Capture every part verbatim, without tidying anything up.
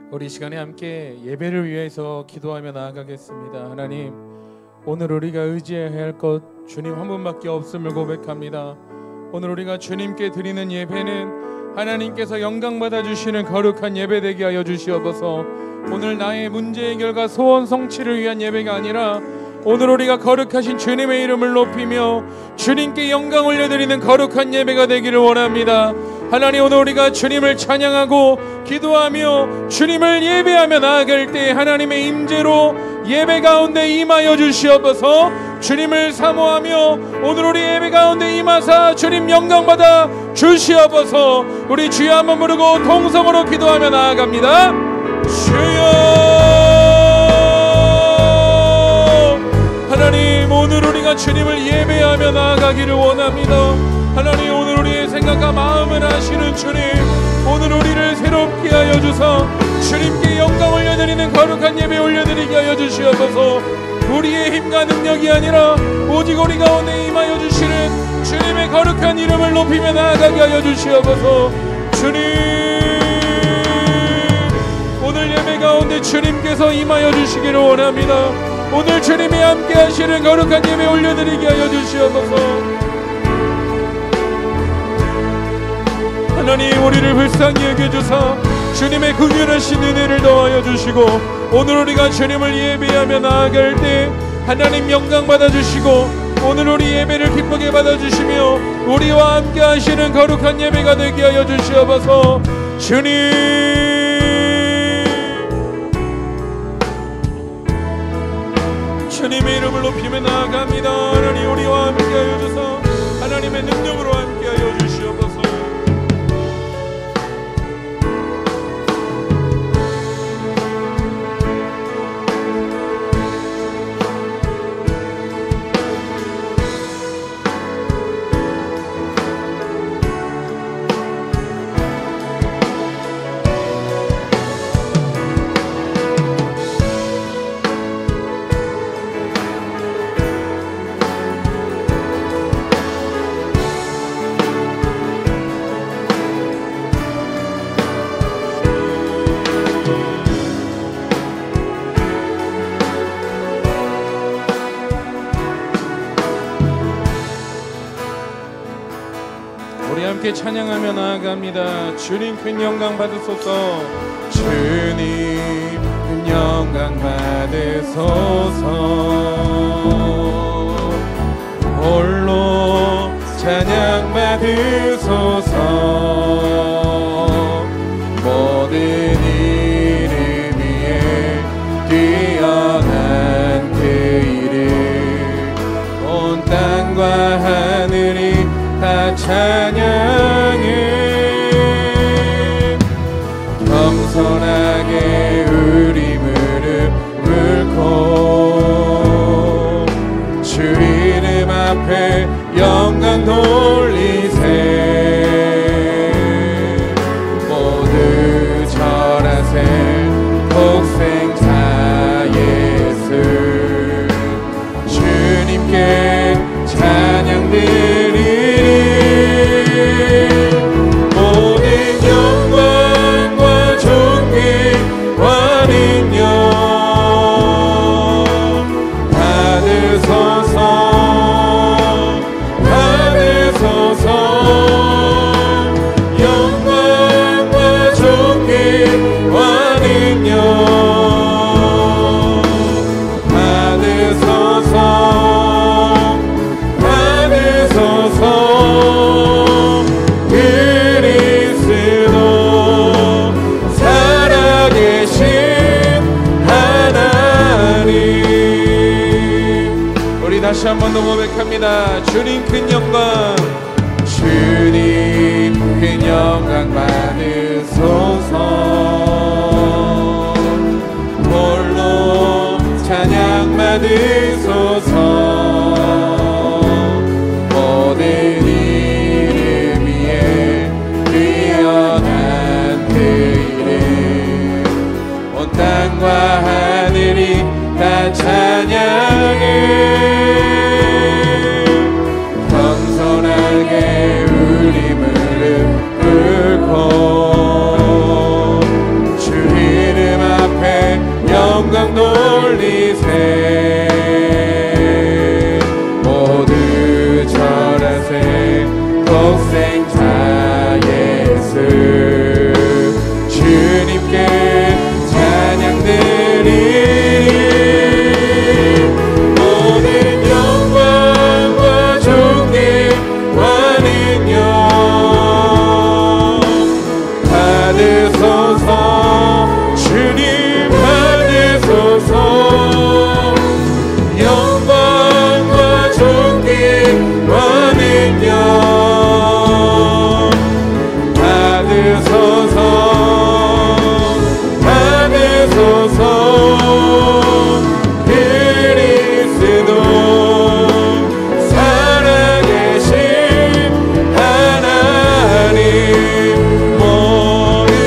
우리 이 시간에 함께 예배를 위해서 기도하며 나아가겠습니다. 하나님, 오늘 우리가 의지해야 할 것 주님 한 분밖에 없음을 고백합니다. 오늘 우리가 주님께 드리는 예배는 하나님께서 영광 받아주시는 거룩한 예배 되게 하여 주시옵소서. 오늘 나의 문제 해결과 소원 성취를 위한 예배가 아니라 오늘 우리가 거룩하신 주님의 이름을 높이며 주님께 영광 올려드리는 거룩한 예배가 되기를 원합니다. 하나님, 오늘 우리가 주님을 찬양하고 기도하며 주님을 예배하며 나아갈 때 하나님의 임재로 예배 가운데 임하여 주시옵소서. 주님을 사모하며 오늘 우리 예배 가운데 임하사 주님 영광 받아 주시옵소서. 우리 주여 한번 부르고 통성으로 기도하며 나아갑니다. 주여, 하나님, 오늘 우리가 주님을 예배하며 나아가기를 원합니다. 하나님, 오늘 우리의 생각과 마음을 아시는 주님, 오늘 우리를 새롭게 하여 주사 주님께 영광 올려드리는 거룩한 예배 올려드리게 하여 주시옵소서. 우리의 힘과 능력이 아니라 오직 우리 가운데 임하여 주시는 주님의 거룩한 이름을 높이며 나아가게 하여 주시옵소서. 주님, 오늘 예배 가운데 주님께서 임하여 주시기를 원합니다. 오늘 주님이 함께 하시는 거룩한 예배 올려드리게 하여 주시옵소서. 하나님, 우리를 불쌍히 여겨주사 주님의 긍휼하신 은혜를 더하여 주시고 오늘 우리가 주님을 예배하며 나아갈 때 하나님 영광 받아주시고 오늘 우리 예배를 기쁘게 받아주시며 우리와 함께 하시는 거룩한 예배가 되게 하여 주시옵소서. 주님, 주님의 이름을 높이며 나아갑니다. 하나님, 우리와 함께 하여 주사 하나님의 능력으로 함께 하여 주시옵소서. 함께 찬양하며 나아갑니다. 주님 큰 영광 받으소서. 주님 큰 영광 받으소서. 홀로 찬양 받으소서. 모든 이름 위에 뛰어난 그 이름 온 땅과 하늘이 다 찬양해. 겸손하게 우리 무릎 꿇고 주 이름 앞에 영광 돌리세. 모두 절하세. 독생자 예수 주님께 찬양 드리. 다시 한 번 더 고백합니다. 주님 큰 영광, 주님 큰 영광 받으소서. 홀로 찬양 받으소서. 모든 이름 위에 뛰어난 그 이름 온 땅과 하늘이 다 찬양해. 겸손하게 우리 받으소서 주님 받으소서 영광과 존귀와 능력 받으소서 받으소서 그리스도 살아계신 하나님 모든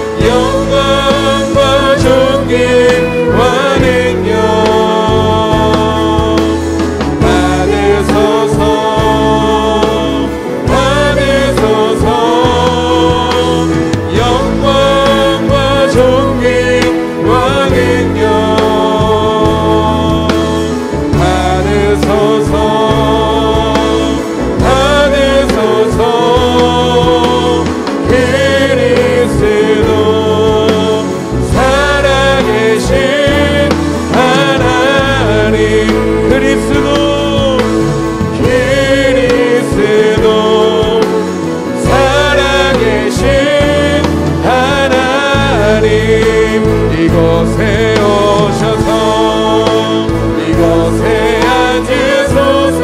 영광과 존귀와 능력 받으소서 받으소서 영광과 존귀와 능력 받으소서 받으소서 그리스도 살아계신 하나님 그리스도 그리스도 살아계신 하나님 이곳에 오셔서 이곳에 앉으소서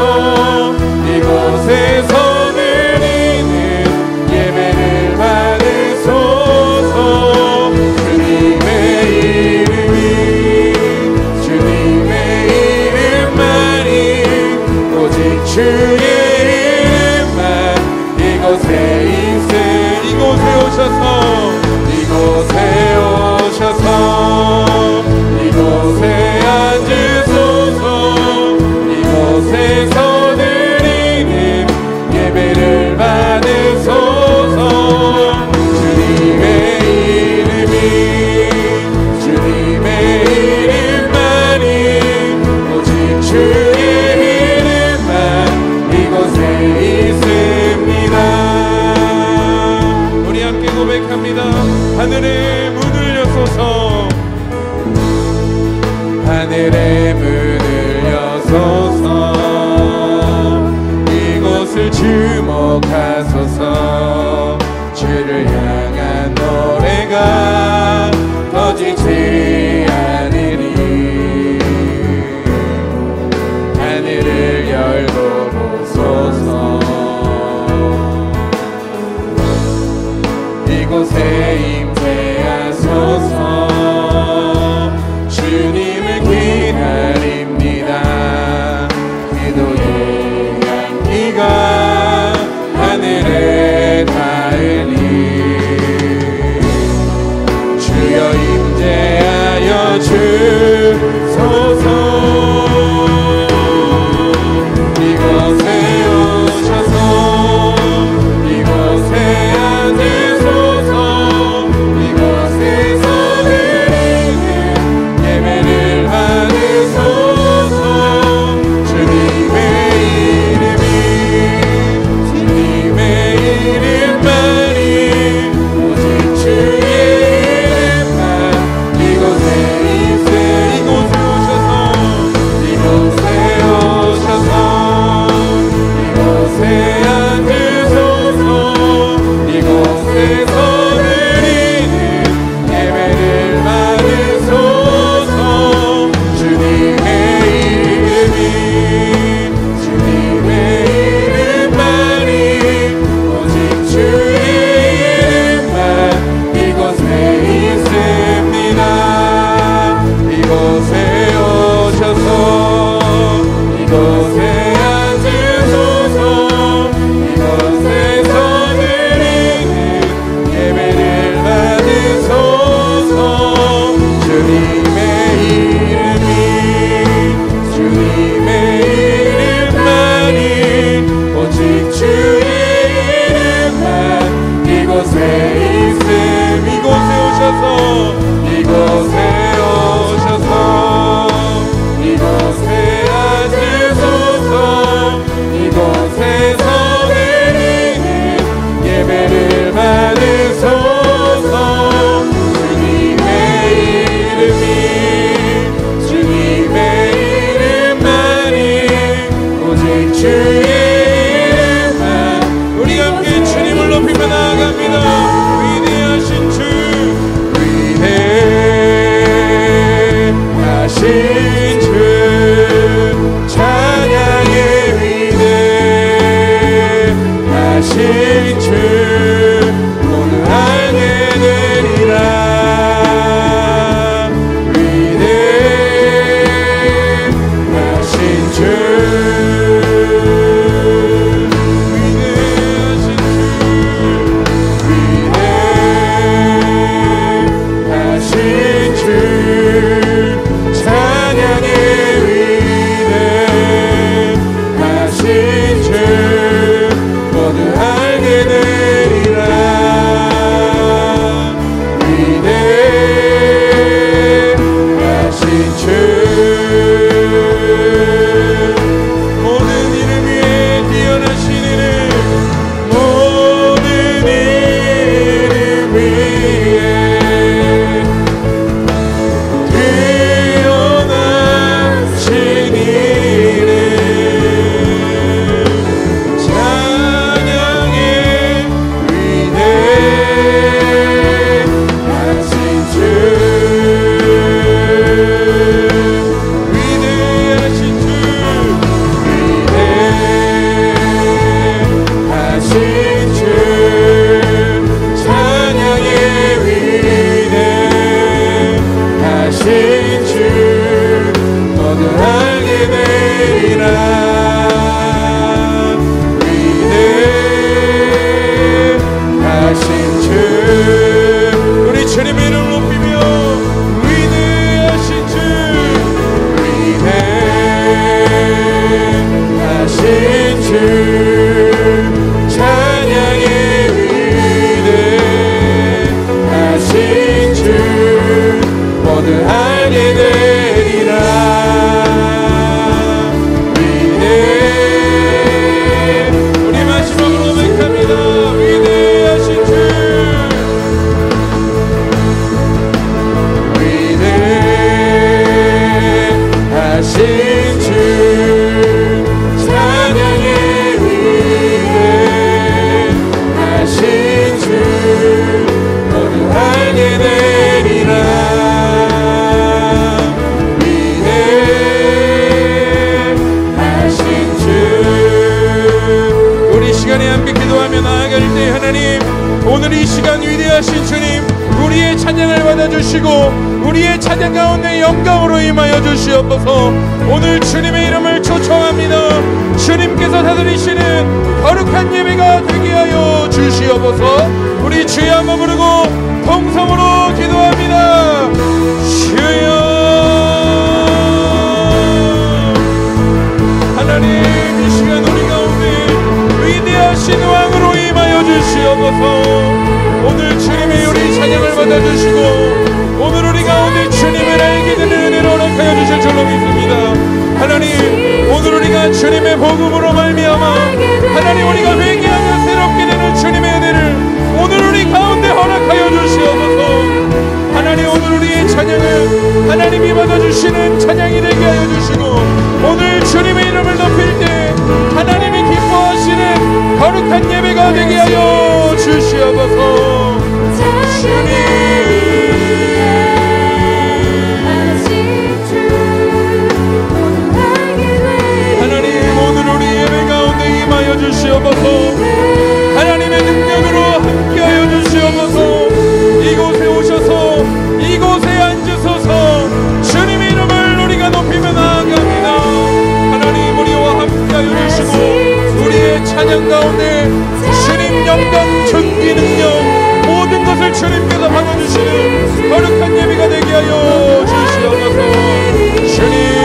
이곳에서 드리는 예배를 받으소서 주님의 이름이 주님의 이름만이 오직 주의 이름만 이곳에 있으 이곳에 오셔서 이곳에 오셔서 이곳에 앉으소서 이곳에서 드리는 예배를 받으소서 주님의 이름이 주님의 이름만이 오직 주의 이름만 이곳에 있습니다. 우리 함께 고백합니다. 하늘에 문을 여소서 하늘의 문을 여소서 이곳을 주목하소서 주를 향한 노래가 꺼지지 않으리 하늘을 열고 보소서 이곳에 임재하소서 주님을 기다립니다 기도의 향기가 하늘에 닿으리 주여 임재하여 주소서 이곳에 오셔서 이곳에 앉으소서 이곳에서 드리는 예배를 받으소서 주님의 이름이 주님의 이름만이 오직 주의 이름만 이곳에 있으 이곳에 오셔서 오늘 이 시간 위대하신 주님, 우리의 찬양을 받아주시고 우리의 찬양 가운데 영광으로 임하여 주시옵소서. 오늘 주님의 이름을 초청합니다. 주님께서 다스리시는 거룩한 예배가 되게 하여 주시옵소서. 우리 주여 한번 부르고 통성으로 기도합니다. 주여, 하나님 이 시간 우리 가운데 위대하신 왕으로 임하여 주시옵소서. 오늘 주님의 우리 찬양을 받아주시고 오늘 우리 가운데 주님을 알게 되는 은혜로 허락하여 주실 줄로 믿습니다. 하나님, 오늘 우리가 주님의 복음으로 말미암아 하나님 우리가 회개하며 새롭게 되는 주님의 은혜를 오늘 우리 가운데 허락하여 주시옵소서. 하나님, 오늘 우리의 찬양은 하나님이 받아주시는 찬양이 되게 하여 주시고 오늘 주님의 이름을 높일 때 하나님이 기뻐하시는 거룩한 예배가 되게 하여 주시옵소서. 주님, 하나님 오늘 우리 예배 가운데 임하여 주시옵소서. 하나님의 능력으로 함께하여 주시옵소서. 이곳에 오셔서 이곳에 앉으소서. 주님의 이름을 우리가 높이며 나아갑니다. 하나님, 우리와 함께하여 주시고 우리의 찬양 가운데 주님 영광, 존귀, 능력 모든 것을 주님께서 받아주시는 거룩한 예배가 되게 하여 주시옵소서. 주님,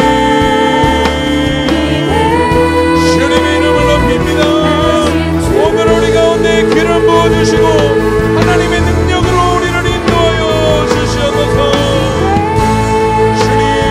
주님의 이름을 높입니다. 오늘 우리 가운데 기름 부어주시고 하나님의 능력으로 우리를 인도하여 주시옵소서. 주님,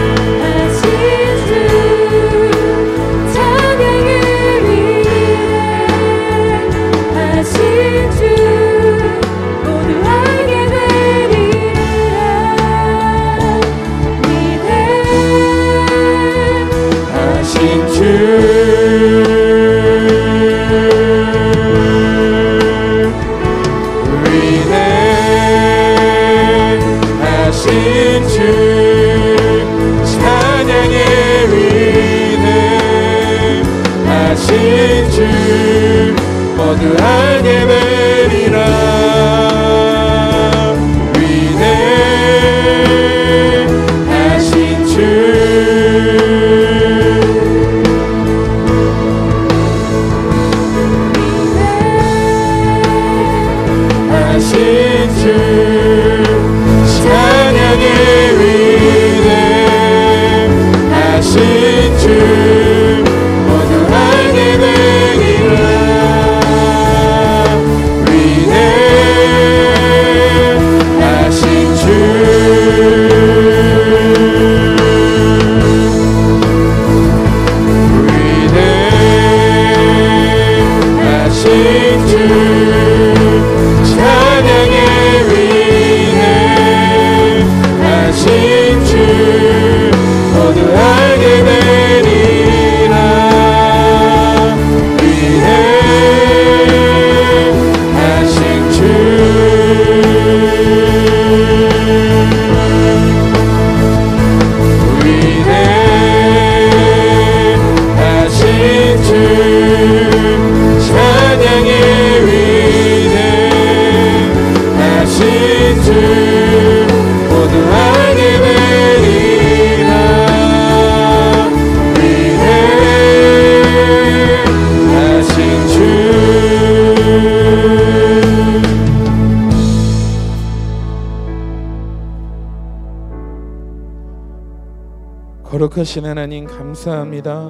거룩하신 하나님 감사합니다.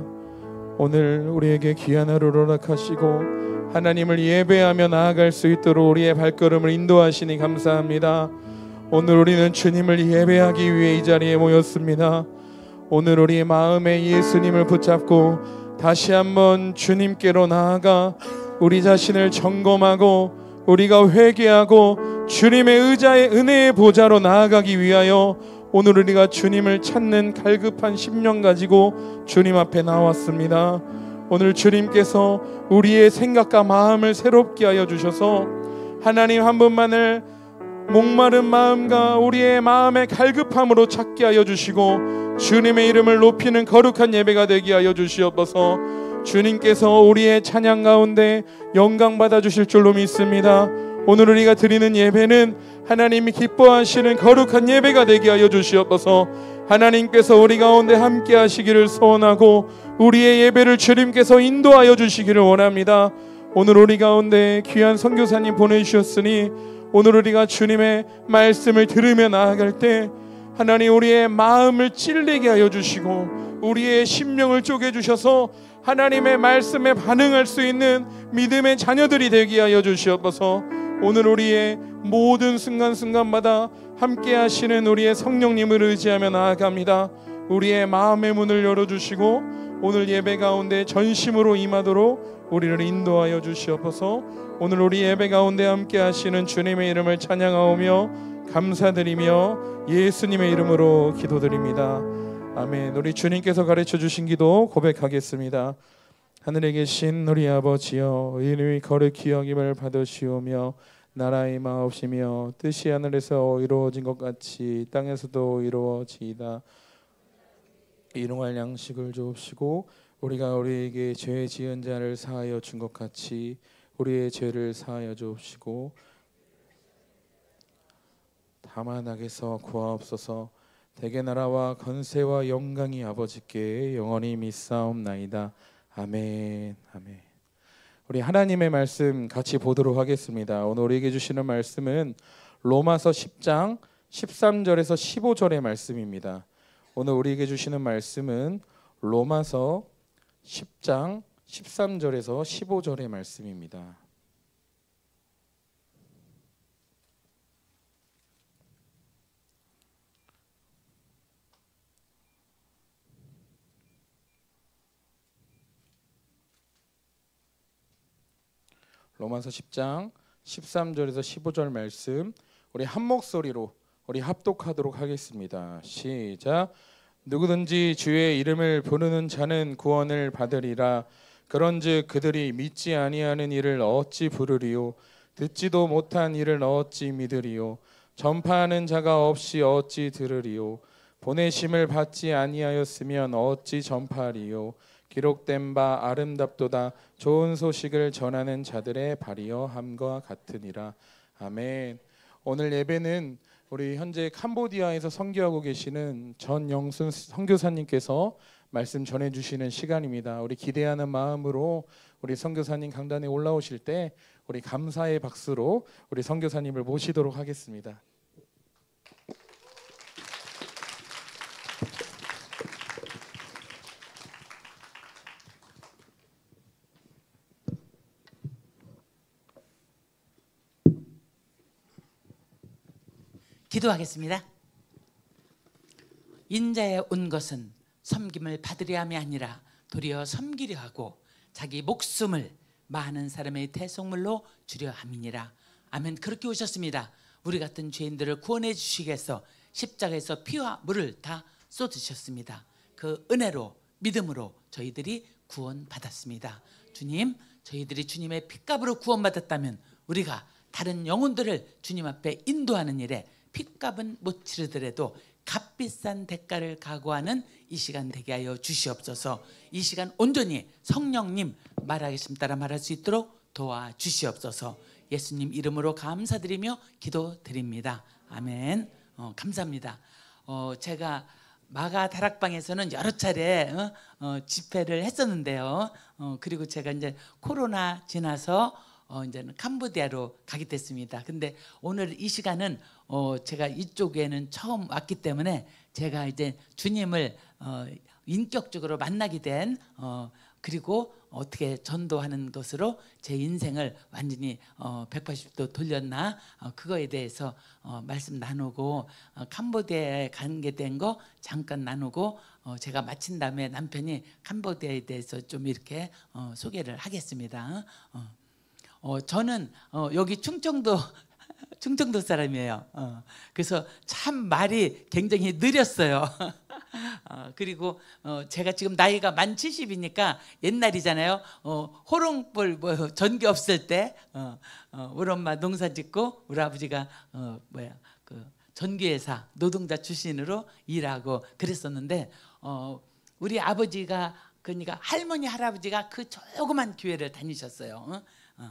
오늘 우리에게 귀한 하루를 허락하시고 하나님을 예배하며 나아갈 수 있도록 우리의 발걸음을 인도하시니 감사합니다. 오늘 우리는 주님을 예배하기 위해 이 자리에 모였습니다. 오늘 우리의 마음에 예수님을 붙잡고 다시 한번 주님께로 나아가 우리 자신을 점검하고 우리가 회개하고 주님의 의자의 은혜의 보좌로 나아가기 위하여 오늘 우리가 주님을 찾는 갈급한 심령 가지고 주님 앞에 나왔습니다. 오늘 주님께서 우리의 생각과 마음을 새롭게 하여 주셔서 하나님 한 분만을 목마른 마음과 우리의 마음의 갈급함으로 찾게 하여 주시고 주님의 이름을 높이는 거룩한 예배가 되게 하여 주시옵소서. 주님께서 우리의 찬양 가운데 영광 받아 주실 줄로 믿습니다. 오늘 우리가 드리는 예배는 하나님이 기뻐하시는 거룩한 예배가 되게 하여 주시옵소서. 하나님께서 우리 가운데 함께 하시기를 소원하고 우리의 예배를 주님께서 인도하여 주시기를 원합니다. 오늘 우리 가운데 귀한 선교사님 보내주셨으니 오늘 우리가 주님의 말씀을 들으며 나아갈 때 하나님 우리의 마음을 찔리게 하여 주시고 우리의 심령을 쪼개주셔서 하나님의 말씀에 반응할 수 있는 믿음의 자녀들이 되게 하여 주시옵소서. 오늘 우리의 모든 순간순간마다 함께 하시는 우리의 성령님을 의지하며 나아갑니다. 우리의 마음의 문을 열어주시고 오늘 예배 가운데 전심으로 임하도록 우리를 인도하여 주시옵소서. 오늘 우리 예배 가운데 함께 하시는 주님의 이름을 찬양하오며 감사드리며 예수님의 이름으로 기도드립니다. 아멘. 우리 주님께서 가르쳐 주신 기도 고백하겠습니다. 하늘에 계신 우리 아버지여, 이름이 거룩히 여김을 받으시오며 나라의 마옵시며 뜻이 하늘에서 이루어진 것 같이 땅에서도 이루어지이다. 일용할 양식을 주옵시고 우리가 우리에게 죄 지은 자를 사하여 준 것 같이 우리의 죄를 사하여 주옵시고 다만 악에서 구하옵소서. 대개 나라와 건세와 영광이 아버지께 영원히 믿사옵나이다. 아멘. 아멘. 우리 하나님의 말씀 같이 보도록 하겠습니다. 오늘 우리에게 주시는 말씀은 로마서 십 장 십삼 절에서 십오 절의 말씀입니다. 오늘 우리에게 주시는 말씀은 로마서 십 장 십삼 절에서 십오 절의 말씀입니다. 로마서 십 장 십삼 절에서 십오 절 말씀 우리 한 목소리로 우리 합독하도록 하겠습니다. 시작. 누구든지 주의 이름을 부르는 자는 구원을 받으리라. 그런즉 그들이 믿지 아니하는 이를 어찌 부르리요? 듣지도 못한 이를 어찌 믿으리요? 전파하는 자가 없이 어찌 들으리요? 보내심을 받지 아니하였으면 어찌 전파하리요? 기록된 바 아름답도다 좋은 소식을 전하는 자들의 발이여 함과 같으니라. 아멘. 오늘 예배는 우리 현재 캄보디아에서 선교하고 계시는 전영순 선교사님께서 말씀 전해주시는 시간입니다. 우리 기대하는 마음으로 우리 선교사님 강단에 올라오실 때 우리 감사의 박수로 우리 선교사님을 모시도록 하겠습니다. 기도하겠습니다. 인자에 온 것은 섬김을 받으려 함이 아니라 도리어 섬기려 하고 자기 목숨을 많은 사람의 대속물로 주려 함이니라. 아멘. 그렇게 오셨습니다. 우리 같은 죄인들을 구원해 주시기 위해서 십자가에서 피와 물을 다 쏟으셨습니다. 그 은혜로 믿음으로 저희들이 구원받았습니다. 주님, 저희들이 주님의 핏값으로 구원받았다면 우리가 다른 영혼들을 주님 앞에 인도하는 일에 핏값은 못 치르더라도 값비싼 대가를 각오하는 이 시간 되게 하여 주시옵소서. 이 시간 온전히 성령님 말하겠음 따라 말할 수 있도록 도와주시옵소서. 예수님 이름으로 감사드리며 기도드립니다. 아멘. 어, 감사합니다. 어, 제가 마가 다락방에서는 여러 차례 어, 어, 집회를 했었는데요. 어, 그리고 제가 이제 코로나 지나서 어, 이제는 캄보디아로 가게 됐습니다. 근데 오늘 이 시간은 어, 제가 이쪽에는 처음 왔기 때문에 제가 이제 주님을 어, 인격적으로 만나게 된 어, 그리고 어떻게 전도하는 것으로 제 인생을 완전히 어, 백팔십 도 돌렸나 어, 그거에 대해서 어, 말씀 나누고 어, 캄보디아에 가게 된 거 잠깐 나누고 어, 제가 마친 다음에 남편이 캄보디아에 대해서 좀 이렇게 어, 소개를 하겠습니다. 어. 어, 저는 어, 여기 충청도 충청도 사람이에요. 어, 그래서 참 말이 굉장히 느렸어요. 어, 그리고 어, 제가 지금 나이가 만 칠십이니까 옛날이잖아요. 어, 호롱불 뭐 전기 없을 때 어, 어, 우리 엄마 농사 짓고 우리 아버지가 어, 뭐야 그 전기회사 노동자 출신으로 일하고 그랬었는데 어, 우리 아버지가 그러니까 할머니 할아버지가 그 조그만 교회를 다니셨어요. 어? 어.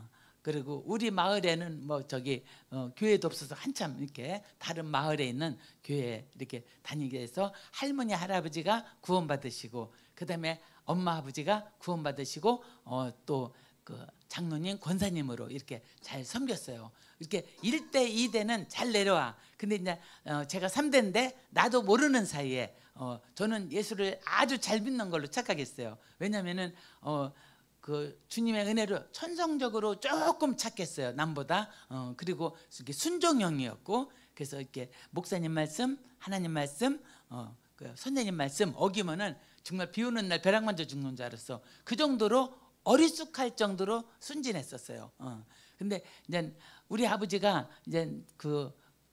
그리고 우리 마을에는 뭐 저기 어, 교회도 없어서 한참 이렇게 다른 마을에 있는 교회 이렇게 다니게 해서 할머니 할아버지가 구원받으시고 그다음에 엄마 아버지가 구원받으시고 어, 또 그 장로님 권사님으로 이렇게 잘 섬겼어요. 이렇게 일 대, 이 대는 잘 내려와. 근데 이제 어, 제가 삼 대인데 나도 모르는 사이에 어, 저는 예수를 아주 잘 믿는 걸로 착각했어요. 왜냐하면은 어, 그 주님의 은혜로 천성적으로 조금 착했어요. 남보다. 어, 그리고 이렇게 순종형이었고 그래서 이렇게 목사님 말씀, 하나님 말씀, 어, 그 선생님 말씀 어기면은 정말 비 오는 날 벼락 맞아 죽는 줄 알았어. 그 정도로 어리숙할 정도로 순진했었어요. 어. 근데 이제 우리 아버지가 이제 그,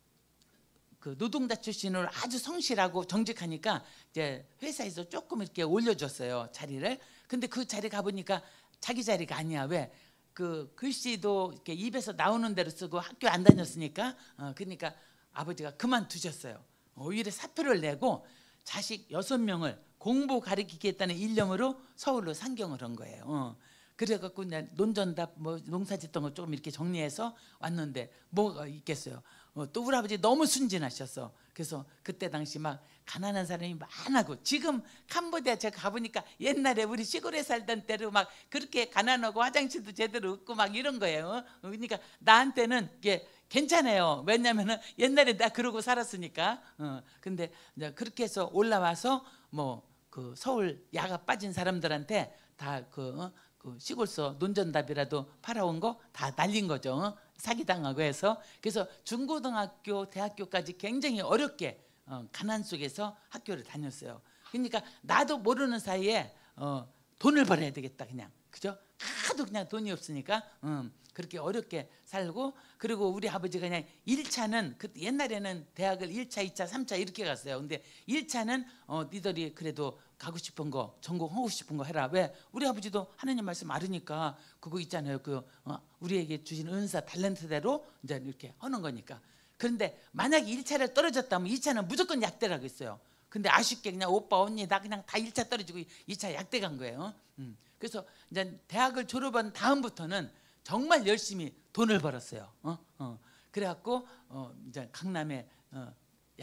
그 노동자 출신으로 아주 성실하고 정직하니까 이제 회사에서 조금 이렇게 올려줬어요, 자리를. 근데 그 자리 가보니까 자기 자리가 아니야. 왜? 그 글씨도 이렇게 입에서 나오는 대로 쓰고 학교 안 다녔으니까. 어, 그러니까 아버지가 그만두셨어요. 오히려 사표를 내고 자식 여섯 명을 공부 가르치겠다는 일념으로 서울로 상경을 한 거예요. 어. 그래갖고 논전답 뭐 농사짓던 거 조금 이렇게 정리해서 왔는데 뭐가 있겠어요. 어, 또 우리 아버지 너무 순진하셨어. 그래서 그때 당시 막 가난한 사람이 많아고 지금 캄보디아 제가 가보니까 옛날에 우리 시골에 살던 때로 막 그렇게 가난하고 화장실도 제대로 없고 막 이런 거예요. 어? 그러니까 나한테는 이게 괜찮아요. 왜냐면은 옛날에 나 그러고 살았으니까. 어, 근데 이제 그렇게 해서 올라와서 뭐 그 서울 야가 빠진 사람들한테 다그 어, 그 시골서 논전답이라도 팔아온 거 다 날린 거죠. 어? 사기당하고 해서. 그래서 중고등학교, 대학교까지 굉장히 어렵게 어, 가난 속에서 학교를 다녔어요. 그러니까 나도 모르는 사이에 어, 돈을 벌어야 되겠다 그냥. 그죠? 하도 그냥 돈이 없으니까 음, 그렇게 어렵게 살고 그리고 우리 아버지가 그냥 일 차는 그 옛날에는 대학을 일 차, 이 차, 삼 차 이렇게 갔어요. 근데 일 차는 어, 니들이 그래도 가고 싶은 거 전공하고 싶은 거 해라. 왜? 우리 아버지도 하나님 말씀 알으니까 그거 있잖아요. 그 어, 우리에게 주신 은사 탤런트대로 이제 이렇게 하는 거니까. 그런데 만약에 일 차를 떨어졌다면 이 차는 무조건 약대라고 했어요. 근데 아쉽게 그냥 오빠 언니 나 그냥 다 일 차 떨어지고 이 차 약대 간 거예요. 음. 그래서 이제 대학을 졸업한 다음부터는 정말 열심히 돈을 벌었어요. 어? 어. 그래갖고 어, 이제 강남에 어,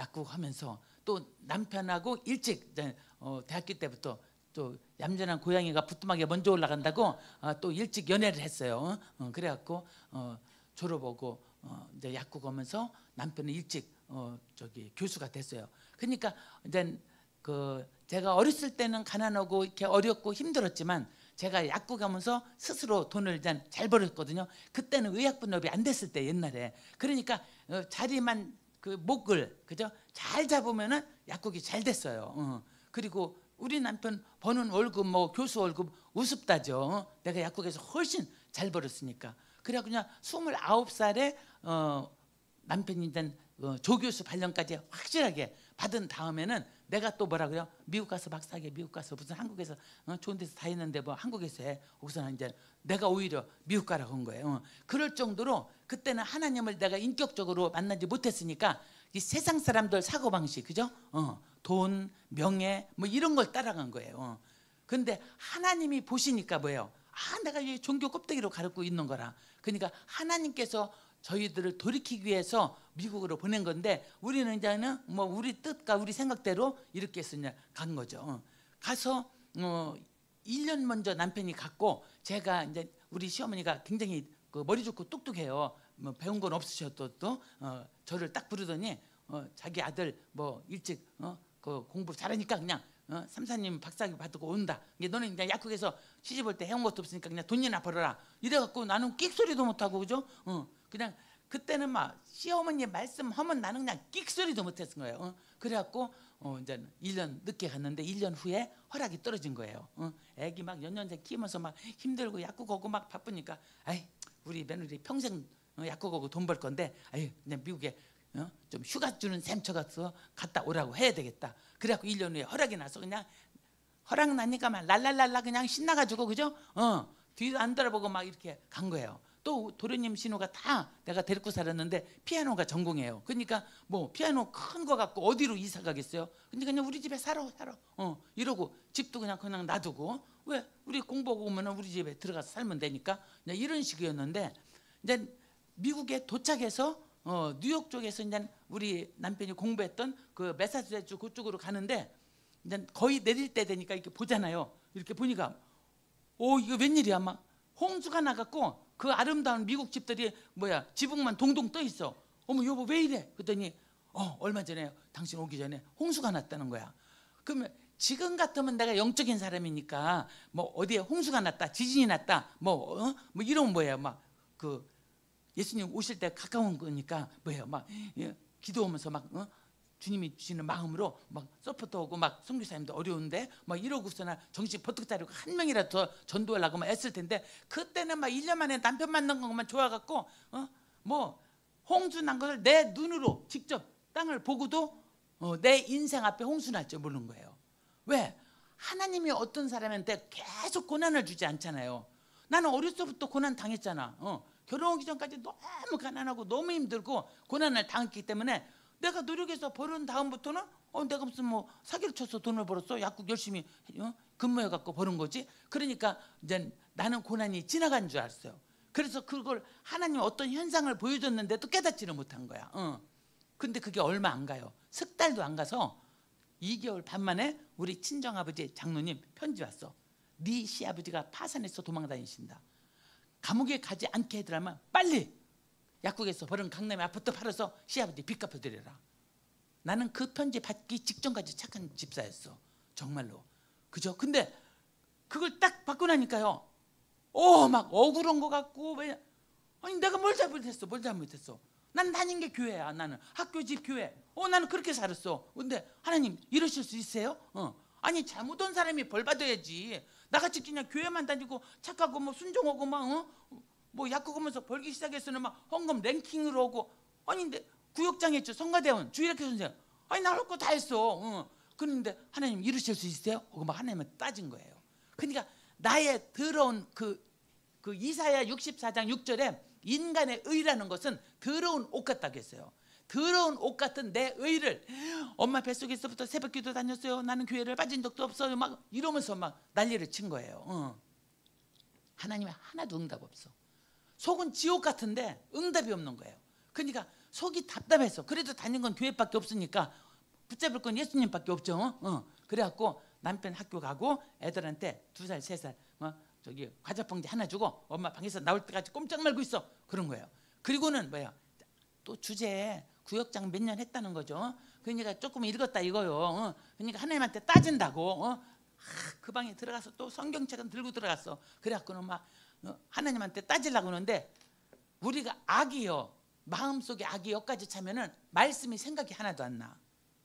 약국하면서 또 남편하고 일찍 이제 어, 대학교 때부터 또 얌전한 고양이가 부뚜막에 먼저 올라간다고 어, 또 일찍 연애를 했어요. 어, 그래갖고 어, 졸업하고 어, 이제 약국 오면서 남편은 일찍 어, 저기 교수가 됐어요. 그러니까 이제 그 제가 어렸을 때는 가난하고 이렇게 어렵고 힘들었지만 제가 약국 가면서 스스로 돈을 일단 잘 벌었거든요. 그때는 의약분업이 안 됐을 때 옛날에. 그러니까 어, 자리만 그 목을 그죠? 잘 잡으면은 약국이 잘 됐어요. 어. 그리고 우리 남편 버는 월급 뭐 교수 월급 우습다죠. 어? 내가 약국에서 훨씬 잘 벌었으니까. 그래 그냥 스물아홉 살에 어, 남편이 이제 어, 조교수 발령까지 확실하게 받은 다음에는 내가 또 뭐라고요? 미국 가서 박사학위, 미국 가서 무슨 한국에서 어, 좋은 데서 다 했는데 뭐 한국에서 해. 거기서는 이제 내가 오히려 미국 가라고 한 거예요. 어. 그럴 정도로 그때는 하나님을 내가 인격적으로 만나지 못했으니까 이 세상 사람들 사고 방식, 그죠? 어, 돈, 명예 뭐 이런 걸 따라간 거예요. 어. 근데 하나님이 보시니까 뭐예요? 아, 내가 이 종교 껍데기로 가르고 있는 거라. 그러니까 하나님께서 저희들을 돌이키기 위해서 미국으로 보낸 건데 우리는 이제는 뭐 우리 뜻과 우리 생각대로 이렇게 해서 이제 간 거죠. 어. 가서 어, 일 년 먼저 남편이 갔고 제가 이제 우리 시어머니가 굉장히 그 머리 좋고 똑똑해요. 뭐 배운 건 없으셔도 또 어, 저를 딱 부르더니 어, 자기 아들 뭐 일찍 어, 그 공부 잘하니까 그냥 어, 삼사님 박사학위 받고 온다. 이게 너는 이제 약국에서 시집 올 때 해온 것도 없으니까 그냥 돈이나 벌어라. 이래갖고 나는 끽소리도 못하고 그죠? 어, 그냥 그때는 막 시어머니 말씀하면 나는 그냥 끽소리도 못했은 거예요. 어? 그래갖고 어, 이제 일 년 늦게 갔는데 일 년 후에 허락이 떨어진 거예요. 어? 애기 막 연년생 키우면서 막 힘들고 약국 오고 막 바쁘니까 아이 우리 며느리 평생 어, 약국 오고 돈 벌 건데 아이 그냥 미국에 어? 좀 휴가 주는 셈 쳐가서 갔다 오라고 해야 되겠다. 그래갖고 일 년 후에 허락이 나서 그냥 허락 나니까 막 랄랄랄라 그냥 신나가지고 그죠? 어 뒤도 안 돌아보고 막 이렇게 간 거예요. 또 도련님 신우가 다 내가 데리고 살았는데 피아노가 전공이에요. 그러니까 뭐 피아노 큰 거 갖고 어디로 이사 가겠어요? 근데 그냥 우리 집에 살아 살아 어 이러고 집도 그냥 그냥 놔두고 왜 우리 공부하고 오면은 우리 집에 들어가서 살면 되니까 그냥 이런 식이었는데 이제 미국에 도착해서 어, 뉴욕 쪽에서 이제 우리 남편이 공부했던 그 매사추세츠 그쪽으로 가는데 이제 거의 내릴 때 되니까 이렇게 보잖아요. 이렇게 보니까 오 이거 웬일이야 막 홍수가 나갖고 그 아름다운 미국 집들이 뭐야 지붕만 동동 떠 있어. 어머 여보 왜 이래? 그랬더니 어 얼마 전에 당신 오기 전에 홍수가 났다는 거야. 그러면 지금 같으면 내가 영적인 사람이니까 뭐 어디에 홍수가 났다, 지진이 났다, 뭐, 어? 뭐 이런 뭐야 막 그 예수님 오실 때 가까운 거니까 뭐야 막 예, 기도하면서 막 어? 주님이 주시는 마음으로 막 서포터 오고 막 선교사님도 어려운데 막 이러고서나 정신 버뜩 차리고 한 명이라도 더 전도하려고 막 애쓸 텐데 그때는 막 일 년 만에 남편 만난 것만 좋아갖고 어? 뭐 홍수 난 것을 내 눈으로 직접 땅을 보고도 어, 내 인생 앞에 홍수 날 줄 모르는 거예요. 왜? 하나님이 어떤 사람한테 계속 고난을 주지 않잖아요. 나는 어렸을 때부터 고난 당했잖아. 어, 결혼하기 전까지 너무 가난하고 너무 힘들고 고난을 당했기 때문에 내가 노력해서 벌은 다음부터는 어, 내가 무슨 뭐 사기를 쳐서 돈을 벌었어? 약국 열심히 어? 근무해갖고 버는 거지. 그러니까 이제 나는 고난이 지나간 줄 알았어요. 그래서 그걸 하나님 어떤 현상을 보여줬는데도 깨닫지를 못한 거야. 어. 근데 그게 얼마 안 가요. 석 달도 안 가서 이 개월 반 만에 우리 친정아버지 장로님 편지 왔어. 네 시아버지가 파산해서 도망다니신다. 감옥에 가지 않게 해드라면 빨리 약국에서 벌은 강남의 아파트 팔아서 시아버지 빚 갚아드려라. 나는 그 편지 받기 직전까지 착한 집사였어. 정말로. 그죠? 근데 그걸 딱 받고 나니까요. 오, 막 억울한 것 같고 왜? 아니 내가 뭘 잘못했어? 뭘 잘못했어? 난 다닌 게 교회야. 나는 학교 집 교회. 어 나는 그렇게 살았어. 근데 하나님 이러실 수 있어요? 어. 아니 잘못한 사람이 벌 받아야지. 나같이 그냥 교회만 다니고 착하고 뭐 순종하고 막 어? 뭐 약국 오면서 벌기 시작했으면 막 헌금 랭킹으로 오고 아니 근데 구역장 했죠. 성가대원 주일학교 선생. 아니 나 할 거 다 했어. 어. 그런데 하나님 이러실 수 있어요? 그거 막 하나님은 따진 거예요. 그러니까 나의 더러운 그, 그 이사야 육십사 장 육 절에 인간의 의라는 것은 더러운 옷 같다고 했어요. 더러운 옷 같은 내 의를 엄마 뱃속에서부터 새벽기도 다녔어요. 나는 교회를 빠진 적도 없어요. 막 이러면서 막 난리를 친 거예요. 어. 하나님이 하나도 응답 없어. 속은 지옥 같은데 응답이 없는 거예요. 그러니까 속이 답답해서 그래도 다닌 건 교회밖에 없으니까 붙잡을 건 예수님밖에 없죠. 어. 그래갖고 남편 학교 가고 애들한테 두 살, 세 살 어? 저기 과자 봉지 하나 주고 엄마 방에서 나올 때까지 꼼짝 말고 있어. 그런 거예요. 그리고는 뭐야? 또 주제에 구역장 몇 년 했다는 거죠. 그러니까 조금 읽었다 이거요. 어? 그러니까 하나님한테 따진다고. 어? 아, 그 방에 들어가서 또 성경책은 들고 들어갔어. 그래갖고는 막 어? 하나님한테 따지려고 하는데 우리가 악이요. 마음속에 악이 여기까지 차면은 말씀이 생각이 하나도 안 나.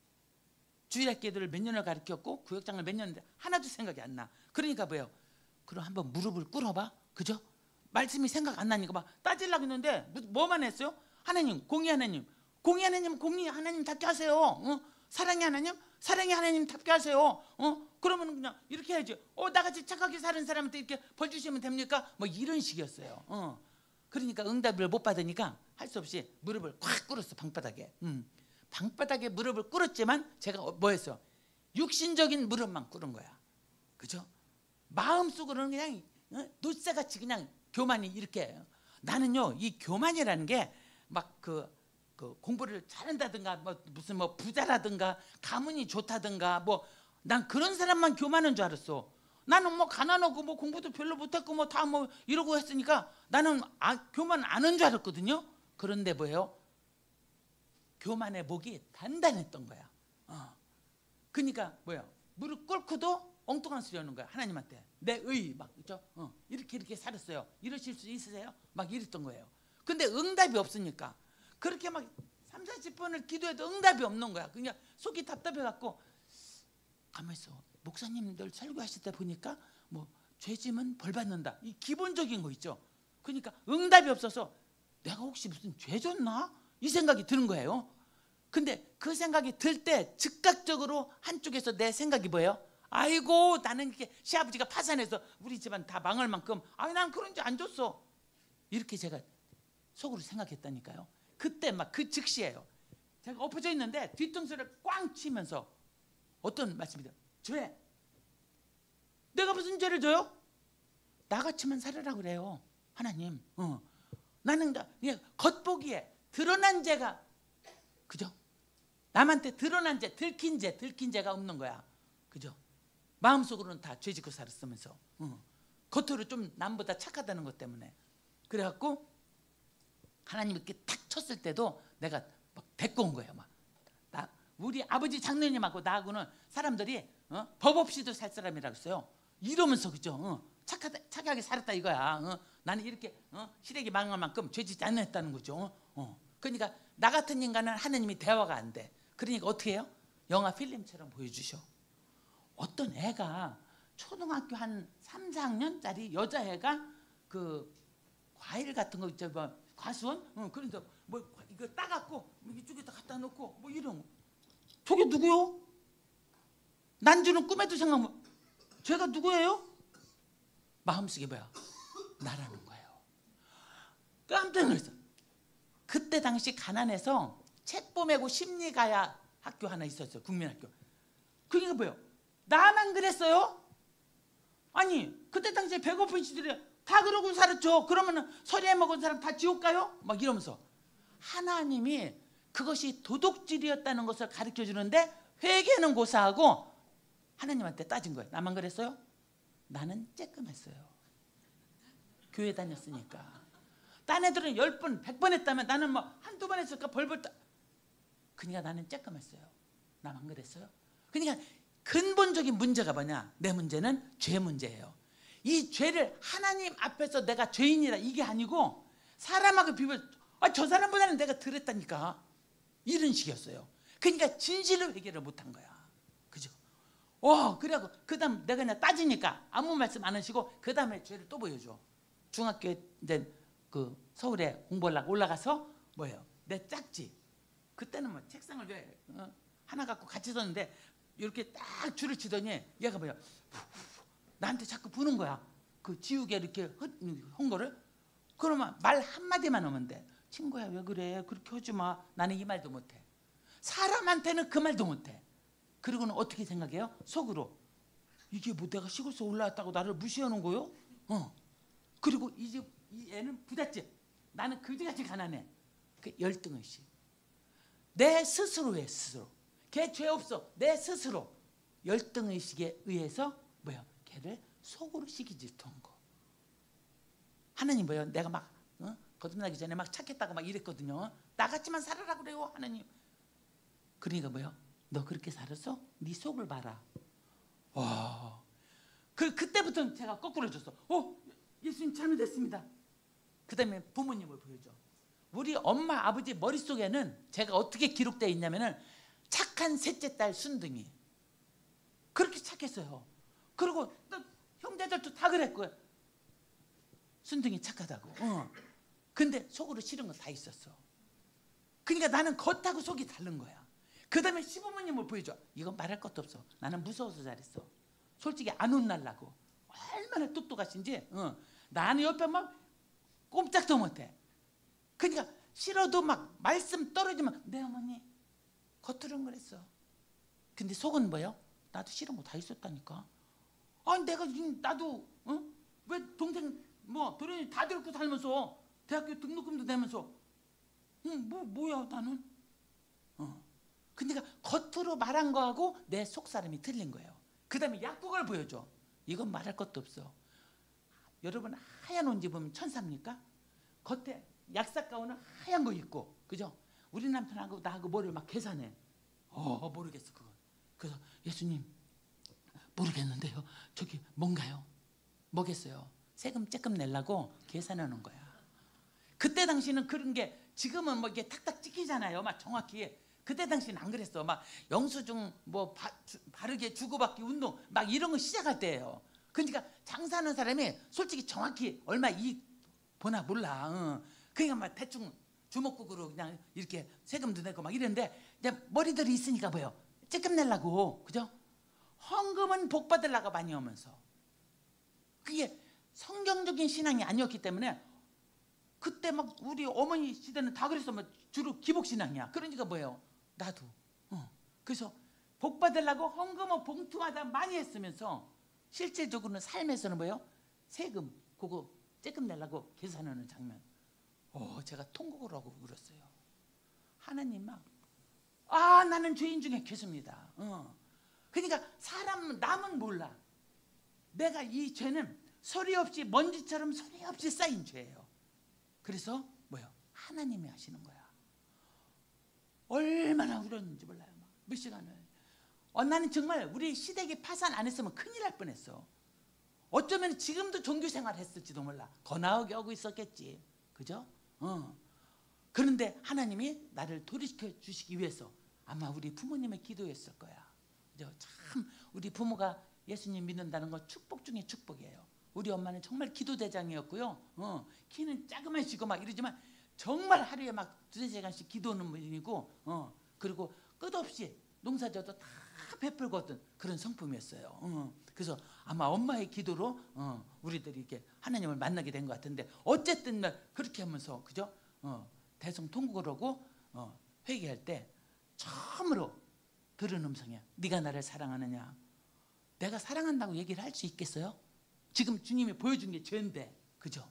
주일학교들을 몇 년을 가르쳤고 구역장을 몇 년 했는데 하나도 생각이 안 나. 그러니까 뭐예요? 그럼 한번 무릎을 꿇어봐. 그죠? 말씀이 생각 안 나니까 막 따지려고 했는데 뭐만 했어요? 하나님, 공의 하나님, 공의 하나님, 공의 하나님답게 하세요. 어? 사랑의 하나님, 사랑의 하나님답게 하세요. 어? 그러면 그냥 이렇게 해야지. 어, 나같이 착하게 사는 사람한테 이렇게 벌 주시면 됩니까? 뭐 이런 식이었어요. 어. 그러니까 응답을 못 받으니까 할 수 없이 무릎을 꽉 꿇었어 방바닥에. 음. 방바닥에 무릎을 꿇었지만 제가 뭐 했어? 육신적인 무릎만 꿇은 거야. 그죠? 마음속으로는 그냥 어? 노쇠같이 그냥 교만이 이렇게. 나는요 이 교만이라는 게 막 그 그 공부를 잘한다든가 뭐 무슨 뭐 부자라든가 가문이 좋다든가 뭐 난 그런 사람만 교만한 줄 알았어. 나는 뭐 가난하고 뭐 공부도 별로 못했고 뭐 다 뭐 이러고 했으니까 나는 아, 교만 안 한 줄 알았거든요. 그런데 뭐예요? 교만의 목이 단단했던 거야. 어. 그러니까 뭐야? 무릎 꿇고도 엉뚱한 소리 하는 거야. 하나님한테 내 의 막 그죠? 어. 이렇게 이렇게 살았어요. 이러실 수 있으세요? 막 이랬던 거예요. 근데 응답이 없으니까 그렇게 막 삼사십 번을 기도해도 응답이 없는 거야. 그냥 속이 답답해갖고 가만히 있어. 목사님들 설교하실 때 보니까 뭐 죄짐은 벌 받는다. 이 기본적인 거 있죠. 그러니까 응답이 없어서 내가 혹시 무슨 죄 졌나? 이 생각이 드는 거예요. 근데 그 생각이 들 때 즉각적으로 한쪽에서 내 생각이 뭐예요? 아이고 나는 이렇게 시아버지가 파산해서 우리 집안 다 망할 만큼 아니 난 그런 죄 안 줬어. 이렇게 제가 속으로 생각했다니까요. 그때 막 그 즉시예요. 제가 엎어져 있는데 뒤통수를 꽝 치면서 어떤 말씀이죠? 죄. 내가 무슨 죄를 져요? 나같이만 살으라고 그래요. 하나님. 어. 나는 그냥 겉보기에 드러난 죄가, 그죠? 남한테 드러난 죄, 들킨 죄, 들킨 죄가 없는 거야. 그죠? 마음속으로는 다 죄짓고 살았으면서 어. 겉으로 좀 남보다 착하다는 것 때문에. 그래갖고 하나님 이렇게 탁 쳤을 때도 내가 막 데리고 온 거예요. 막 나, 우리 아버지 장로님하고 나하고는 사람들이 어? 법 없이도 살 사람이라고 했어요. 이러면서, 그죠? 어. 착하다, 착하게 살았다 이거야. 어? 나는 이렇게 어? 시래기 망할 만큼 죄짓지 않았다는 거죠. 어. 그러니까 나 같은 인간은 하나님이 대화가 안 돼. 그러니까 어떻게 해요? 영화 필름처럼 보여주셔. 어떤 애가 초등학교 한 삼, 사 학년짜리 여자애가 그 과일 같은 거 있죠, 뭐 과수원? 응, 그런데 뭐 이거 따갖고 이쪽에다 갖다 놓고 뭐 이런 거. 저게 누구요? 난주는 꿈에도 생각 못. 제가 누구예요? 마음속에 뭐야? 나라는 거예요. 깜짝 놀랐어. 그때 당시 가난해서 책 보매고 심리가야 학교 하나 있었어요. 국민학교. 그러니까 뭐예요? 나만 그랬어요? 아니 그때 당시에 배고픈 시들이 다 그러고 살았죠. 그러면 서리에 먹은 사람 다 지옥 가요? 막 이러면서 하나님이 그것이 도둑질이었다는 것을 가르쳐 주는데 회개는 고사하고 하나님한테 따진 거예요. 나만 그랬어요? 나는 쬐끔했어요. 교회 다녔으니까. 딴 애들은 열 번, 백 번 했다면 나는 뭐 한두 번 했을까 벌벌 따. 그러니까 나는 쬐끔했어요. 나만 그랬어요? 그러니까 근본적인 문제가 뭐냐? 내 문제는 죄 문제예요. 이 죄를 하나님 앞에서 내가 죄인이다 이게 아니고 사람하고 비교, 아, 저 사람보다는 내가 덜했다니까 이런 식이었어요. 그러니까 진실로 회개를 못한 거야. 그죠? 와, 그래갖고 그 다음 내가 그냥 따지니까 아무 말씀 안 하시고 그 다음에 죄를 또 보여줘. 중학교에 이제 그 서울에 공부하려고 올라가서 뭐예요? 내 짝지. 그때는 뭐 책상을 왜 어? 하나 갖고 같이 썼는데 이렇게 딱 줄을 치더니 얘가 뭐야? 나한테 자꾸 부는 거야. 그 지우개 이렇게 한 거를. 그러면 말 한마디만 하면 돼. 친구야 왜 그래? 그렇게 하지 마. 나는 이 말도 못해. 사람한테는 그 말도 못해. 그리고는 어떻게 생각해요? 속으로 이게 뭐 내가 시골에서 올라왔다고 나를 무시하는 거요? 어. 그리고 이 집 이 애는 부잣집. 나는 그지같이 가난해. 그 열등의식. 내 스스로의 스스로. 걔 죄 없어. 내 스스로 열등의식에 의해서 뭐야? 걔를 속으로 시기질투한 거. 하나님 뭐야? 내가 막 어? 거듭나기 전에 막 착했다고 막 이랬거든요. 나같지만 살아라 그래요 하나님. 그러니까 뭐야? 너 그렇게 살았어? 네 속을 봐라. 와. 그 그때부터 제가 거꾸로 줬어. 어, 예수님 잘못했습니다. 그 다음에 부모님을 보여줘. 우리 엄마 아버지 머릿속에는 제가 어떻게 기록되어 있냐면은 착한 셋째 딸 순둥이. 그렇게 착했어요. 그리고 또 형제들도 다 그랬고 순둥이 착하다고. 어. 근데 속으로 싫은 거 다 있었어. 그러니까 나는 겉하고 속이 다른 거야. 그 다음에 시부모님을 보여줘. 이건 말할 것도 없어. 나는 무서워서 잘했어. 솔직히 안 혼날라고. 얼마나 똑똑하신지. 어. 나는 옆에 막 꼼짝도 못해. 그러니까 싫어도 막 말씀 떨어지면 내 어머니 겉으로는 그랬어. 근데 속은 뭐예요? 나도 싫은 거 다 있었다니까. 아니 내가 나도 어? 왜 동생 뭐 도련이 다 들고 살면서 대학교 등록금도 내면서 응, 뭐 뭐야 나는. 어. 그러니까 겉으로 말한 거하고 내 속 사람이 틀린 거예요. 그 다음에 약국을 보여줘. 이건 말할 것도 없어. 여러분 하얀 옷 입으면 천사입니까? 겉에 약사 가운은 하얀 거 입고, 그죠? 우리 남편하고 나하고 뭐를 막 계산해. 어 모르겠어 그건. 그래서 예수님 모르겠는데요. 저기 뭔가요? 뭐겠어요? 세금 쬐끔 내려고 계산하는 거야. 그때 당시는 그런 게 지금은 뭐 이게 탁탁 찍히잖아요. 막 정확히. 그때 당시는 안 그랬어. 막 영수증 뭐 바, 주, 바르게 주고받기 운동 막 이런 거 시작할 때예요. 그러니까 장사하는 사람이 솔직히 정확히 얼마 이익 보나 몰라. 어. 그러니까 막 대충 주먹국으로 그냥 이렇게 세금도 내고 막 이랬는데 이제 머리들이 있으니까 뭐요? 쬐끔 내려고. 그죠? 헌금은 복 받으려고 많이 오면서 그게 성경적인 신앙이 아니었기 때문에 그때 막 우리 어머니 시대는 다 그랬어. 뭐 주로 기복신앙이야. 그러니까 뭐예요? 나도. 어. 그래서 복 받으려고 헌금은 봉투마다 많이 했으면서 실제적으로는 삶에서는 뭐예요? 세금 그거 쬐끔 내려고 계산하는 장면. 어, 제가 통곡을 하고 울었어요. 하나님 막, 아, 나는 죄인 중에 괴수입니다. 어. 그러니까 사람, 남은 몰라. 내가 이 죄는 소리 없이, 먼지처럼 소리 없이 쌓인 죄예요. 그래서 뭐요? 하나님이 하시는 거야. 얼마나 울었는지 몰라요. 막 몇 시간을. 어, 나는 정말 우리 시댁이 파산 안 했으면 큰일 날 뻔했어. 어쩌면 지금도 종교생활 했을지도 몰라. 거나하게 하고 있었겠지. 그죠? 어. 그런데 하나님이 나를 돌이켜 주시기 위해서 아마 우리 부모님의 기도였을 거야. 그죠? 참 우리 부모가 예수님 믿는다는 건 축복 중에 축복이에요. 우리 엄마는 정말 기도대장이었고요. 어. 키는 자그마시고 막 이러지만 정말 하루에 막 두세 시간씩 기도하는 분이고, 어. 그리고 끝없이 농사져도 다 베풀거든. 그런 성품이었어요. 어. 그래서 아마 엄마의 기도로 어, 우리들이 이렇게 하나님을 만나게 된 것 같은데, 어쨌든 그렇게 하면서 그죠? 어, 대성통곡을 하고 어, 회개할 때 처음으로 들은 음성이야. 네가 나를 사랑하느냐? 내가 사랑한다고 얘기를 할 수 있겠어요? 지금 주님이 보여준 게 죄인데, 그죠?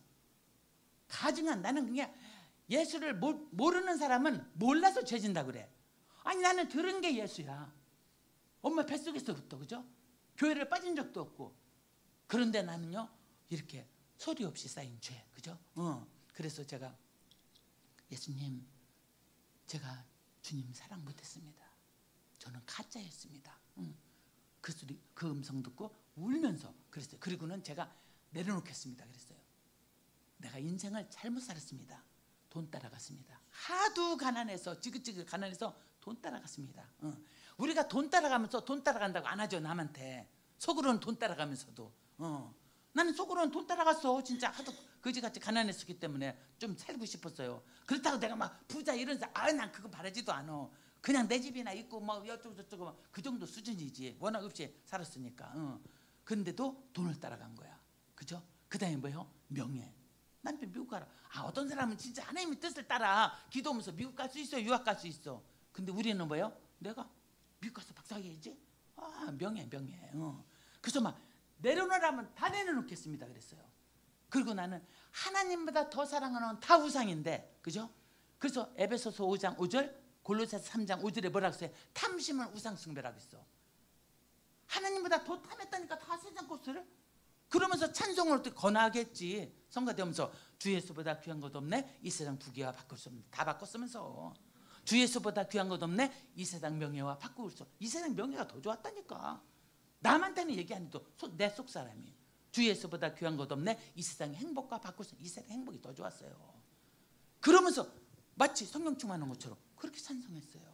가증한 나는 그냥 예수를 모, 모르는 사람은 몰라서 죄진다 그래. 아니 나는 들은 게 예수야. 엄마 뱃속에서부터, 그죠? 교회를 빠진 적도 없고. 그런데 나는요 이렇게 소리 없이 쌓인 죄, 그죠? 어. 그래서 제가 예수님, 제가 주님 사랑 못했습니다. 저는 가짜였습니다. 응. 그 소리, 그 음성 듣고 울면서 그랬어요. 그리고는 제가 내려놓겠습니다. 그랬어요. 내가 인생을 잘못 살았습니다. 돈 따라갔습니다. 하도 가난해서, 지긋지긋 가난해서 돈 따라갔습니다. 어. 우리가 돈 따라가면서 돈 따라간다고 안 하죠, 남한테. 속으로는 돈 따라가면서도. 어. 나는 속으로는 돈 따라갔어. 진짜 하도 거지같이 가난했었기 때문에 좀 살고 싶었어요. 그렇다고 내가 막 부자 이런 사, 아, 난 그거 바라지도 않아. 그냥 내 집이나 있고 뭐 어쩌고 저쩌고 그 정도 수준이지. 워낙 없이 살았으니까. 어. 그런데도 돈을 따라간 거야. 그죠? 그 다음에 뭐요? 명예. 남편 미국 가라. 아, 어떤 사람은 진짜 하나님의 뜻을 따라 기도하면서 미국 갈 수 있어, 유학 갈 수 있어. 근데 우리는 뭐요? 내가 미국 가서 박사해야지. 아, 명예, 명예. 어. 그래서 막 내려놓으라면 다 내려놓겠습니다 그랬어요. 그리고 나는 하나님보다 더 사랑하는 건 다 우상인데, 그죠? 그래서 에베소서 오 장 오 절, 골로새서 삼 장 오 절에 뭐라고 써요? 탐심은 우상 숭배라고 있어. 하나님보다 더 탐했다니까 다 세상 것을. 그러면서 찬송을 어떻게 권하겠지. 성가되면서 주 예수보다 귀한 것 없네, 이 세상 부귀와 바꿀 수 없네. 다 바꿨으면서 주 예수보다 귀한 것 없네, 이 세상 명예와 바꿀 수 없네. 이 세상 명예가 더 좋았다니까. 남한테는 얘기 안 해도 내 속 사람이 주 예수보다 귀한 것 없네, 이 세상 행복과 바꿀 수 없네. 이 세상 행복이 더 좋았어요. 그러면서 마치 성령 충만한 것처럼 그렇게 찬송했어요.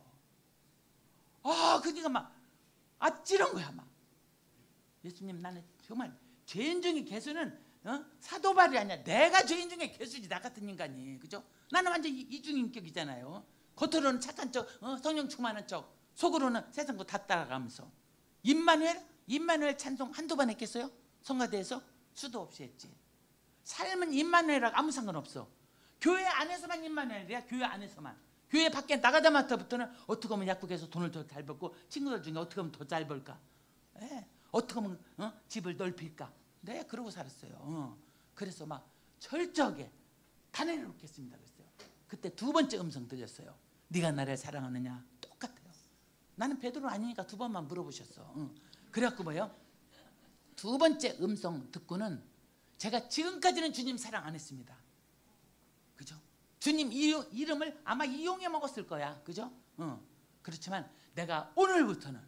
아, 그니까 막 아찔한 거야. 막 예수님, 나는 정말 죄인 중에 괴수는 어? 사도발이 아니야. 내가 죄인 중에 괴수지. 나 같은 인간이. 그죠? 나는 완전 이중인격이잖아요. 겉으로는 착한 척, 어? 성령 충만한 척, 속으로는 세상 거 다 따라가면서. 임마누엘? 임마누엘 찬송 한두 번 했겠어요? 성가대에서? 수도 없이 했지. 삶은 임마누엘하고 아무 상관없어. 교회 안에서만 임마누엘이야. 교회 안에서만. 교회 밖에 나가자마자부터는 어떻게 하면 약국에서 돈을 더 잘 벌고, 친구들 중에 어떻게 하면 더 잘 벌까? 네. 어떻게 하면 어? 집을 넓힐까? 네, 그러고 살았어요. 어. 그래서 막 철저하게 다 내려놓겠습니다 그랬어요. 그때 두 번째 음성 들렸어요. 네가 나를 사랑하느냐? 똑같아요. 나는 베드로 아니니까 두 번만 물어보셨어. 어. 그래갖고 뭐요? 두 번째 음성 듣고는 제가 지금까지는 주님 사랑 안 했습니다. 그죠? 주님 이름을 아마 이용해 먹었을 거야. 그죠? 어. 그렇지만 내가 오늘부터는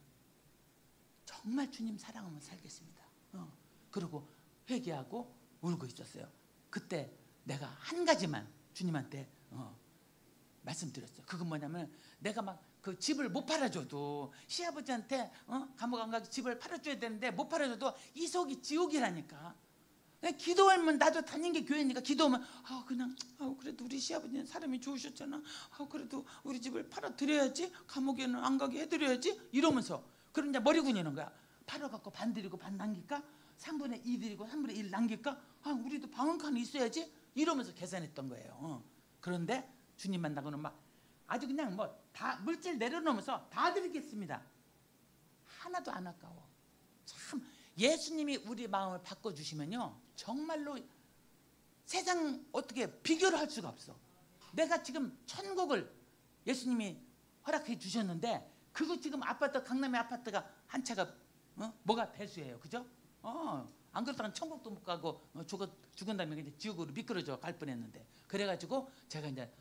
정말 주님 사랑하면 살겠습니다. 어. 그리고 회개하고 울고 있었어요. 그때 내가 한 가지만 주님한테 어, 말씀드렸어요. 그건 뭐냐면, 내가 막 그 집을 못 팔아줘도, 시아버지한테 어? 감옥 안 가게 집을 팔아줘야 되는데 못 팔아줘도 이 속이 지옥이라니까. 기도하면, 나도 다닌 게 교회니까 기도하면, 아, 그냥 아, 그래도 우리 시아버지는 사람이 좋으셨잖아. 아, 그래도 우리 집을 팔아드려야지, 감옥에는 안 가게 해드려야지, 이러면서. 그럼 이제 머리 굴리는 거야. 팔아갖고 반 드리고 반 남길까? 삼분의 이 드리고 삼분의 일 남길까? 아, 우리도 방 한 칸 있어야지, 이러면서 계산했던 거예요. 어. 그런데 주님 만나고는 막 아주 그냥 뭐 다 물질 내려놓으면서 다 드리겠습니다. 하나도 안 아까워. 참 예수님이 우리 마음을 바꿔주시면요, 정말로 세상 어떻게 비교를 할 수가 없어. 내가 지금 천국을 예수님이 허락해 주셨는데 그거 지금 아파트 강남의 아파트가 한 채가 어? 뭐가 배수예요, 그죠? 어, 안 그렇다면 천국도 못 가고 어, 죽어 죽은 다음에 이제 지옥으로 미끄러져 갈 뻔했는데 그래가지고 제가 이제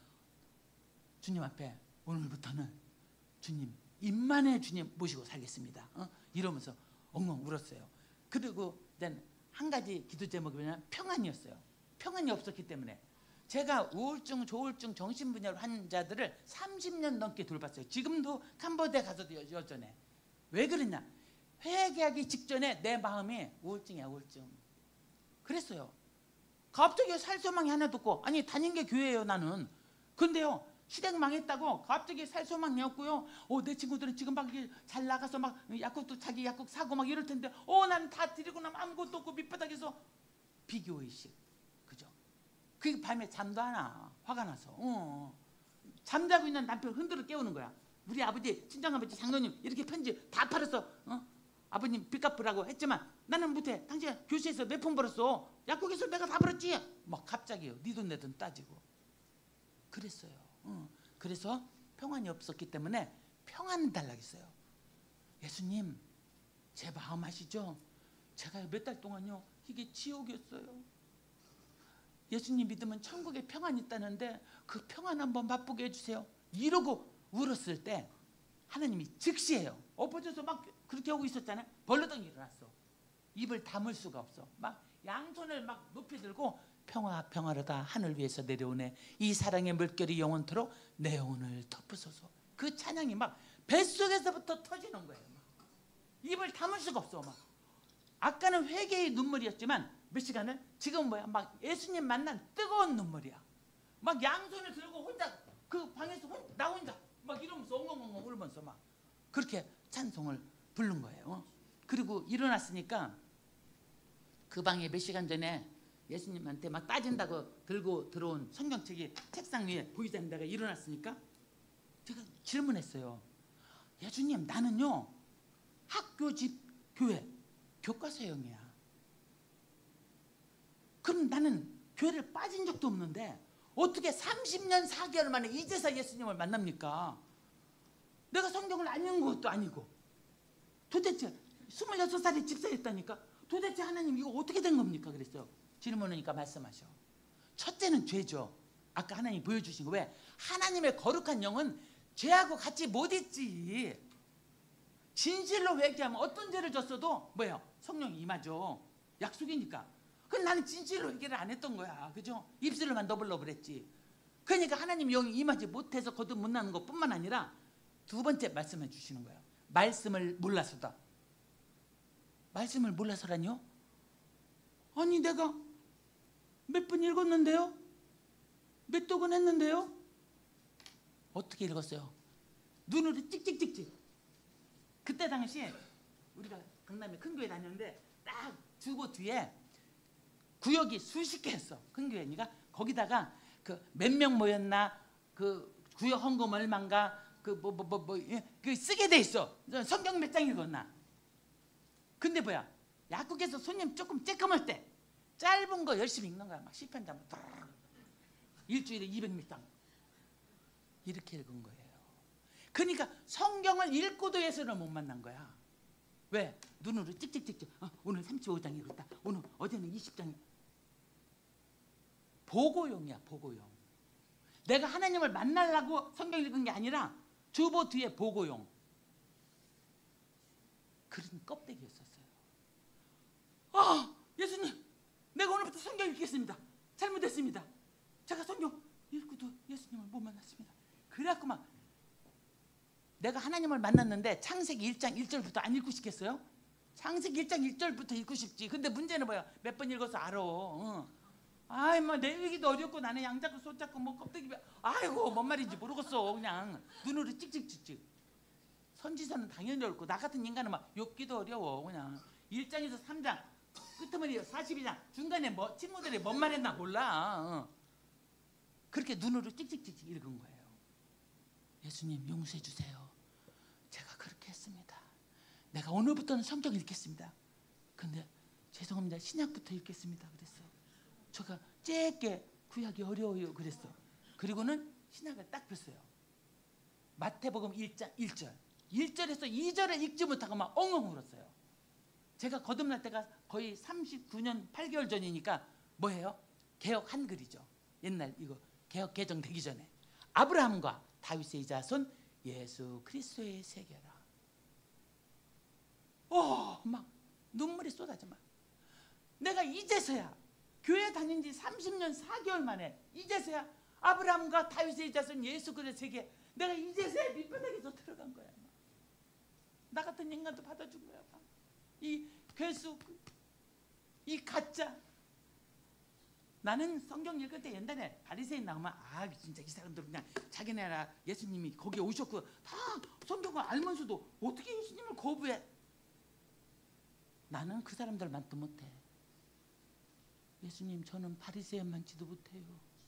주님 앞에 오늘부터는 주님 임만의 주님 모시고 살겠습니다. 어? 이러면서 엉엉 울었어요. 그리고 일단 한 가지 기도 제목이 뭐냐면 평안이었어요. 평안이 없었기 때문에 제가 우울증, 조울증, 정신분열 환자들을 삼십 년 넘게 돌봤어요. 지금도 캄보디아 가서도 여- 여전해. 왜 그랬냐? 회개하기 직전에 내 마음이 우울증이야, 우울증. 그랬어요. 갑자기 살 소망이 하나도 없고, 아니 다닌 게 교회예요, 나는. 근데요, 시댁 망했다고 갑자기 살 소망이 없고요. 어, 내 친구들은 지금 막 이렇게 잘 나가서 막 약국도 자기 약국 사고 막 이럴 텐데, 어, 나는 다 드리고 나면 아무것도 없고 밑바닥에서 비교의식, 그죠? 그 밤에 잠도 안 와. 화가 나서. 어. 잠자고 있는 남편을 흔들어 깨우는 거야. 우리 아버지, 친정아버지, 장로님 이렇게 편지 다 팔았어. 어? 아버님 빚 갚으라고 했지만 나는 못해. 당신 교시에서 몇 푼 벌었어. 약국에서 내가 다 벌었지. 막 갑자기요. 네 돈 내 돈 따지고. 그랬어요. 어. 그래서 평안이 없었기 때문에 평안을 달라고 했어요. 예수님, 제 마음 아시죠? 제가 몇 달 동안요, 이게 지옥이었어요. 예수님 믿으면 천국에 평안이 있다는데 그 평안 한번 맛보게 해주세요. 이러고 울었을 때 하나님이 즉시해요. 엎어져서 막 그렇게 하고 있었잖아요. 벌러덩 일어났어. 입을 다물 수가 없어. 막 양손을 막 높이 들고 평화 평화로다 하늘 위에서 내려오네. 이 사랑의 물결이 영원토록 내 영혼을 덮으소서. 그 찬양이 막 뱃속에서부터 터지는 거예요. 막. 입을 다물 수가 없어. 막. 아까는 회개의 눈물이었지만 몇 시간을 지금 뭐야? 막 예수님 만난 뜨거운 눈물이야. 막 양손을 들고 혼자 그 방에서 혼, 나 혼자 막 이러면서 엉엉엉엉 울면서 막 그렇게 찬송을 부른 거예요. 그리고 일어났으니까 그 방에 몇 시간 전에 예수님한테 막 따진다고 들고 들어온 성경책이 책상 위에 보이지 않는 데가 일어났으니까 제가 질문했어요. 예수님, 나는요 학교 집 교회 교과서형이야. 그럼 나는 교회를 빠진 적도 없는데 어떻게 삼십 년 사 개월 만에 이제서 예수님을 만납니까? 내가 성경을 안 읽은 것도 아니고 도대체 스물여섯 살에 집사했다니까 도대체 하나님 이거 어떻게 된 겁니까? 그랬어요. 질문하니까 말씀하셔. 첫째는 죄죠. 아까 하나님이 보여주신 거. 왜? 하나님의 거룩한 영은 죄하고 같이 못 있지. 진실로 회개하면 어떤 죄를 졌어도 뭐예요? 성령이 임하죠. 약속이니까. 근데 나는 진실로 회개를 안 했던 거야. 그죠? 입술로만 너블너블했지. 그러니까 하나님 영이 임하지 못해서 거듭 못 나는 것뿐만 아니라 두 번째 말씀해 주시는 거예요. 말씀을 몰라서다. 말씀을 몰라서라뇨? 아니 내가 몇 번 읽었는데요? 몇 독은 했는데요? 어떻게 읽었어요? 눈으로 찍찍찍찍. 그때 당시에 우리가 강남에 큰 교회 다녔는데 딱 주보 뒤에 구역이 수십 개였어. 큰 교회니까 거기다가 그 몇 명 모였나 그 구역 헌금 얼마인가 그 뭐 뭐 뭐 뭐 그 쓰게 돼 있어. 성경 몇 장 읽었나. 근데 뭐야? 약국에서 손님 조금 쬐끔할 때 짧은 거 열심히 읽는 거야. 막 시편 잡아. 일주일에 이백 몇 장. 이렇게 읽은 거예요. 그러니까 성경을 읽고도 예수를 못 만난 거야. 왜? 눈으로 찍찍찍찍. 어, 오늘 삼십오 장 읽었다. 오늘 어제는 이십 장. 보고용이야, 보고용. 내가 하나님을 만나려고 성경 읽은 게 아니라 주보 뒤에 보고용. 그런 껍데기였었어요. 아, 예수님, 내가 오늘부터 성경 읽겠습니다. 잘못했습니다. 제가 성경 읽고도 예수님을 못 만났습니다. 그래갖고 막 내가 하나님을 만났는데 창세기 일 장 일 절부터 안 읽고 싶겠어요? 창세기 일 장 일 절부터 읽고 싶지. 근데 문제는 뭐야? 몇 번 읽어서 알아. 어. 아이 뭐 내기도 어렵고 나는 양 잡고 손 잡고 뭐 껍데기 아이고 뭔 말인지 모르겠어. 그냥 눈으로 찍찍찍찍. 선지서는 당연히 어렵고 나 같은 인간은 막 엮기도 어려워. 그냥 일 장에서 삼 장 끝머리 사십이 장 중간에 뭐 친구들이 뭔 말했나 몰라. 어. 그렇게 눈으로 찍찍찍찍 읽은 거예요. 예수님 용서해 주세요. 제가 그렇게 했습니다. 내가 오늘부터는 성경 읽겠습니다. 근데 죄송합니다. 신약부터 읽겠습니다. 그랬어. 제가 짧게 구약이 어려워요. 그랬어. 그리고는 신약을 딱 폈어요. 마태복음 일 장 일 절. 일 절에서 이 절을 읽지 못하고 막 엉엉 울었어요. 제가 거듭날 때가 거의 삼십구 년 팔 개월 전이니까 뭐예요? 개혁 한글이죠. 옛날 이거 개혁 개정되기 전에 아브라함과 다윗의 자손 예수 그리스도의 세계라. 오, 막 눈물이 쏟아져. 막 내가 이제서야 교회 다닌 지 삼십 년 사 개월 만에 이제서야 아브라함과 다윗의 자손 예수 그리스도의 세계, 내가 이제서야 밑바닥에서 들어간 거야. 막. 나 같은 인간도 받아준 거야. 막. 이 괴수, 이 가짜. 나는 성경 읽을 때 옛날에 바리새인 나오면 아 진짜 이 사람들 그냥 자기네라 예수님이 거기에 오셨고 다 성경을 알면서도 어떻게 예수님을 거부해? 나는 그 사람들만도 못해. 예수님, 저는 바리새인만지도 못해요.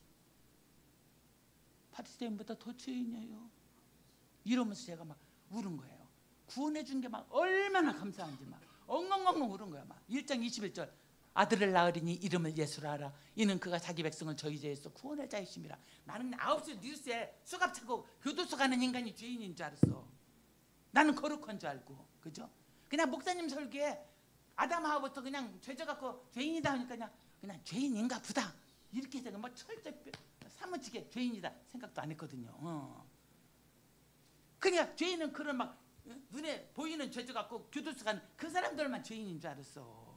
바리새인보다 더 죄인이에요. 이러면서 제가 막 울은 거예요. 구원해 준 게 막 얼마나 감사한지 막 엉엉엉엉 울은 거야. 막 일 장 이십일 절. 아들을 낳으리니 이름을 예수라 하라. 이는 그가 자기 백성을 저희 죄에서 구원할 자이심이라. 나는 아홉 시 뉴스에 수갑 차고 교도소 가는 인간이 죄인인 줄 알았어. 나는 거룩한 줄 알고. 그죠? 그냥 목사님 설교에 아담 하와부터 그냥 죄져갖고 죄인이다 하니까 그냥 그냥 죄인인가 보다 이렇게 해서 뭐 철저히 사무치게 죄인이다 생각도 안 했거든요. 어. 그냥 죄인은 그런 막 눈에 보이는 죄져갖고 교도소 가는 그 사람들만 죄인인 줄 알았어.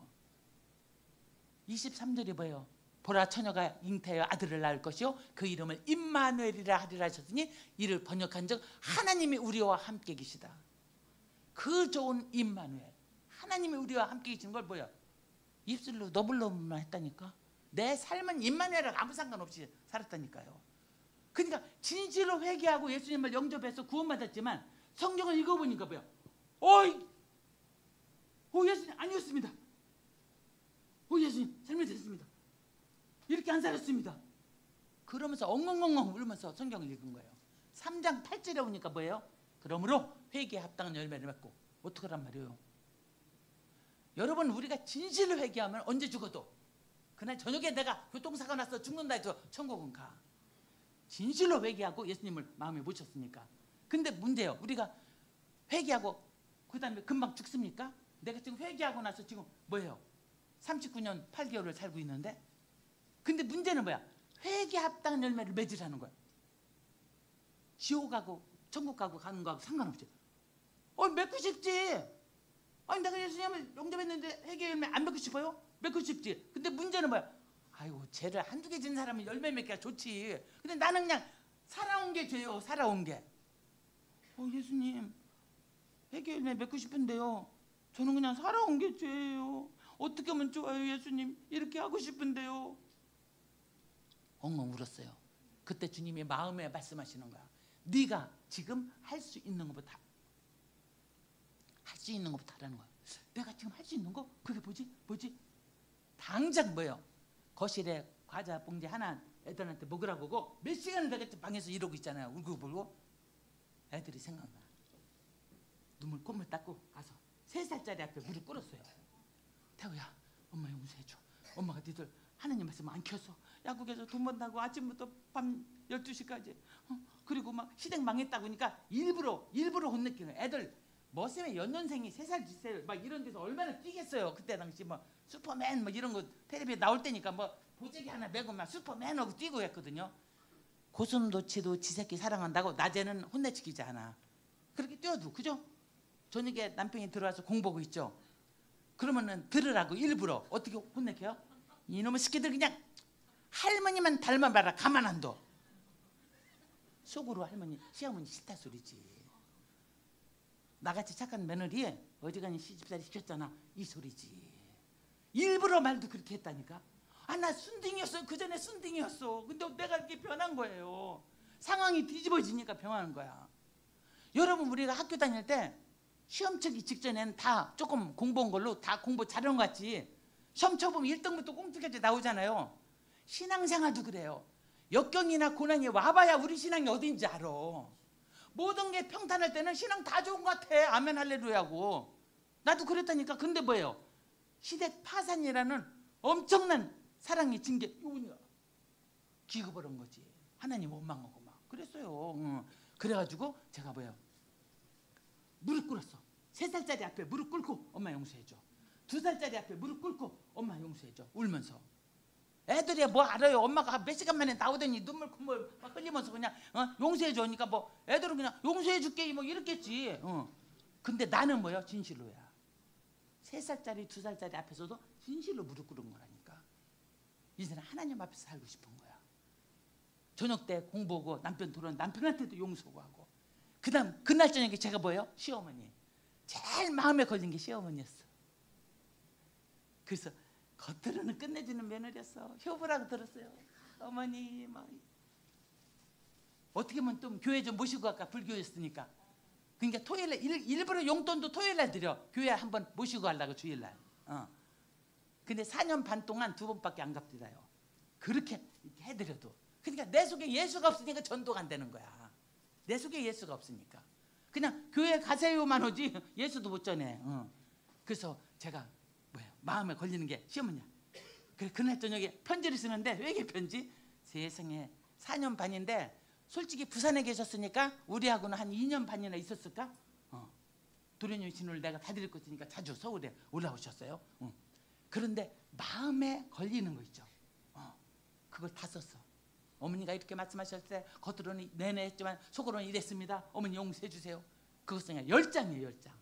이십삼 절이 뭐예요? 보라 처녀가 잉태하여 아들을 낳을 것이요 그 이름을 임마누엘이라 하리라 하셨으니 이를 번역한 즉 하나님이 우리와 함께 계시다. 그 좋은 임마누엘, 하나님이 우리와 함께 계시는 걸 뭐야? 입술로 너블너블만 했다니까. 내 삶은 임마누엘하고 아무 상관없이 살았다니까요. 그러니까 진실로 회개하고 예수님을 영접해서 구원받았지만 성경을 읽어보니까 뭐야? 어이, 오 예수님 아니었습니다. 오 예수님 잘못했습니다. 이렇게 안 살았습니다. 그러면서 엉엉엉엉 울면서 성경을 읽은 거예요. 삼 장 팔 절에 오니까 뭐예요? 그러므로 회개에 합당한 열매를 맺고 어떡하란 말이에요. 여러분, 우리가 진실로 회개하면 언제 죽어도 그날 저녁에 내가 교통사고 나서 죽는다 해도 천국은 가. 진실로 회개하고 예수님을 마음에 모셨으니까. 근데 문제예요. 우리가 회개하고 그 다음에 금방 죽습니까? 내가 지금 회개하고 나서 지금 뭐예요? 삼십구 년 팔 개월을 살고 있는데, 근데 문제는 뭐야? 회개 합당한 열매를 맺으라는 거야. 지옥 가고 천국 가고 가는 거하고 상관없지. 어, 맺고 싶지. 아니 내가 예수님을 영접했는데 회개 열매 안 맺고 싶어요? 맺고 싶지. 근데 문제는 뭐야? 아이고 죄를 한두 개 진 사람은 열매 맺기가 좋지. 근데 나는 그냥 살아온 게 죄요. 살아온 게. 어, 예수님 회개 열매 맺고 싶은데요. 저는 그냥 살아온 게 죄예요. 어떻게 하면 좋아요, 예수님? 이렇게 하고 싶은데요. 엉엉 울었어요. 그때 주님이 마음에 말씀하시는 거야. 네가 지금 할 수 있는 것보다 할 수 있는 것부터 하라는 거야. 내가 지금 할 수 있는 거? 그게 뭐지? 뭐지? 당장 뭐예요? 거실에 과자 봉지 하나 애들한테 먹으라고 하고 몇 시간을 내가 방에서 이러고 있잖아요. 울고불고. 애들이 생각나. 눈물 콧물 닦고 가서 세 살짜리 앞에 무릎 꿇었어요. 태우야, 엄마 용서해줘. 엄마가 니들 하나님 말씀 안 켜서 야구에서 돈 번다고 아침부터 밤 열두 시까지 어? 그리고 막 시댁 망했다고 하니까 일부러 일부러 혼내키는 애들. 머슴의 연년생이 세 살, 두 살 막 이런 데서 얼마나 뛰겠어요. 그때 당시 뭐 슈퍼맨 뭐 이런 거 텔레비에 나올 때니까 뭐 보재기 하나 메고 막 슈퍼맨 하고 뛰고 했거든요. 고슴도치도 지 새끼 사랑한다고 낮에는 혼내치기지 않아. 그렇게 뛰어도 그죠? 저녁에 남편이 들어와서 공부하고 있죠. 그러면은 들으라고 일부러 어떻게 혼내켜요? 이놈의 새끼들 그냥 할머니만 닮아봐라 가만 안 둬. 속으로 할머니 시어머니 싫다 소리지. 나같이 착한 며느리 어지간히 시집살이 시켰잖아 이 소리지. 일부러 말도 그렇게 했다니까. 아 나 순딩이었어. 그 전에 순딩이었어. 근데 내가 이렇게 변한 거예요. 상황이 뒤집어지니까 변하는 거야. 여러분, 우리가 학교 다닐 때 시험 치기 직전에는 다 조금 공부한 걸로 다 공부 잘한 것 같지. 시험 쳐보면 일 등부터 꽁투까지 나오잖아요. 신앙생활도 그래요. 역경이나 고난이 와봐야 우리 신앙이 어딘지 알아. 모든 게 평탄할 때는 신앙 다 좋은 것 같아. 아멘 할렐루야고. 나도 그랬다니까. 근데 뭐예요? 시댁 파산이라는 엄청난 사랑의 징계 요니가 기겁을 한 거지. 하나님 원망하고 막 그랬어요. 응. 그래가지고 제가 뭐예요? 무릎 꿇었어. 세 살짜리 앞에 무릎 꿇고 엄마 용서해줘. 두 살짜리 앞에 무릎 꿇고 엄마 용서해줘. 울면서. 애들이 뭐 알아요. 엄마가 몇 시간 만에 나오더니 눈물 콧물 막 흘리면서 그냥 어? 용서해줘. 그러니까 뭐 애들은 그냥 용서해줄게 뭐 이랬겠지. 어. 근데 나는 뭐요? 진실로야. 세 살짜리 두 살짜리 앞에서도 진실로 무릎 꿇은 거라니까. 이제는 하나님 앞에서 살고 싶은 거야. 저녁 때 공부하고 남편 돌아온 남편한테도 용서하고. 그 다음 그날 저녁에 제가 뭐예요? 시어머니. 제일 마음에 걸린 게 시어머니였어. 그래서 겉으로는 끝내주는 며느리였어. 효부라고 들었어요. 어머니 막 어떻게 하면 좀 교회 좀 모시고 갈까. 불교였으니까. 그러니까 토요일날 일, 일부러 용돈도 토요일날 드려. 교회 한번 모시고 가려고 주일날. 어. 근데 사 년 반 동안 두 번밖에 안 갚더라요. 그렇게 해드려도. 그러니까 내 속에 예수가 없으니까 전도가 안 되는 거야. 내 속에 예수가 없으니까. 그냥 교회 가세요만 오지 예수도 못 전해. 어. 그래서 제가 뭐야 마음에 걸리는 게 시어머니야. 그래 그날 저녁에 편지를 쓰는데 외계 편지 세상에 사 년 반인데 솔직히 부산에 계셨으니까 우리하고는 한 이 년 반이나 있었을까? 어. 도련님 신호를 내가 다 드릴 것이니까 자주 서울에 올라오셨어요. 어. 그런데 마음에 걸리는 거 있죠. 어. 그걸 다 썼어. 어머니가 이렇게 말씀하셨을 때 겉으로는 내내 했지만 속으로는 이랬습니다. 어머니 용서해 주세요. 그것은 그냥 열 장이에요. 열 장.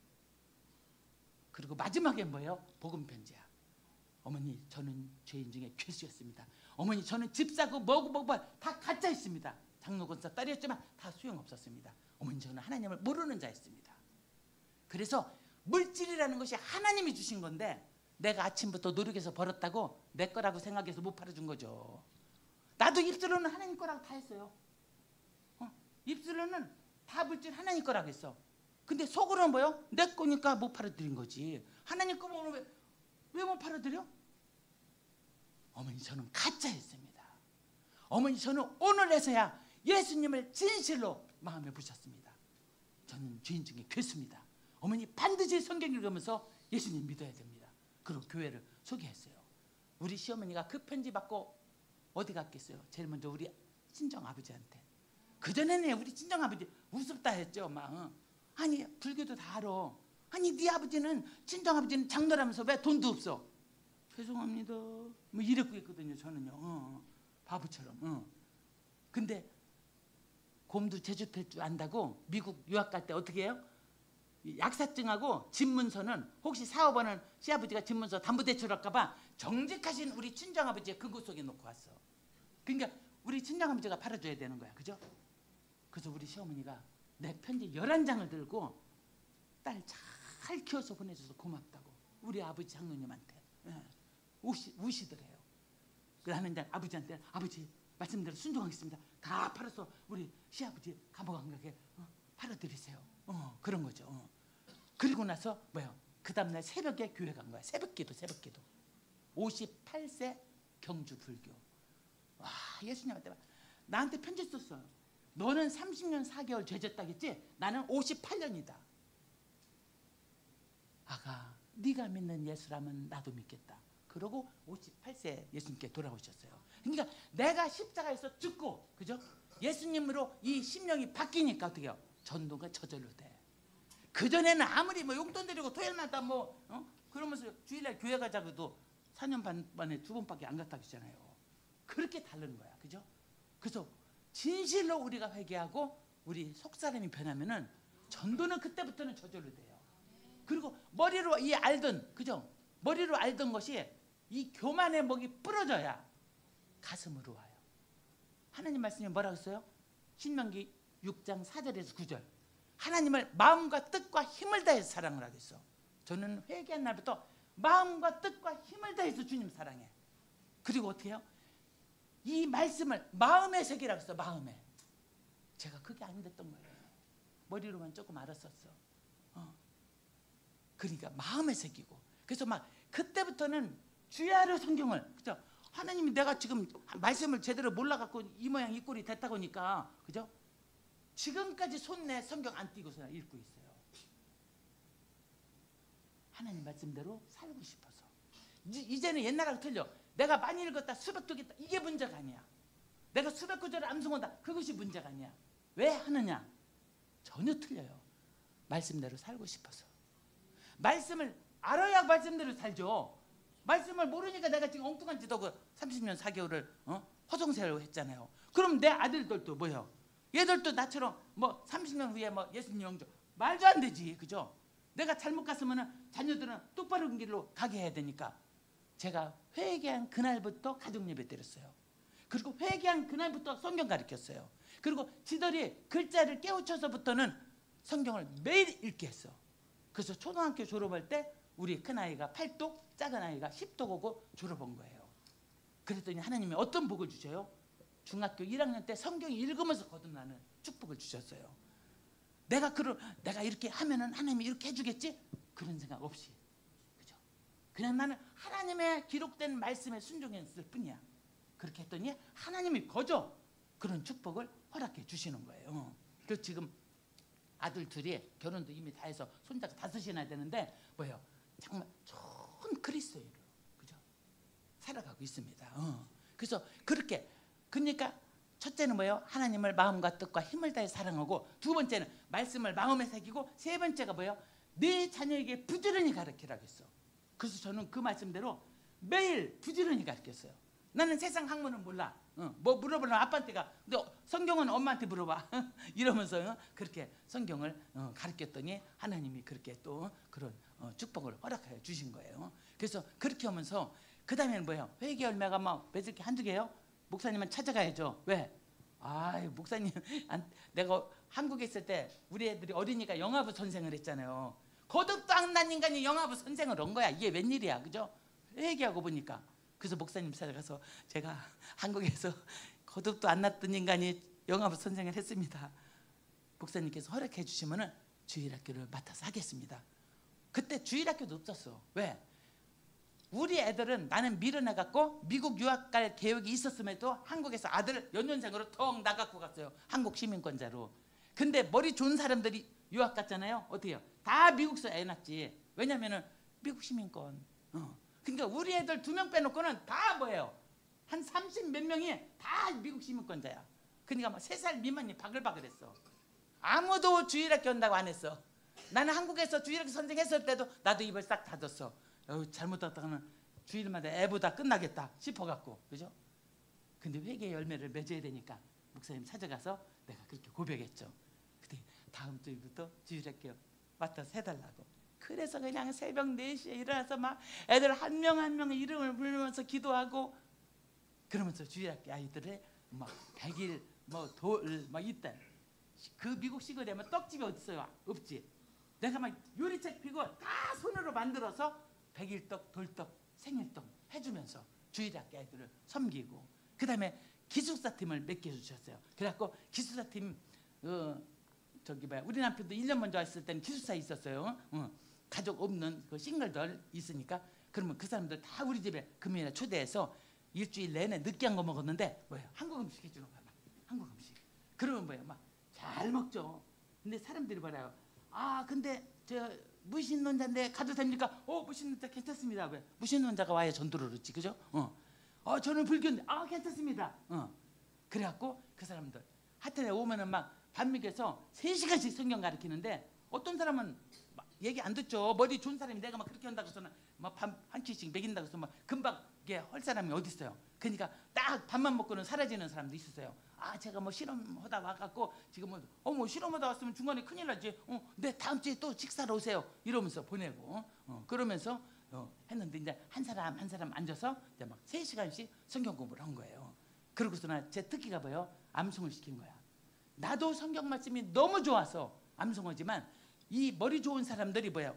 그리고 마지막에 뭐예요? 복음 편지야. 어머니 저는 죄인 중에 괴수였습니다. 어머니 저는 집 사고 뭐고 뭐고 다 가짜 있습니다. 장로권사 딸이었지만 다 소용없었습니다. 어머니 저는 하나님을 모르는 자였습니다. 그래서 물질이라는 것이 하나님이 주신 건데 내가 아침부터 노력해서 벌었다고 내 거라고 생각해서 못 팔아준 거죠. 나도 입술로는 하나님 거라고 다 했어요. 어? 입술로는 다 물질 하나님 거라고 했어. 근데 속으로는 뭐요? 내 거니까 못 팔아드린 거지. 하나님 거면 왜, 왜 못 팔아드려? 어머니 저는 가짜였습니다. 어머니 저는 오늘에서야 예수님을 진실로 마음에 부셨습니다. 저는 죄인 중에 괴수입니다. 어머니 반드시 성경 읽으면서 예수님 믿어야 됩니다. 그리고 교회를 소개했어요. 우리 시어머니가 그 편지 받고 어디 갔겠어요? 제일 먼저 우리 친정 아버지한테. 그전에는 우리 친정 아버지 우습다 했죠. 막 어. 아니 불교도 다 알아. 아니 네 아버지는 친정 아버지는 장로라면서 왜 돈도 없어? 죄송합니다. 뭐 이랬고 했거든요. 저는요. 어, 바보처럼. 어. 근데 곰도 제주 팰 줄 안다고 미국 유학 갈 때 어떻게 해요? 약사증하고 집문서는 혹시 사업하는 시아버지가 집문서 담보대출할까 봐 정직하신 우리 친정아버지의 금고 속에 놓고 왔어. 그러니까 우리 친정아버지가 팔아줘야 되는 거야. 그죠? 그래서 우리 시어머니가 내 편지 열한 장을 들고 딸 잘 키워서 보내줘서 고맙다고 우리 아버지 장로님한테 예, 우시, 우시더래요. 그러면 이제 아버지한테 아버지 말씀대로 순종하겠습니다. 다 팔아서 우리 시아버지 감옥 안 가게 어, 팔아드리세요. 어, 그런 거죠. 어. 그리고 나서 뭐요? 그 다음날 새벽에 교회 간 거야. 새벽기도 새벽기도. 오십팔 세 경주 불교. 와 예수님한테 나한테 편지 썼어. 너는 삼십 년 사 개월 죄졌다겠지? 나는 오십팔 년이다. 아가 네가 믿는 예수라면 나도 믿겠다. 그러고 오십팔 세 예수님께 돌아오셨어요. 그러니까 내가 십자가에서 죽고 그죠? 예수님으로 이 심령이 바뀌니까 어떻게 해요? 전도가 저절로 돼. 그전에는 아무리 뭐 용돈 드리고 토요일마다 뭐 어? 그러면서 주일날 교회 가자고도 사 년 반 만에 두 번밖에 안 갔다 그러잖아요. 그렇게 다른 거야. 그죠? 그래서 진실로 우리가 회개하고 우리 속사람이 변하면은 전도는 그때부터는 저절로 돼요. 그리고 머리로 이 알던 그죠? 머리로 알던 것이 이 교만의 목이 부러져야 가슴으로 와요. 하나님 말씀이 뭐라고 했어요? 신명기 육 장 사 절에서 구 절. 하나님을 마음과 뜻과 힘을 다해서 사랑을 하겠어. 저는 회개한 날부터 마음과 뜻과 힘을 다해서 주님 사랑해. 그리고 어떻게 해요? 이 말씀을 마음의 색이라고 했어. 마음에. 제가 그게 안 됐던 거예요. 머리로만 조금 알았었어. 어. 그러니까 마음에 새기고. 그래서 막 그때부터는 주야로 성경을 그죠? 하나님이 내가 지금 말씀을 제대로 몰라갖고 이 모양 이 꼴이 됐다고 하니까 그죠? 지금까지 손내 성경 안 띄고서 읽고 있어요. 하나님 말씀대로 살고 싶어서. 이제는 옛날하고 틀려. 내가 많이 읽었다 수백 독 했다 이게 문제가 아니야. 내가 수백 구절을 암송한다. 그것이 문제가 아니야. 왜 하느냐? 전혀 틀려요. 말씀대로 살고 싶어서. 말씀을 알아야 말씀대로 살죠. 말씀을 모르니까 내가 지금 엉뚱한 짓 하고 삼십 년 사 개월을 어? 허송세월을 했잖아요. 그럼 내 아들들도 뭐예요? 얘들도 나처럼 뭐 삼십 년 후에 뭐 예수님 영접 말도 안 되지, 그죠? 내가 잘못 갔으면은 자녀들은 똑바른 길로 가게 해야 되니까 제가 회개한 그날부터 가족 예배 드렸어요. 그리고 회개한 그날부터 성경 가르쳤어요. 그리고 지들이 글자를 깨우쳐서부터는 성경을 매일 읽게 했어. 그래서 초등학교 졸업할 때 우리 큰아이가 팔 독, 작은 아이가 십 독 오고 졸업한 거예요. 그랬더니 하나님이 어떤 복을 주셔요? 중학교 일 학년 때 성경 읽으면서 거듭나는 축복을 주셨어요. 내가 그런 내가 이렇게 하면은 하나님이 이렇게 해주겠지? 그런 생각 없이, 그죠? 그냥 나는 하나님의 기록된 말씀에 순종했을 뿐이야. 그렇게 했더니 하나님이 거저 그런 축복을 허락해 주시는 거예요. 그래서 지금 아들 둘이 결혼도 이미 다 해서 손자가 다섯이나 되는데 뭐예요? 정말 좋은 그리스도인으로, 그죠? 살아가고 있습니다. 어. 그래서 그렇게, 그러니까 첫째는 뭐예요? 하나님을 마음과 뜻과 힘을 다해 사랑하고, 두 번째는 말씀을 마음에 새기고, 세 번째가 뭐예요? 네 자녀에게 부지런히 가르치라고 했어. 그래서 저는 그 말씀대로 매일 부지런히 가르쳤어요. 나는 세상 학문은 몰라. 어, 뭐 물어보면 아빠한테가, 근데 성경은 엄마한테 물어봐. 이러면서 어, 그렇게 성경을 어, 가르쳤더니 하나님이 그렇게 또 그런 어, 축복을 허락해 주신 거예요. 그래서 그렇게 하면서 그 다음에는 뭐예요? 회개 열매가 막 맺을 게 한두 개요? 목사님은 찾아가야죠. 왜? 아, 목사님, 내가 한국에 있을 때 우리 애들이 어린이가 영화부 선생을 했잖아요. 거듭도 안 난 인간이 영화부 선생을 한 거야. 이게 웬일이야, 그죠? 회개하고 보니까. 그래서 목사님 찾아가서 제가 한국에서 거듭도 안 났던 인간이 영화부 선생을 했습니다. 목사님께서 허락해 주시면은 주일학교를 맡아서 하겠습니다. 그때 주일학교도 없었어. 왜? 우리 애들은 나는 밀어내갖고 미국 유학 갈 계획이 있었음에도 한국에서 아들 연년생으로 턱 나갖고 갔어요. 한국 시민권자로. 근데 머리 좋은 사람들이 유학 갔잖아요. 어떻게 해요? 다 미국서 애 낳지. 왜냐면은 미국 시민권. 어. 그러니까 우리 애들 두 명 빼놓고는 다 뭐예요? 한 삼십 몇 명이 다 미국 시민권자야. 그러니까 막 세 살 미만이 바글바글했어. 아무도 주일학교 온다고 안 했어. 나는 한국에서 주일학교 선생했을 때도 나도 입을 싹 닫았어. 어, 잘못했다가는 주일마다 애보다 끝나겠다 싶어갖고, 그죠? 근데 회개의 열매를 맺어야 되니까 목사님 찾아가서 내가 그렇게 고백했죠. 근데 다음 주부터 주일학교 맡아서 해달라고. 그래서 그냥 새벽 네 시에 일어나서 막 애들 한 명 한 명의 이름을 부르면서 기도하고, 그러면서 주일학교 아이들의 막 백일 뭐돌막 이때 그 미국 시골에 뭐 떡집이 어디 있어요? 없지. 내가 막 요리책 피고 다 손으로 만들어서 백일떡, 돌떡, 생일떡 해주면서 주일학교 아이들을 섬기고, 그 다음에 기숙사팀을 몇 개 주셨어요. 그래갖고 기숙사팀 어, 저기 뭐야, 우리 남편도 일 년 먼저 왔을 때는 기숙사에 있었어요. 어, 가족 없는 그 싱글들 있으니까. 그러면 그 사람들 다 우리 집에 금요일에 초대해서 일주일 내내 느끼한 거 먹었는데 뭐예요? 한국 음식 해주는 거야. 한국 음식. 그러면 뭐예요? 막 잘 먹죠. 근데 사람들이 말해요. 아 근데 저 무신론자인데 가도 됩니까? 어 무신론자 괜찮습니다. 왜? 무신론자가 와야 전도를 얻지, 그죠? 어, 어 저는 불교인데 아 괜찮습니다. 어, 그래갖고 그 사람들 하여튼에 오면은 막 반미에서 세 시간씩 성경 가르치는데 어떤 사람은 막 얘기 안 듣죠. 머리 좋은 사람이 내가 막 그렇게 한다고 해서는 막 밥 한 끼씩 먹인다고 해서 막 금방 이게 할 사람이 어디 있어요? 그러니까 딱 밥만 먹고는 사라지는 사람도 있었어요. 아 제가 뭐 실험하다 와갖고 지금 뭐 어머 실험하다 왔으면 중간에 큰일 나지. 어, 네 다음 주에 또 식사로 오세요. 이러면서 보내고 어, 그러면서 어, 했는데 이제 한 사람 한 사람 앉아서 이제 막 세 시간씩 성경 공부를 한 거예요. 그러고서는 제 특기가 뭐예요? 암송을 시킨 거야. 나도 성경 말씀이 너무 좋아서 암송하지만 이 머리 좋은 사람들이 뭐예요?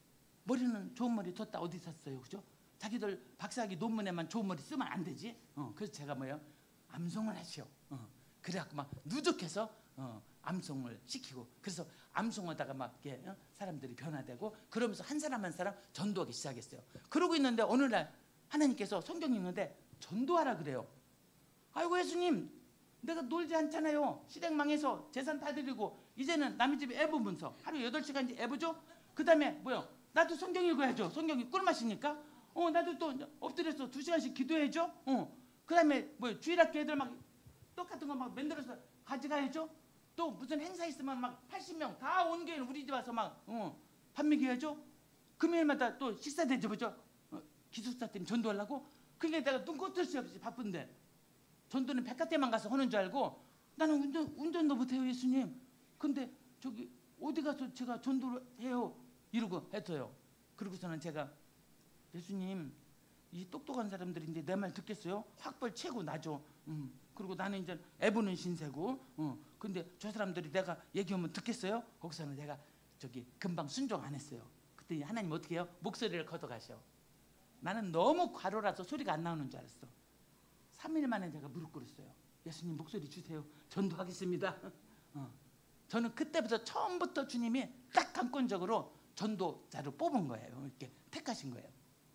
머리는 좋은 머리 뒀다 어디 샀어요, 그죠? 자기들 박사학위 논문에만 좋은 머리 쓰면 안 되지. 어, 그래서 제가 뭐예요? 암송을 하시오. 어, 그래갖고 막 누적해서 어, 암송을 시키고, 그래서 암송하다가 막 이렇게 어? 사람들이 변화되고, 그러면서 한 사람 한 사람 전도하기 시작했어요. 그러고 있는데 어느 날 하나님께서 성경 읽는데 전도하라 그래요. 아이고 예수님, 내가 놀지 않잖아요. 시댁 망해서 재산 다 드리고 이제는 남의 집에 애 보면서 하루 여덟 시간씩 애 보죠. 그 다음에 뭐요? 나도 성경 읽어야죠. 성경이 꿀맛이니까. 어 나도 또 엎드려서 두 시간씩 기도해야죠. 어, 그 다음에 뭐 주일학교 애들 막 똑같은 거 막 만들어서 가져가야죠. 또 무슨 행사 있으면 막 팔십 명 다 온 교회 우리 집 와서 막 어, 밥 먹여야죠. 금요일마다 또 식사 대접하죠. 어, 기숙사 때문에 전도하려고. 그러니까 내가 눈꽃을 수 없이 바쁜데 전도는 백화점만 가서 하는 줄 알고 나는 운전, 운전도 못해요 예수님. 근데 저기 어디 가서 제가 전도를 해요 이러고 했어요. 그러고서는 제가 예수님 이 똑똑한 사람들인데 내 말 듣겠어요? 학벌 최고 나죠. 음. 그리고 나는 이제 애보는 신세고 어. 근데 저 사람들이 내가 얘기하면 듣겠어요? 거기서는 내가 저기 금방 순종 안 했어요. 그때 하나님 어떻게 해요? 목소리를 걷어가셔. 나는 너무 과로라서 소리가 안 나오는 줄 알았어. 삼 일 만에 제가 무릎 꿇었어요. 예수님 목소리 주세요. 전도하겠습니다. 어. 저는 그때부터 처음부터 주님이 딱 감권적으로 전도자로 뽑은 거예요. 이렇게 택하신 거예요.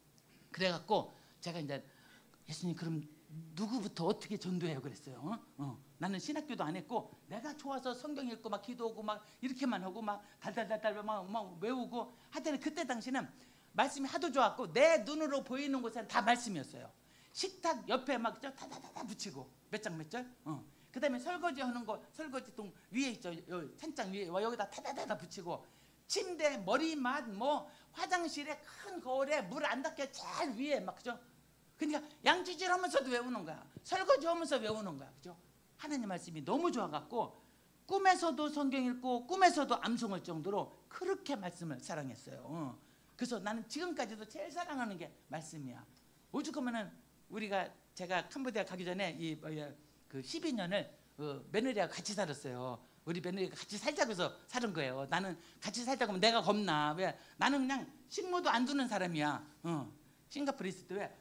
그래갖고 제가 이제 예수님 그럼 누구부터 어떻게 전도해요 그랬어요. 어? 어. 나는 신학교도 안 했고 내가 좋아서 성경 읽고 막 기도하고 막 이렇게만 하고 막 달달달달 막, 막 외우고 하여튼 그때 당시는 말씀이 하도 좋았고 내 눈으로 보이는 곳은 다 말씀이었어요. 식탁 옆에 막 다다다다 붙이고 몇 장 몇 절. 어. 그다음에 설거지 하는 거 설거지통 위에 있죠. 여기 찬장 위에 여기다 다다다다 붙이고 침대 머리맡 뭐 화장실에 큰 거울에 물 안 닿게 제일 위에 막 그죠. 그러니까 양치질 하면서도 외우는 거야. 설거지 하면서 외우는 거야. 그죠? 하나님 말씀이 너무 좋아갖고 꿈에서도 성경 읽고 꿈에서도 암송할 정도로 그렇게 말씀을 사랑했어요. 어. 그래서 나는 지금까지도 제일 사랑하는 게 말씀이야. 오죽하면은 우리가 제가 캄보디아 가기 전에 이 뭐야 그 십이 년을 어, 며느리하고 같이 살았어요. 우리 며느리가 같이 살자고 해서 사는 거예요. 나는 같이 살자고 하면 내가 겁나. 왜? 나는 그냥 식모도 안 두는 사람이야. 어. 싱가포르에 있을 때 왜?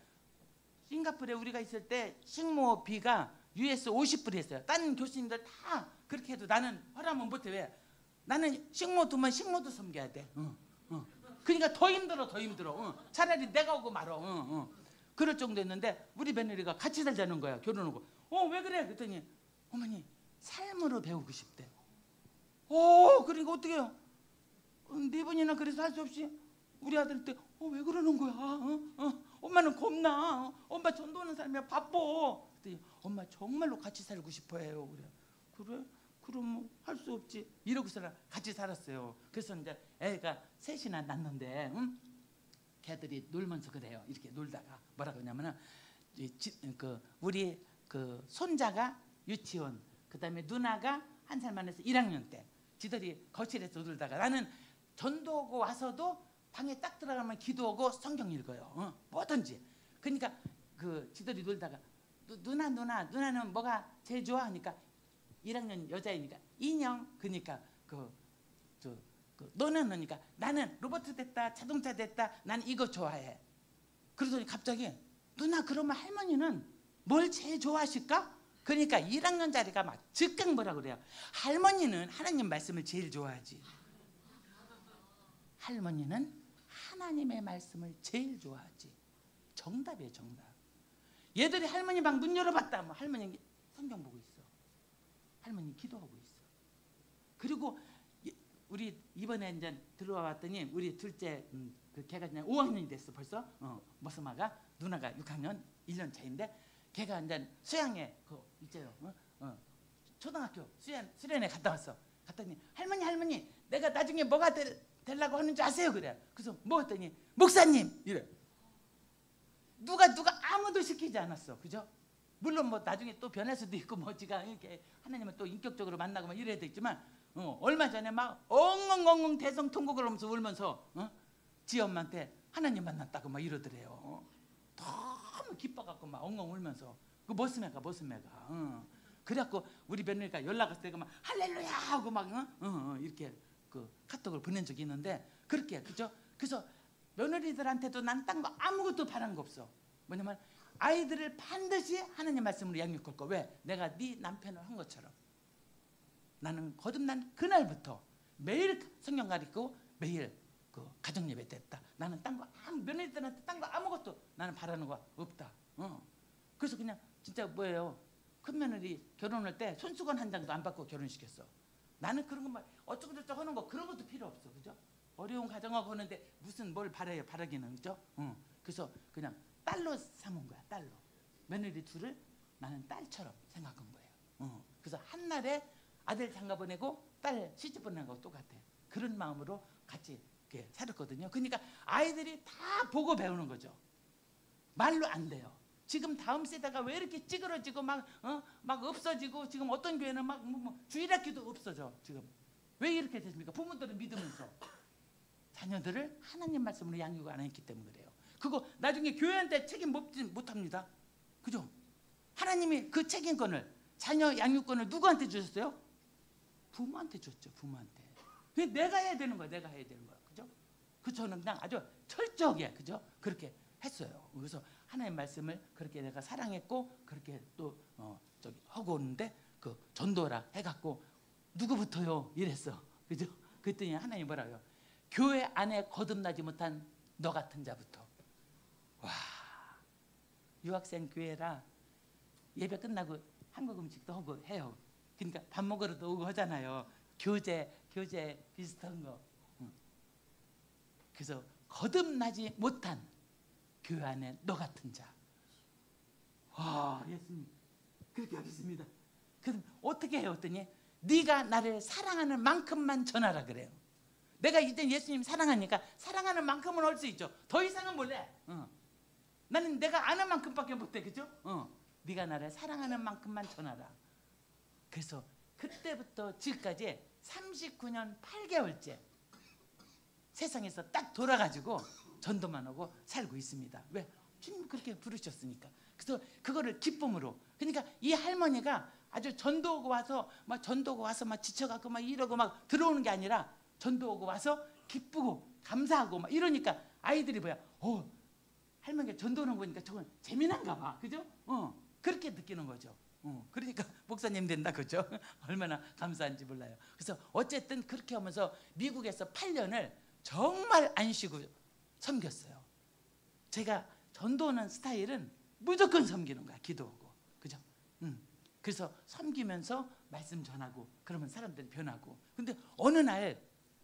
싱가포르에 우리가 있을 때 식모비가 유에스 오십 불이었어요. 다른 교수님들 다 그렇게 해도 나는 허락은 못해. 왜? 나는 식모 두면 식모도 섬겨야 돼. 어, 어. 그러니까 더 힘들어 더 힘들어. 어. 차라리 내가 오고 말어. 어, 어. 그럴 정도였는데 우리 며느리가 같이 살자는 거야. 결혼하고. 어 왜 그래? 그랬더니 어머니 삶으로 배우고 싶대. 어 그러니까 어떻게 해요? 네 분이나 그래서 할 수 없이 우리 아들한테 어, 왜 그러는 거야? 어? 어? 엄마는 겁나. 어? 엄마 전도하는 사람이야 바빠. 그랬더니 엄마 정말로 같이 살고 싶어해요. 그래. 그래? 그럼 할 수 없지. 이러고서 같이 살았어요. 그래서 이제 애가 셋이나 낳는데 응? 걔들이 놀면서 그래요. 이렇게 놀다가 뭐라 그러냐면은 그 우리 그 손자가 유치원, 그다음에 누나가 한 살만 해서 일 학년 때 지들이 거실에서 놀다가 나는 전도하고 와서도 방에 딱 들어가면 기도하고 성경 읽어요. 어? 뭐든지. 그러니까 그 지들이 놀다가 누나 누나 누나는 뭐가 제일 좋아 하니까 일 학년 여자이니까 인형. 그러니까 그, 저, 그 너는 그러니까 나는 로봇 됐다 자동차 됐다 난 이거 좋아해. 그러더니 갑자기 누나 그러면 할머니는 뭘 제일 좋아하실까? 그러니까 일 학년짜리가 막 즉각 뭐라 그래요. 할머니는 하나님 말씀을 제일 좋아하지. 할머니는 하나님의 말씀을 제일 좋아하지. 정답이에요 정답. 얘들이 할머니 방 문 열어봤다. 뭐 할머니 성경 보고 있어. 할머니 기도하고 있어. 그리고 우리 이번에 이제 들어와 봤더니 우리 둘째 음, 그 걔가 그냥 오 학년이 됐어 벌써. 어, 머스마가 누나가 육 학년 일 년 차인데 걔가 이제 수양에 그 있잖아요. 어? 어. 초등학교 수양 수련회 갔다 왔어. 갔더니 할머니 할머니 내가 나중에 뭐가 될 되려고 하는 줄 아세요? 그래. 그래서 뭐 했더니 목사님 이래. 누가 누가 아무도 시키지 않았어. 그죠? 물론 뭐 나중에 또 변할 수도 있고 뭐 지가 이렇게 하나님을 또 인격적으로 만나고 막 이래야 되겠지만 어, 얼마 전에 막 엉엉엉엉 대성통곡을 하면서 울면서 어? 지 엄마한테 하나님 만났다고 막 이러더래요. 어? 너무 기뻐갖고 막 엉엉 울면서 그 머스매가 머스매가 어. 그래갖고 우리 며느리가 연락 왔을 때가 막 할렐루야 하고 막 어? 어, 어, 이렇게 그 카톡을 보낸 적이 있는데 그렇게 그죠? 그래서 며느리들한테도 난 딴 거 아무것도 바란 거 없어. 뭐냐면 아이들을 반드시 하나님 말씀으로 양육할 거. 왜? 내가 네 남편을 한 것처럼 나는 거듭난 그날부터 매일 성경 가르치고 매일 그 가정 예배 됐다. 나는 딴 거 며느리들한테 딴 거 아무것도 나는 바라는 거 없다. 어. 그래서 그냥 진짜 뭐예요? 큰 며느리 결혼할 때 손수건 한 장도 안 받고 결혼시켰어. 나는 그런 거 막 어쩌고 저쩌고 하는 거 그런 것도 필요 없어. 그죠? 어려운 가정하고 하는데 무슨 뭘 바라요 바라기는. 그죠? 어. 그래서 그냥 딸로 삼은 거야. 딸로. 며느리 둘을 나는 딸처럼 생각한 거예요. 어. 그래서 한날에 아들 장가 보내고 딸 시집 보내는 거 똑같아. 그런 마음으로 같이 이렇게 살았거든요. 그러니까 아이들이 다 보고 배우는 거죠. 말로 안 돼요. 지금 다음 세대가 왜 이렇게 찌그러지고 막, 어? 막 없어지고 지금 어떤 교회는 막 뭐, 뭐 주일학교도 없어져. 지금 왜 이렇게 됐습니까? 부모들은 믿으면서 자녀들을 하나님 말씀으로 양육을 안 했기 때문에 그래요. 그거 나중에 교회한테 책임 못 합니다. 그죠? 하나님이 그 책임권을, 자녀 양육권을 누구한테 주셨어요? 부모한테 줬죠. 부모한테. 내가 해야 되는 거야. 내가 해야 되는 거야. 그죠? 그 저는 그냥 아주 철저하게 그죠? 그렇게 했어요. 그래서 하나님 말씀을 그렇게 내가 사랑했고 그렇게 또 어, 저기 하고 오는데 그 전도라 해갖고 누구부터요? 이랬어. 그죠? 그랬더니 하나님 뭐라고요? 교회 안에 거듭나지 못한 너 같은 자부터. 와, 유학생 교회라 예배 끝나고 한국 음식도 하고 해요. 그러니까 밥 먹으러도 오고 하잖아요. 교제, 교제 비슷한 거. 응. 그래서 거듭나지 못한 교회 안에 너 같은 자. 와, 예수님 그렇게 하겠습니다. 그럼 어떻게 해요? 했더니 네가 나를 사랑하는 만큼만 전하라 그래요. 내가 이제 예수님 사랑하니까 사랑하는 만큼은 할 수 있죠. 더 이상은 몰래. 어. 나는 내가 아는 만큼밖에 못해. 그죠? 어. 네가 나를 사랑하는 만큼만 전하라. 그래서 그때부터 지금까지 삼십구 년 팔 개월째 세상에서 딱 돌아가지고 전도만 하고 살고 있습니다. 왜? 주님 그렇게 부르셨으니까. 그래서 그거를 기쁨으로. 그러니까 이 할머니가 아주 전도 오고 와서 막 전도 오고 와서 막 지쳐갖고 막 이러고 막 들어오는 게 아니라 전도 오고 와서 기쁘고 감사하고 막 이러니까 아이들이 뭐야? 어, 할머니가 전도 오는 거 보니까 저건 재미난가 봐. 그죠? 어, 그렇게 느끼는 거죠. 어, 그러니까 목사님 된다 그죠? 얼마나 감사한지 몰라요. 그래서 어쨌든 그렇게 하면서 미국에서 팔 년을 정말 안 쉬고 섬겼어요. 제가 전도하는 스타일은 무조건 섬기는 거야. 기도하고. 그죠? 음. 그래서 섬기면서 말씀 전하고 그러면 사람들은 변하고. 근데 어느 날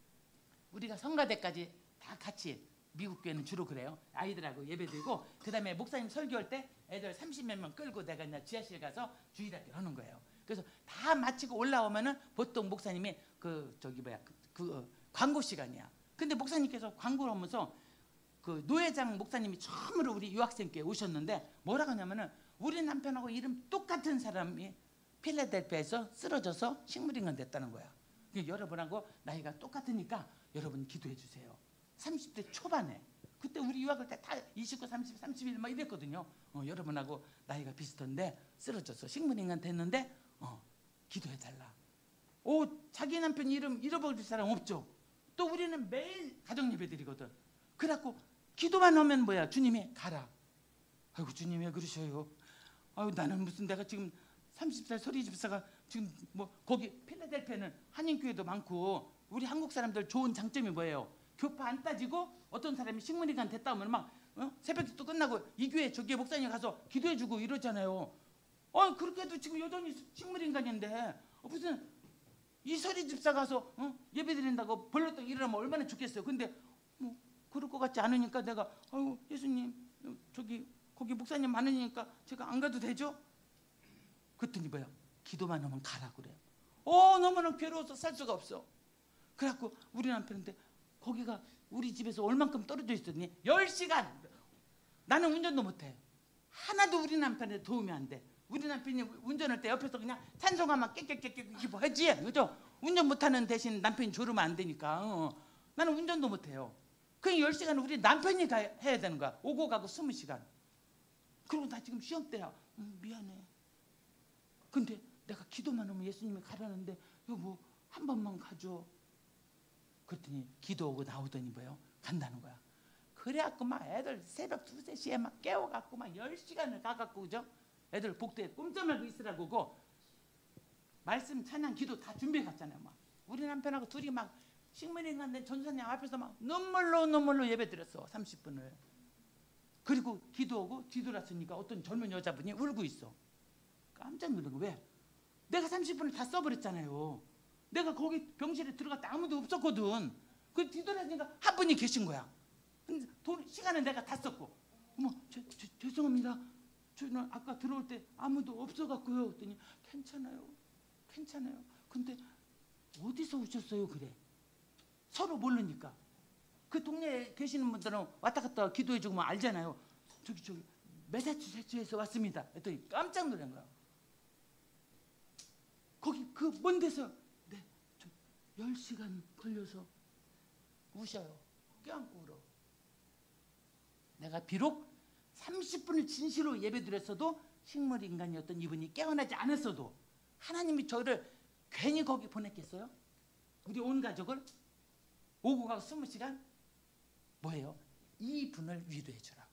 우리가 성가대까지 다 같이 미국 교회는 주로 그래요. 아이들하고 예배드리고 그 다음에 목사님 설교할 때 애들 삼십몇 명 끌고 내가 그냥 지하실 가서 주일학교를 하는 거예요. 그래서 다 마치고 올라오면은 보통 목사님이 그 저기 뭐야 그, 그 어, 광고 시간이야. 근데 목사님께서 광고를 하면서 그 노회장 목사님이 처음으로 우리 유학생교회 오셨는데 뭐라고 하냐면은 우리 남편하고 이름 똑같은 사람이 필라델피아에서 쓰러져서 식물인간 됐다는 거야. 여러분하고 나이가 똑같으니까 여러분 기도해 주세요. 삼십 대 초반에 그때 우리 유학을 때 다 이십구, 삼십, 삼십일 막 이랬거든요. 어, 여러분하고 나이가 비슷한데 쓰러져서 식물인간 됐는데 어, 기도해 달라. 오, 자기 남편 이름 잃어버릴 사람 없죠. 또 우리는 매일 가정 예배 드리거든. 그래갖고 기도만 하면 뭐야? 주님이 가라. 아이고 주님 왜 그러셔요? 아유 나는 무슨 내가 지금 삼십 살 서리 집사가 지금 뭐 거기 필라델피아는 한인교회도 많고 우리 한국 사람들 좋은 장점이 뭐예요? 교파 안 따지고 어떤 사람이 식물인간 됐다 하면 막 어? 새벽기도 끝나고 이 교회 저 교회 목사님 가서 기도해주고 이러잖아요. 어 그렇게도 지금 여전히 식물인간인데 어, 무슨 이설이 집사 가서 어? 예배드린다고 벌렁 일어나면 얼마나 좋겠어요. 근데 뭐 그럴 것 같지 않으니까 내가 아유 예수님 저기 거기 목사님 많으니까 제가 안 가도 되죠? 그랬더니 뭐야? 기도만 하면 가라 그래요. 어 너무나 괴로워서 살 수가 없어. 그래갖고 우리 남편한테 거기가 우리 집에서 얼만큼 떨어져 있었니? 열 시간. 나는 운전도 못해. 하나도 우리 남편한테 도움이 안 돼. 우리 남편이 운전할 때 옆에서 그냥 찬송가만 깨깨깨깨 이거 하지. 그죠? 운전 못하는 대신 남편이 졸으면 안 되니까. 어. 나는 운전도 못해요. 그 열 시간을 우리 남편이 가, 해야 되는 거야. 오고 가고 스무 시간. 그리고 나 지금 시험 때야. 음, 미안해. 근데 내가 기도만 하면 예수님이 가라는데 여보 한 번만 가줘. 그랬더니 기도하고 나오더니 뭐예요? 간다는 거야. 그래갖고 막 애들 새벽 두세 시에 막 깨워갖고 막 열 시간을 가갖고 그죠? 애들 복도에 꼼짝 말고 있으라고 고 말씀 찬양 기도 다 준비해 갔잖아요. 막 우리 남편하고 둘이 막 식물인간 된 전사님 앞에서 막 눈물로 눈물로 예배 드렸어. 삼십 분을. 그리고 기도하고 뒤돌았으니까 어떤 젊은 여자분이 울고 있어. 깜짝 놀란 거 왜? 내가 삼십 분을 다 써버렸잖아요. 내가 거기 병실에 들어갔다 아무도 없었거든. 그 뒤돌아보니까 한 분이 계신 거야. 근데 돈, 시간을 내가 다 썼고, 어머, 저, 저, 죄송합니다. 저는 아까 들어올 때 아무도 없어갖고요. 그랬더니 괜찮아요, 괜찮아요. 근데 어디서 오셨어요? 그래. 서로 모르니까. 그 동네에 계시는 분들은 왔다 갔다 기도해주고 알잖아요. 저기 저기 매사추세츠에서 왔습니다. 그랬더니 깜짝 놀란 거야. 거기 그 먼 데서 네, 저 열 시간 걸려서 우셔요. 껴안고 울어. 내가 비록 삼십 분을 진실로 예배드렸어도 식물인간이었던 이분이 깨어나지 않았어도 하나님이 저를 괜히 거기 보냈겠어요? 우리 온 가족을 오고 가고 스무 시간? 뭐예요? 이분을 위로해 주라고.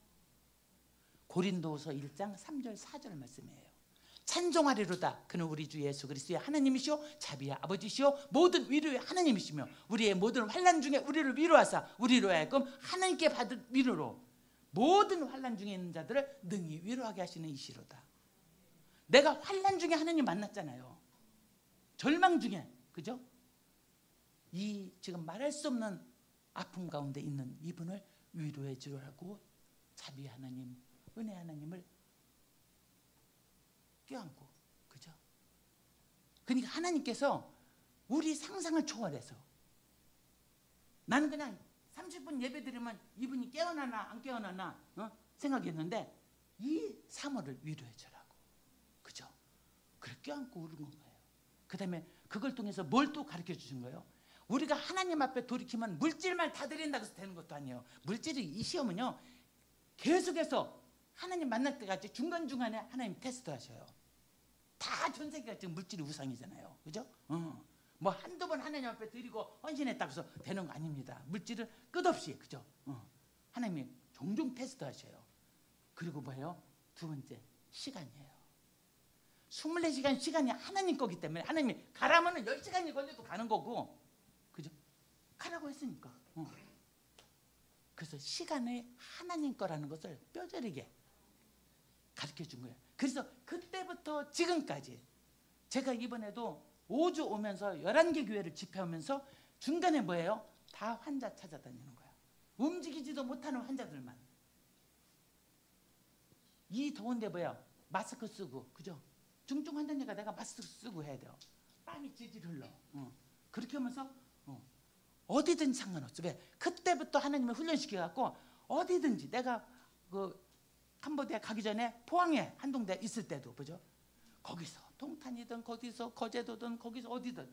고린도후서 일 장 삼 절 사 절 말씀이에요. 찬송하리로다. 그는 우리 주 예수 그리스도의 하나님이시오 자비의 아버지시오 모든 위로의 하나님이시며 우리의 모든 환난 중에 우리를 위로하사 우리로 하여금 하나님께 받을 위로로 모든 환난 중에 있는 자들을 능히 위로하게 하시는 이시로다. 내가 환난 중에 하나님 만났잖아요. 절망 중에, 그죠? 이 지금 말할 수 없는 아픔 가운데 있는 이분을 위로해 주라고 자비 하나님, 은혜 하나님을 껴안고, 그죠? 그러니까 하나님께서 우리 상상을 초월해서 나는 그냥 삼십 분 예배 드리면 이분이 깨어나나 안 깨어나나 어? 생각했는데 이 사모를 위로해 주라고, 그죠? 그래 껴안고 울은 거예요. 그 다음에 그걸 통해서 뭘 또 가르쳐 주신 거예요? 우리가 하나님 앞에 돌이키면 물질만 다 드린다고 해서 되는 것도 아니에요. 물질이 이 시험은요 계속해서 하나님 만날 때까지 중간중간에 하나님 테스트 하셔요. 다 전 세계가 지금 물질이 우상이잖아요, 그죠? 어. 뭐 한두 번 하나님 앞에 드리고 헌신했다고 해서 되는 거 아닙니다. 물질을 끝없이, 그죠? 어. 하나님이 종종 테스트 하셔요. 그리고 뭐예요? 두 번째, 시간이에요. 스물네 시간 시간이 하나님 거기 때문에 하나님이 가라면 열 시간이 걸려도 가는 거고, 그죠? 가라고 했으니까. 어. 그래서 시간이 하나님 거라는 것을 뼈저리게 가르쳐 준 거예요. 그래서 그때부터 지금까지 제가 이번에도 오 주 오면서 열한 개 교회를 집회하면서 중간에 뭐예요? 다 환자 찾아다니는 거야. 움직이지도 못하는 환자들만. 이 더운데 뭐야? 마스크 쓰고, 그죠? 중증 환자니까 내가 마스크 쓰고 해야 돼요. 땀이 질질 흘러. 어. 그렇게 하면서 어. 어디든 상관없어. 왜? 그때부터 하나님을 훈련시켜갖고 어디든지 내가 그 캄보디아 가기 전에 포항에 한동대 있을 때도, 그죠? 거기서 동탄이든 거기서 거제도든 거기서 어디든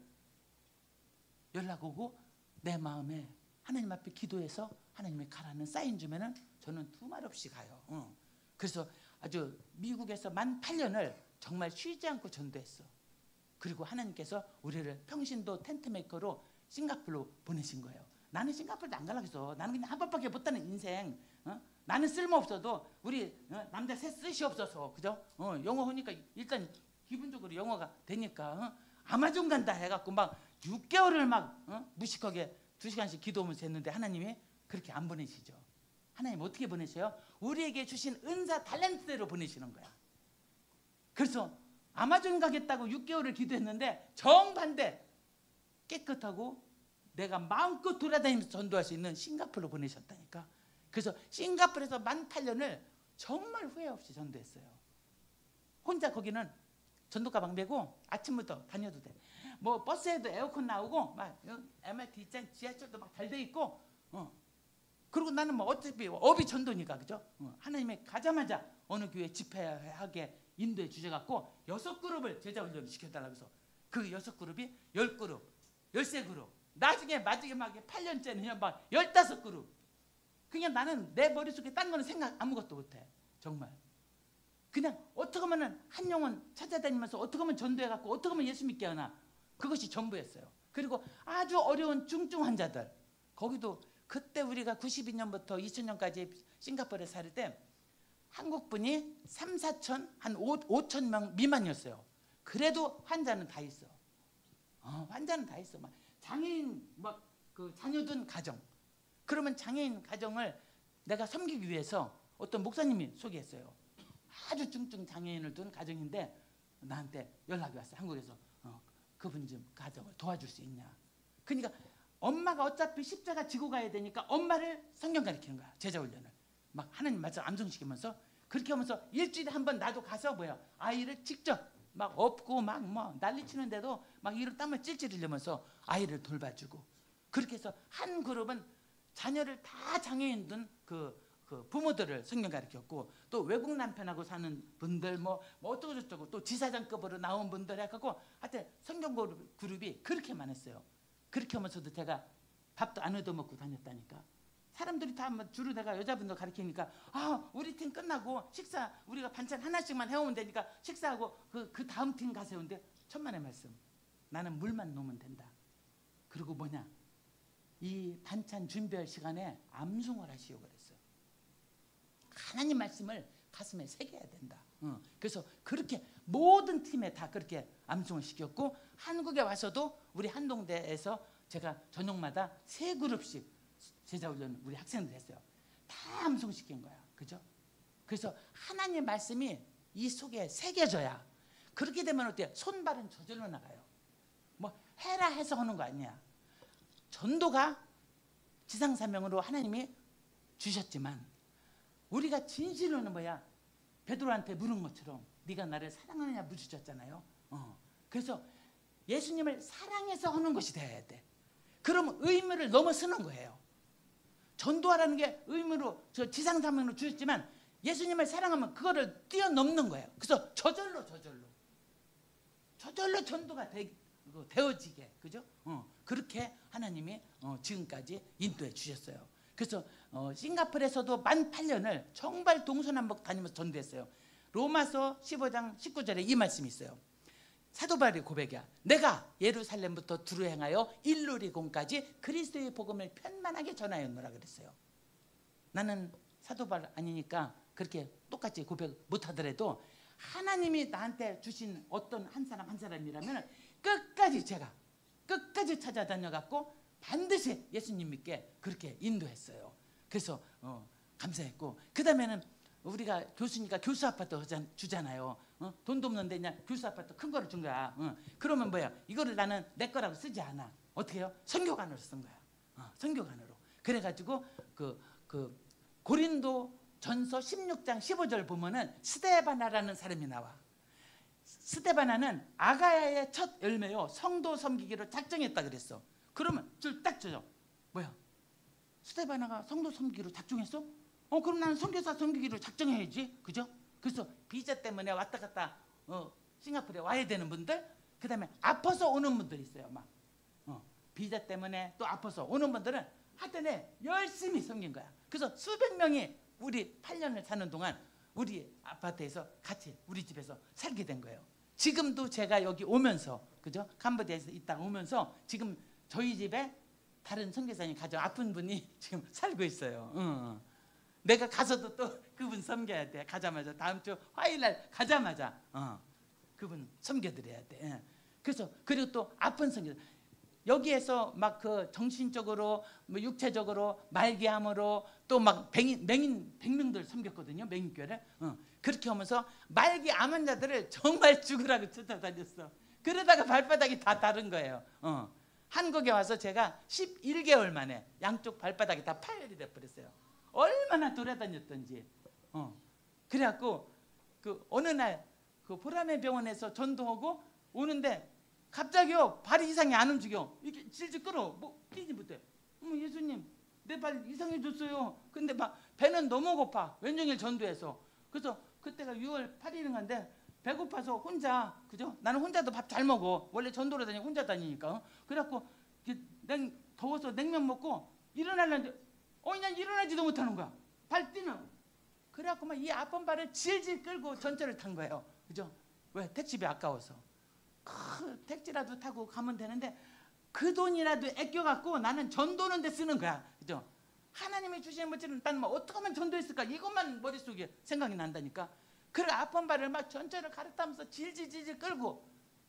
연락 오고 내 마음에 하나님 앞에 기도해서 하나님이 가라는 사인 주면은 저는 두 말 없이 가요. 어. 그래서 아주 미국에서 만 팔 년을 정말 쉬지 않고 전도했어. 그리고 하나님께서 우리를 평신도 텐트메이커로 싱가포르로 보내신 거예요. 나는 싱가포르도 안 가려고 했어. 나는 그냥 한 번밖에 못하는 인생. 어? 나는 쓸모없어도 우리 어? 남자 셋 뜻이 없어서, 그죠? 어, 영어 하니까 일단 기본적으로 영어가 되니까 어? 아마존 간다 해갖고 막 육 개월을 막 어? 무식하게 두 시간씩 기도하면서 했는데 하나님이 그렇게 안 보내시죠. 하나님 어떻게 보내셔요? 우리에게 주신 은사 탤런트대로 보내시는 거야. 그래서 아마존 가겠다고 육 개월을 기도했는데 정반대 깨끗하고 내가 마음껏 돌아다니면서 전도할 수 있는 싱가포르로 보내셨다니까. 그래서 싱가포르에서 만 팔 년을 정말 후회 없이 전도했어요. 혼자 거기는 전도 가방 메고 아침부터 다녀도 돼. 뭐 버스에도 에어컨 나오고 막 엠알티 있잖아, 지하철도 막 잘 돼 있고. 어. 그리고 나는 뭐 어차피 업이 전도니까, 그죠? 어. 하나님이 가자마자 어느 교회 집회하게 인도해 주셔갖고 여섯 그룹을 제자 훈련 시켜달라고 해서 그 여섯 그룹이 열 그룹, 열세 그룹. 나중에 마지막에 팔 년째는 막 열다섯 그룹. 그냥 나는 내 머릿속에 딴 거는 생각 아무것도 못해. 정말. 그냥 어떻게 하면 한 영혼 찾아다니면서 어떻게 하면 전도해갖고 어떻게 하면 예수 믿게 하나. 그것이 전부였어요. 그리고 아주 어려운 중증 환자들. 거기도 그때 우리가 구십이 년부터 이천 년까지 싱가포르에 살 때 한국 분이 삼, 사천, 한 오천 명 미만이었어요. 그래도 환자는 다 있어. 어, 환자는 다 있어. 막 장애인 막 그 자녀둔 가정. 그러면 장애인 가정을 내가 섬기기 위해서 어떤 목사님이 소개했어요. 아주 중증 장애인을 둔 가정인데 나한테 연락이 왔어요. 한국에서 어, 그분 좀 가정을 도와줄 수 있냐. 그러니까 엄마가 어차피 십자가 지고 가야 되니까 엄마를 성경 가르치는 거야. 제자 훈련을 막 하나님 말씀 암송시키면서 그렇게 하면서 일주일에 한 번 나도 가서 뭐야 아이를 직접 막 업고 막 뭐 난리치는데도 막 이런 땀을 찔찔 흘리면서 아이를 돌봐주고, 그렇게 해서 한 그룹은 자녀를 다 장애인 둔 그 그 부모들을 성경 가르쳤고, 또 외국 남편하고 사는 분들 뭐, 뭐 어쩌고 저쩌고 또 지사장급으로 나온 분들 해갖고 하여튼 성경 그룹, 그룹이 그렇게 많았어요. 그렇게 하면서도 제가 밥도 안 얻어먹고 다녔다니까. 사람들이 다 주로 내가 여자분들 가르치니까 아 우리 팀 끝나고 식사 우리가 반찬 하나씩만 해오면 되니까 식사하고 그, 그 다음 팀 가세요. 근데 천만의 말씀, 나는 물만 놓으면 된다. 그리고 뭐냐, 이 반찬 준비할 시간에 암송을 하시오 그랬어요. 하나님 말씀을 가슴에 새겨야 된다. 어. 그래서 그렇게 모든 팀에 다 그렇게 암송을 시켰고, 한국에 와서도 우리 한동대에서 제가 저녁마다 세 그룹씩 제자훈련 우리 학생들 했어요. 다 암송시킨 거야. 그죠? 그래서 하나님 말씀이 이 속에 새겨져야, 그렇게 되면 어때요? 손발은 저절로 나가요. 뭐 해라 해서 하는 거 아니야. 전도가 지상사명으로 하나님이 주셨지만 우리가 진실로는 뭐야, 베드로한테 물은 것처럼 네가 나를 사랑하느냐 물으셨잖아요. 어. 그래서 예수님을 사랑해서 하는 것이 돼야 돼. 그럼 의무를 넘어서는 거예요. 전도하라는 게 의무로 저 지상사명으로 주셨지만 예수님을 사랑하면 그거를 뛰어넘는 거예요. 그래서 저절로 저절로 저절로 전도가 되, 되어지게, 그죠? 어, 그렇게 하나님이 어, 지금까지 인도해 주셨어요. 그래서 어, 싱가포르에서도 만 팔 년을 정말 동서남북 다니면서 전도했어요. 로마서 십오 장 십구 절에 이 말씀이 있어요. 사도 바울의 고백이야. 내가 예루살렘부터 두루 행하여 일루리공까지 그리스도의 복음을 편만하게 전하였노라 그랬어요. 나는 사도 바울 아니니까 그렇게 똑같이 고백 못하더라도 하나님이 나한테 주신 어떤 한 사람 한 사람이라면 끝까지 제가 끝까지 찾아다녀갖고 반드시 예수님 믿게 그렇게 인도했어요. 그래서 어, 감사했고, 그 다음에는 우리가 교수니까 교수 아파트 주잖아요. 어? 돈도 없는데 그냥 교수 아파트 큰 거를 준 거야. 어. 그러면 뭐야, 이거를 나는 내 거라고 쓰지 않아. 어떻게 해요? 선교관으로 쓴 거야. 어, 선교관으로. 그래가지고 그, 그 고린도 전서 십육 장 십오 절 보면은 스데바나라는 사람이 나와. 스데바나는 아가야의 첫 열매요, 성도 섬기기로 작정했다 그랬어. 그러면 줄 딱 줘요. 뭐야, 스데바나가 성도 섬기기로 작정했어? 어 그럼 나는 선교사 섬기기로 작정해야지. 그죠? 그래서 비자 때문에 왔다 갔다 어, 싱가포르에 와야 되는 분들, 그 다음에 아파서 오는 분들 있어요. 막 어, 비자 때문에 또 아파서 오는 분들은 하여튼에 열심히 섬긴 거야. 그래서 수백 명이 우리 팔 년을 사는 동안 우리 아파트에서 같이 우리 집에서 살게 된 거예요. 지금도 제가 여기 오면서, 그죠? 캄보디아에서 있다가 오면서 지금 저희 집에 다른 선교사님 가정 아픈 분이 지금 살고 있어요. 응. 내가 가서도 또 그분 섬겨야 돼. 가자마자 다음 주 화요일 날 가자마자 어, 그분 섬겨드려야 돼. 예. 그래서 그리고 또 아픈 선교, 여기에서 막 그 정신적으로 뭐 육체적으로 말기암으로 또 막 맹인 맹인 백명들 섬겼거든요. 맹인교회를. 어. 그렇게 하면서 말기암 환자들을 정말 죽으라고 쫓아다녔어. 그러다가 발바닥이 다 다른 거예요. 어. 한국에 와서 제가 십일 개월 만에 양쪽 발바닥이 다 파열이 돼버렸어요. 얼마나 돌아다녔던지. 어. 그래갖고 그 어느 날 그 보라매 병원에서 전도하고 오는데 갑자기요 발이 이상이 안 움직여. 이렇게 질질 끌어. 뭐 뛰지 못해. 어머 예수님 내 발 이상해졌어요. 근데 막 배는 너무 고파. 왼종일 전도해서. 그래서 그때가 유월 팔 일인가인데 배고파서 혼자, 그죠? 나는 혼자도 밥 잘 먹어. 원래 전도로 다니고 혼자 다니니까. 그래갖고 냉, 더워서 냉면 먹고 일어나려는데 어 그냥 일어나지도 못하는 거야. 발 뛰는. 그래갖고 막 이 아픈 발을 질질 끌고 전철을 탄 거예요. 그죠? 왜? 택시비 아까워서. 그 택시라도 타고 가면 되는데 그 돈이라도 아껴갖고 나는 전도는 데 쓰는 거야. 그죠? 하나님이 주시는 물질은 난 뭐 어떻게 하면 전도했을까? 이것만 머릿속에 생각이 난다니까. 그래 아픈 발을 막 전철을 가르타면서 질질질질 끌고,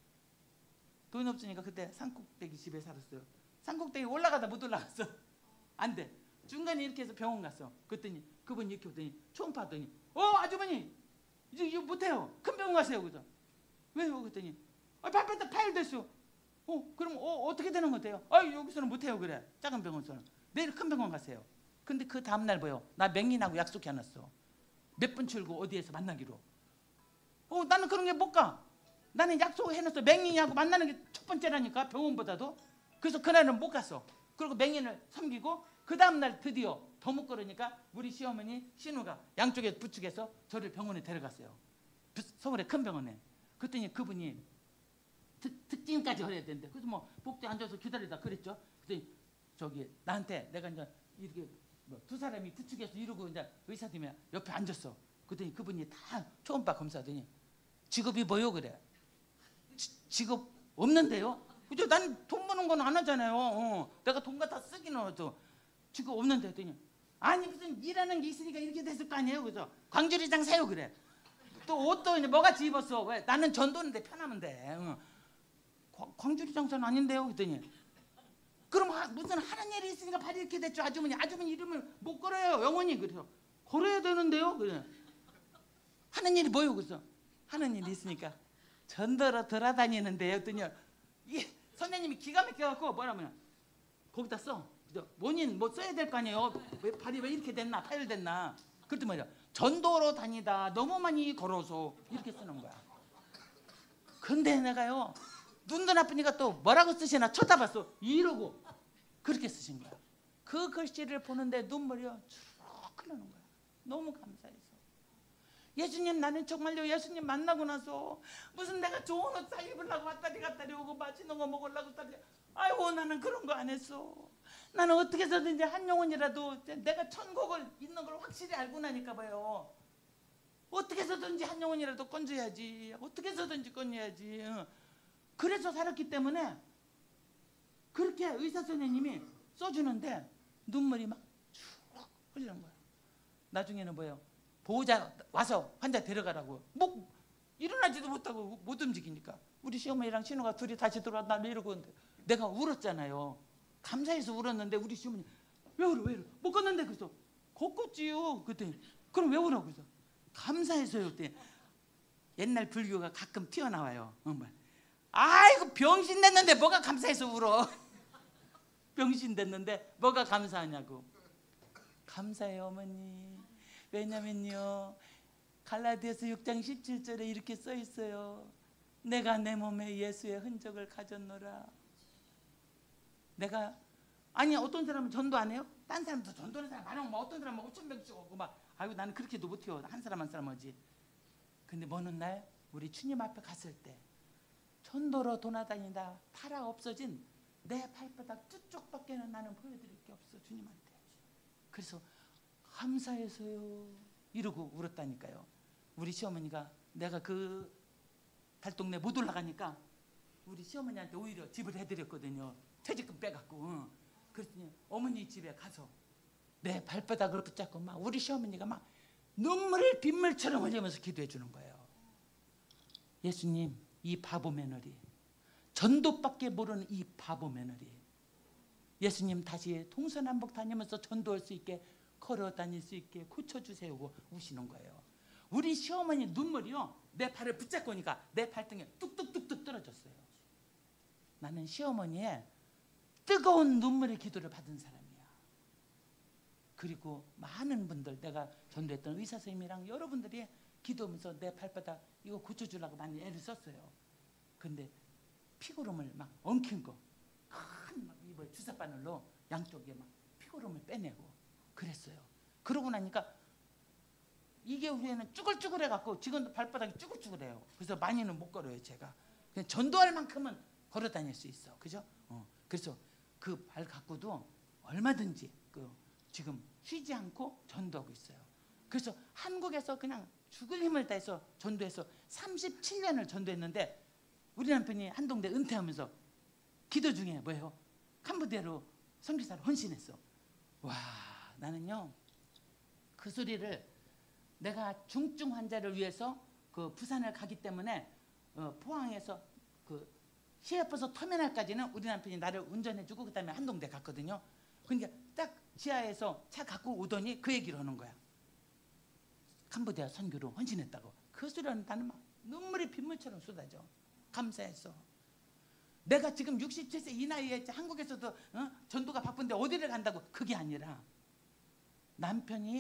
돈 없으니까 그때 산꼭대기 집에 살았어요. 산꼭대기 올라가다 못 올라갔어. 안 돼. 중간에 이렇게 해서 병원 갔어. 그랬더니 그분이 이렇게 오더니 초음파 하더니 어 아주머니 이제 이거 못해요. 큰 병원 가세요. 그죠? 왜요? 그랬더니 아, 발바닥 파열됐어. 어 그럼 어, 어떻게 되는 건데요? 아 여기서는 못해요. 그래 작은 병원에서는 내일 큰 병원 가세요. 근데 그 다음날 뭐요? 나 맹인하고 약속해 놨어. 몇 분 출고 어디에서 만나기로. 어, 나는 그런 게 못 가. 나는 약속을 해놨어. 맹인이하고 만나는 게 첫 번째라니까, 병원보다도. 그래서 그날은 못 갔어. 그리고 맹인을 섬기고 그 다음날 드디어 더 못 걸으니까 우리 시어머니 신우가 양쪽에 부축해서 저를 병원에 데려갔어요. 서울의 큰 병원에. 그랬더니 그분이 특, 특징까지 해야 되는데, 그래서 뭐 복도에 앉아서 기다리다 그랬죠. 그랬더니 저기 나한테 내가 이제 이렇게 뭐 두 사람이 부축해서 이러고 이제 의사님이 옆에 앉았어. 그랬더니 그분이 다 초음파 검사하더니 직업이 뭐요? 그래. 지, 직업 없는데요? 그죠? 난 돈 버는 건 안 하잖아요. 어. 내가 돈 갖다 쓰기는 하죠. 직업 없는데 했더니 아니 무슨 일하는 게 있으니까 이렇게 됐을 거 아니에요? 그죠? 광주리장 사요 그래. 또 옷도 이제 뭐같이 입었어. 왜? 나는 전도는데 편하면 돼. 어. 광주리장사는 아닌데요? 그랬더니 그럼 하, 무슨 하는 일이 있으니까 발이 이렇게 됐죠. 아주머니 아주머니 이름을 못 걸어요 영원히. 그래서 걸어야 되는데요. 그래. 하는 일이 뭐요? 그래서 하는 일이 있으니까 전도로 돌아다니는데요. 그랬더니 이 선생님이 기가 막혀갖고 뭐라면 거기다 써. 그죠? 원인 뭐 써야 될 거 아니에요. 왜 발이 왜 이렇게 됐나 파열됐나. 그랬더니 말이야 전도로 다니다 너무 많이 걸어서 이렇게 쓰는 거야. 근데 내가요 눈도 나쁘니까 또 뭐라고 쓰시나 쳐다봤어. 이러고 그렇게 쓰신 거야. 그 글씨를 보는데 눈물이요 주룩 흐르는 거야. 너무 감사해서. 예수님 나는 정말요 예수님 만나고 나서 무슨 내가 좋은 옷 사 입으려고 왔다리 갔다리 오고 맛있는 거 먹으려고 왔다리, 아이고 나는 그런 거 안 했어. 나는 어떻게 해서든지 한 영혼이라도 내가 천국을 있는 걸 확실히 알고 나니까 봐요. 어떻게 해서든지 한 영혼이라도 건져야지. 어떻게 해서든지 건져야지. 그래서 살았기 때문에 그렇게 의사 선생님이 써주는데 눈물이 막 쭉 흘리는 거야. 나중에는 뭐예요? 보호자 와서 환자 데려가라고. 뭐 일어나지도 못하고 못 움직이니까 우리 시어머니랑 신우가 둘이 다시 들어와 나 이러고 내가 울었잖아요. 감사해서 울었는데 우리 시어머니 왜 울어 왜 울어 못 걷는데. 그래서 걷겠지요. 그랬더니 그럼 왜 울어? 그래서 감사해서요. 그때 옛날 불교가 가끔 튀어나와요. 어, 뭐. 아이고 병신 됐는데 뭐가 감사해서 울어. 병신 됐는데 뭐가 감사하냐고. 감사해요 어머니. 왜냐면요 갈라디아서 육 장 십칠 절에 이렇게 써 있어요. 내가 내 몸에 예수의 흔적을 가졌노라. 내가 아니 어떤 사람은 전도 안 해요? 딴 사람도 전도하는 사람 많으면 뭐 어떤 사람은 오천 명씩 오고 막 아이고 나는 그렇게도 못해요. 한 사람 한 사람 하지. 근데 어느 날 우리 주님 앞에 갔을 때 전도로 돌아다니다 팔아 없어진 내 발바닥 쭈쪽밖에는 나는 보여드릴 게 없어 주님한테. 그래서 감사해서요 이러고 울었다니까요. 우리 시어머니가 내가 그 달동네 못 올라가니까 우리 시어머니한테 오히려 집을 해드렸거든요. 퇴직금 빼갖고. 어. 그랬더니 어머니 집에 가서 내 발바닥을 붙잡고 막 우리 시어머니가 막 눈물을 빗물처럼 흘리면서 기도해 주는 거예요. 예수님 이 바보 며느리 전도밖에 모르는 이 바보 며느리 예수님 다시 동서남북 다니면서 전도할 수 있게 걸어 다닐 수 있게 고쳐주세요 고 우시는 거예요. 우리 시어머니 눈물이요 내 발을 붙잡고 오니까 내 발등에 뚝뚝뚝뚝 떨어졌어요. 나는 시어머니의 뜨거운 눈물의 기도를 받은 사람이야. 그리고 많은 분들 내가 전도했던 의사 선생님이랑 여러분들이 기도하면서 내 발바닥 이거 고쳐주려고 많이 애를 썼어요. 근데 피고름을 막 엉킨 거 큰 막 이거 주사 바늘로 양쪽에 막 피고름을 빼내고 그랬어요. 그러고 나니까 이게 후에는 쭈글쭈글해 갖고 지금도 발바닥이 쭈글쭈글해요. 그래서 많이는 못 걸어요 제가. 그냥 전도할 만큼은 걸어 다닐 수 있어. 그죠? 어. 그래서 그 발 갖고도 얼마든지 그 지금 쉬지 않고 전도하고 있어요. 그래서 한국에서 그냥 죽을 힘을 다해서 전도해서 삼십칠 년을 전도했는데 우리 남편이 한동대 은퇴하면서 기도 중에 뭐예요? 캄보디아로 선교사로 헌신했어. 와 나는요 그 소리를 내가 중증 환자를 위해서 그 부산을 가기 때문에 어, 포항에서 그 시외버스 터미널까지는 우리 남편이 나를 운전해주고 그다음에 한동대 갔거든요. 그러니까 딱 지하에서 차 갖고 오더니 그 얘기를 하는 거야. 캄보디아 선교로 헌신했다고. 그 소리는 나는 막 눈물이 빗물처럼 쏟아져. 감사해서. 내가 지금 육십칠 세 이 나이에 한국에서도 어? 전도가 바쁜데 어디를 간다고. 그게 아니라 남편이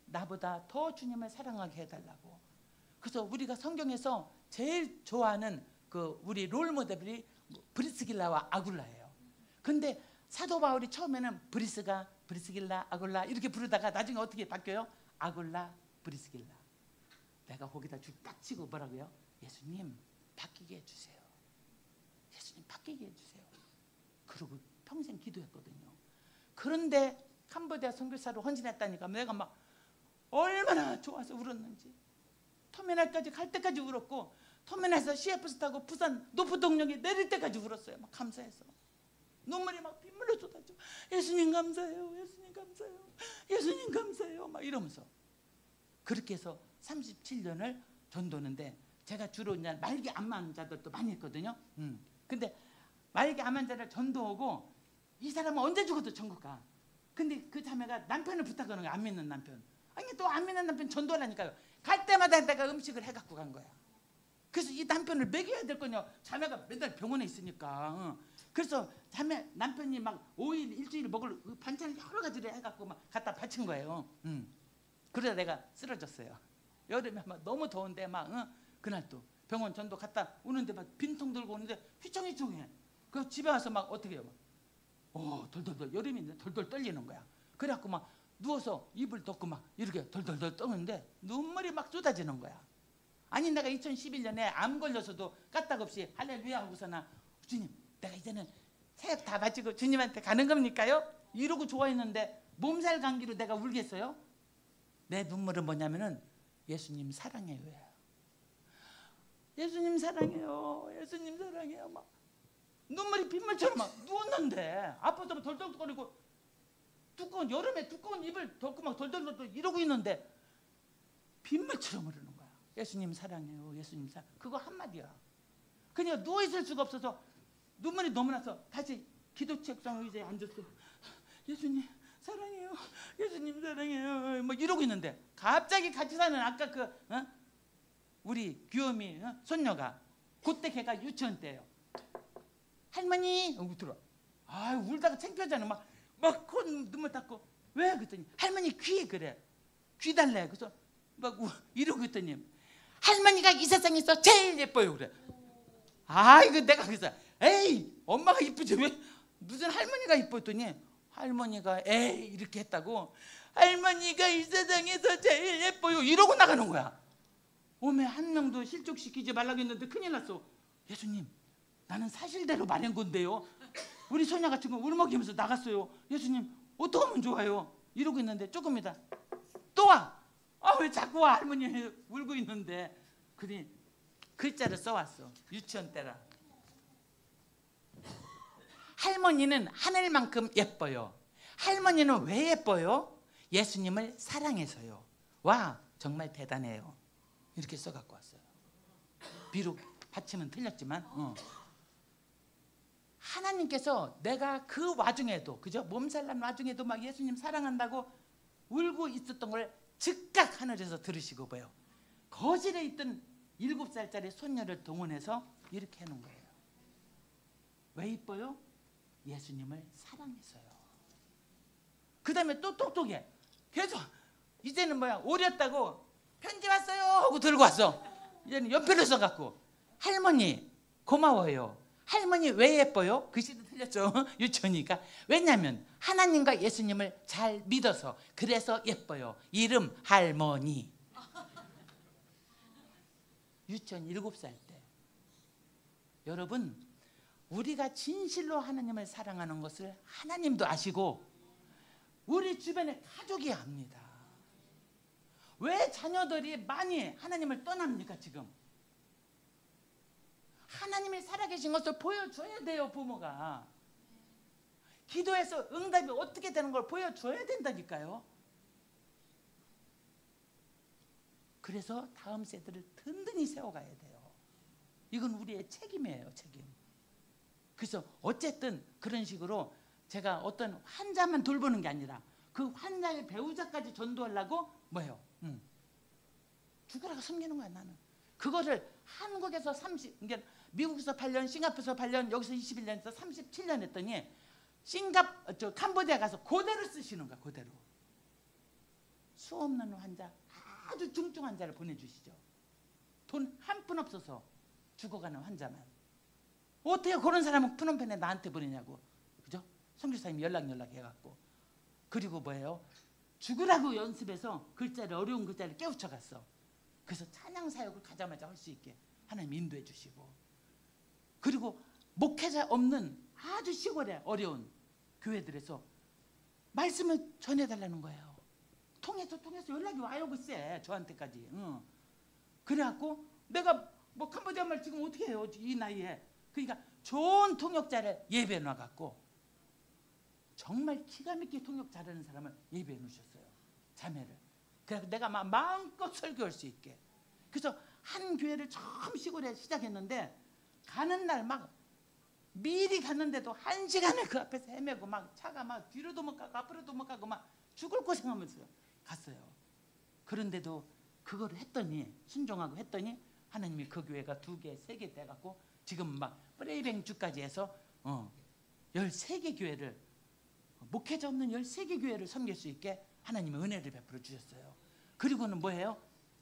나보다 더 주님을 사랑하게 해달라고. 그래서 우리가 성경에서 제일 좋아하는 그 우리 롤 모델이 브리스길라와 아굴라예요. 근데 사도 바울이 처음에는 브리스가 브리스길라 아굴라 이렇게 부르다가 나중에 어떻게 바뀌어요? 아굴라 브리스길라. 내가 거기다 줄 딱 치고 뭐라고요? 예수님 바뀌게 해주세요. 예수님 바뀌게 해주세요. 그러고 평생 기도했거든요. 그런데 캄보디아 선교사로 헌신했다니까 내가 막 얼마나 좋아서 울었는지. 터미널까지 갈 때까지 울었고 터미널에서 씨에프에스 타고 부산 노포동역에 내릴 때까지 울었어요. 막 감사해서 눈물이 막 빗물로 쏟아져. 예수님 감사해요. 예수님 감사해요. 예수님 감사해요. 막 이러면서 그렇게 해서 삼십칠 년을 전도하는데 제가 주로 이제 말기 암 환자들도 많이 했거든요. 음. 근데 말기 암 환자를 전도하고 이 사람은 언제 죽어도 천국 가. 근데 그 자매가 남편을 부탁하는 거야. 안 믿는 남편. 아니 또 안 믿는 남편 전도하라니까요. 갈 때마다 내가 음식을 해갖고 간 거야. 그래서 이 남편을 먹여야 될 거냐. 자매가 맨날 병원에 있으니까. 어. 그래서 자매 남편이 막 오 일 일주일 먹을 반찬을 여러 가지를 해갖고 막 갖다 바친 거예요. 음. 그러다 내가 쓰러졌어요. 여름에 막 너무 더운데 막 어? 그날 또 병원 전도 갔다 오는데 막 빈통 들고 오는데 휘청휘청해. 그 집에 와서 막 어떻게 해요? 막. 오 덜덜덜 여름인데 덜덜 떨리는 거야. 그래갖고 막 누워서 이불 덮고 막 이렇게 덜덜덜 떠는데 눈물이 막 쏟아지는 거야. 아니 내가 이천십일 년에 암 걸려서도 까딱없이 할렐루야 하고서나 주님 내가 이제는 사역 다 마치고 주님한테 가는 겁니까요? 이러고 좋아했는데 몸살 감기로 내가 울겠어요? 내 눈물은 뭐냐면은 예수님 사랑해요. 예수님 사랑해요. 예수님 사랑해요. 막 눈물이 빗물처럼 막 누웠는데 아파서 덜덜거리고 두꺼운 여름에 두꺼운 이불 덮고 막 덜덜덜 이러고 있는데 빗물처럼 흐르는 거야. 예수님 사랑해요. 예수님 사랑. 그거 한마디야. 그냥 누워 있을 수가 없어서 눈물이 너무 나서 다시 기도 책상 의자에 앉았어. 예수님 사랑해요. 예수님 사랑해요. 뭐 이러고 있는데 갑자기 같이 사는 아까 그 어? 우리 귀요미 어? 손녀가 그때 걔가 유치원 때예요. 할머니 여기 들어. 아 울다가 창피하잖아. 막 막 코 눈물 닦고 왜 그랬더니 할머니 귀 그래. 귀 달래. 그래서 막 우, 이러고 있더니 할머니가 이 세상에서 제일 예뻐요 그래. 아 이거 내가 그래서 에이 엄마가 이쁘지 왜 무슨 할머니가 이뻤더니 할머니가 에이 이렇게 했다고. 할머니가 이 세상에서 제일 예뻐요 이러고 나가는 거야. 오메 한 명도 실족시키지 말라고 했는데 큰일 났어. 예수님 나는 사실대로 말한 건데요. 우리 소녀가 지금 울먹이면서 나갔어요. 예수님 어떻게 하면 좋아요? 이러고 있는데 조금 이따 또 와. 아 왜 자꾸 와 할머니 울고 있는데. 그래 글자를 써왔어. 유치원 때라. 할머니는 하늘만큼 예뻐요. 할머니는 왜 예뻐요? 예수님을 사랑해서요. 와 정말 대단해요. 이렇게 써갖고 왔어요. 비록 받침은 틀렸지만 어. 하나님께서 내가 그 와중에도 그죠? 몸살난 와중에도 막 예수님 사랑한다고 울고 있었던 걸 즉각 하늘에서 들으시고 봐요. 거실에 있던 일곱 살짜리 손녀를 동원해서 이렇게 해놓은 거예요. 왜 이뻐요? 예수님을 사랑해서요. 그 다음에 또 똑똑해. 계속 이제는 뭐야 오렸다고 편지 왔어요 하고 들고 왔어. 이제는 연필을 써갖고 할머니 고마워요. 할머니 왜 예뻐요? 글씨도 틀렸죠. 유치원이니까. 왜냐하면 하나님과 예수님을 잘 믿어서 그래서 예뻐요. 이름 할머니. 유치원 일곱 살 때. 여러분 우리가 진실로 하나님을 사랑하는 것을 하나님도 아시고 우리 주변의 가족이 압니다. 왜 자녀들이 많이 하나님을 떠납니까 지금? 하나님이 살아계신 것을 보여줘야 돼요. 부모가 기도해서 응답이 어떻게 되는 걸 보여줘야 된다니까요. 그래서 다음 세대를 든든히 세워가야 돼요. 이건 우리의 책임이에요. 책임. 그래서 어쨌든 그런 식으로 제가 어떤 환자만 돌보는 게 아니라 그 환자의 배우자까지 전도하려고 뭐예요? 음. 죽으라고 섬기는 거야 나는. 그거를 한국에서 삼십, 그러니까 미국에서 팔 년, 싱가포르에서 팔 년, 여기서 이십일 년에서 삼십칠 년 했더니 싱가, 저 캄보디아 가서 그대로 쓰시는 거야. 그대로. 수 없는 환자, 아주 중증 환자를 보내주시죠. 돈 한 푼 없어서 죽어가는 환자만. 어떻게 그런 사람은 푸놈펜에 나한테 보내냐고. 그죠? 선교사님이 연락 연락 해갖고. 그리고 뭐예요? 죽으라고 연습해서 글자를, 어려운 글자를 깨우쳐 갔어. 그래서 찬양 사역을 가자마자 할 수 있게 하나님 인도해 주시고. 그리고 목회자 없는 아주 시골에 어려운 교회들에서 말씀을 전해달라는 거예요. 통해서 통해서 연락이 와요. 글쎄 저한테까지. 응. 그래갖고 내가 뭐 캄보디아 말 지금 어떻게 해요 이 나이에. 그러니까 좋은 통역자를 예배해 놔갖고 정말 기가 막히게 통역 잘하는 사람을 예배해 놓으셨어요. 자매를. 그래서 내가 막 마음껏 설교할 수 있게. 그래서 한 교회를 처음 시골에 시작했는데 가는 날 막 미리 갔는데도 한 시간을 그 앞에서 헤매고 막 차가 막 뒤로도 못 가고 앞으로도 못 가고 막 죽을 고생하면서 갔어요. 그런데도 그거를 했더니, 순종하고 했더니 하나님이 그 교회가 두 개, 세 개 돼갖고 지금 막 프레이뱅주까지 해서 어, 열세 개 교회를, 목회자 없는 열세 개 교회를 섬길 수 있게 하나님의 은혜를 베풀어 주셨어요. 그리고는 뭐예요?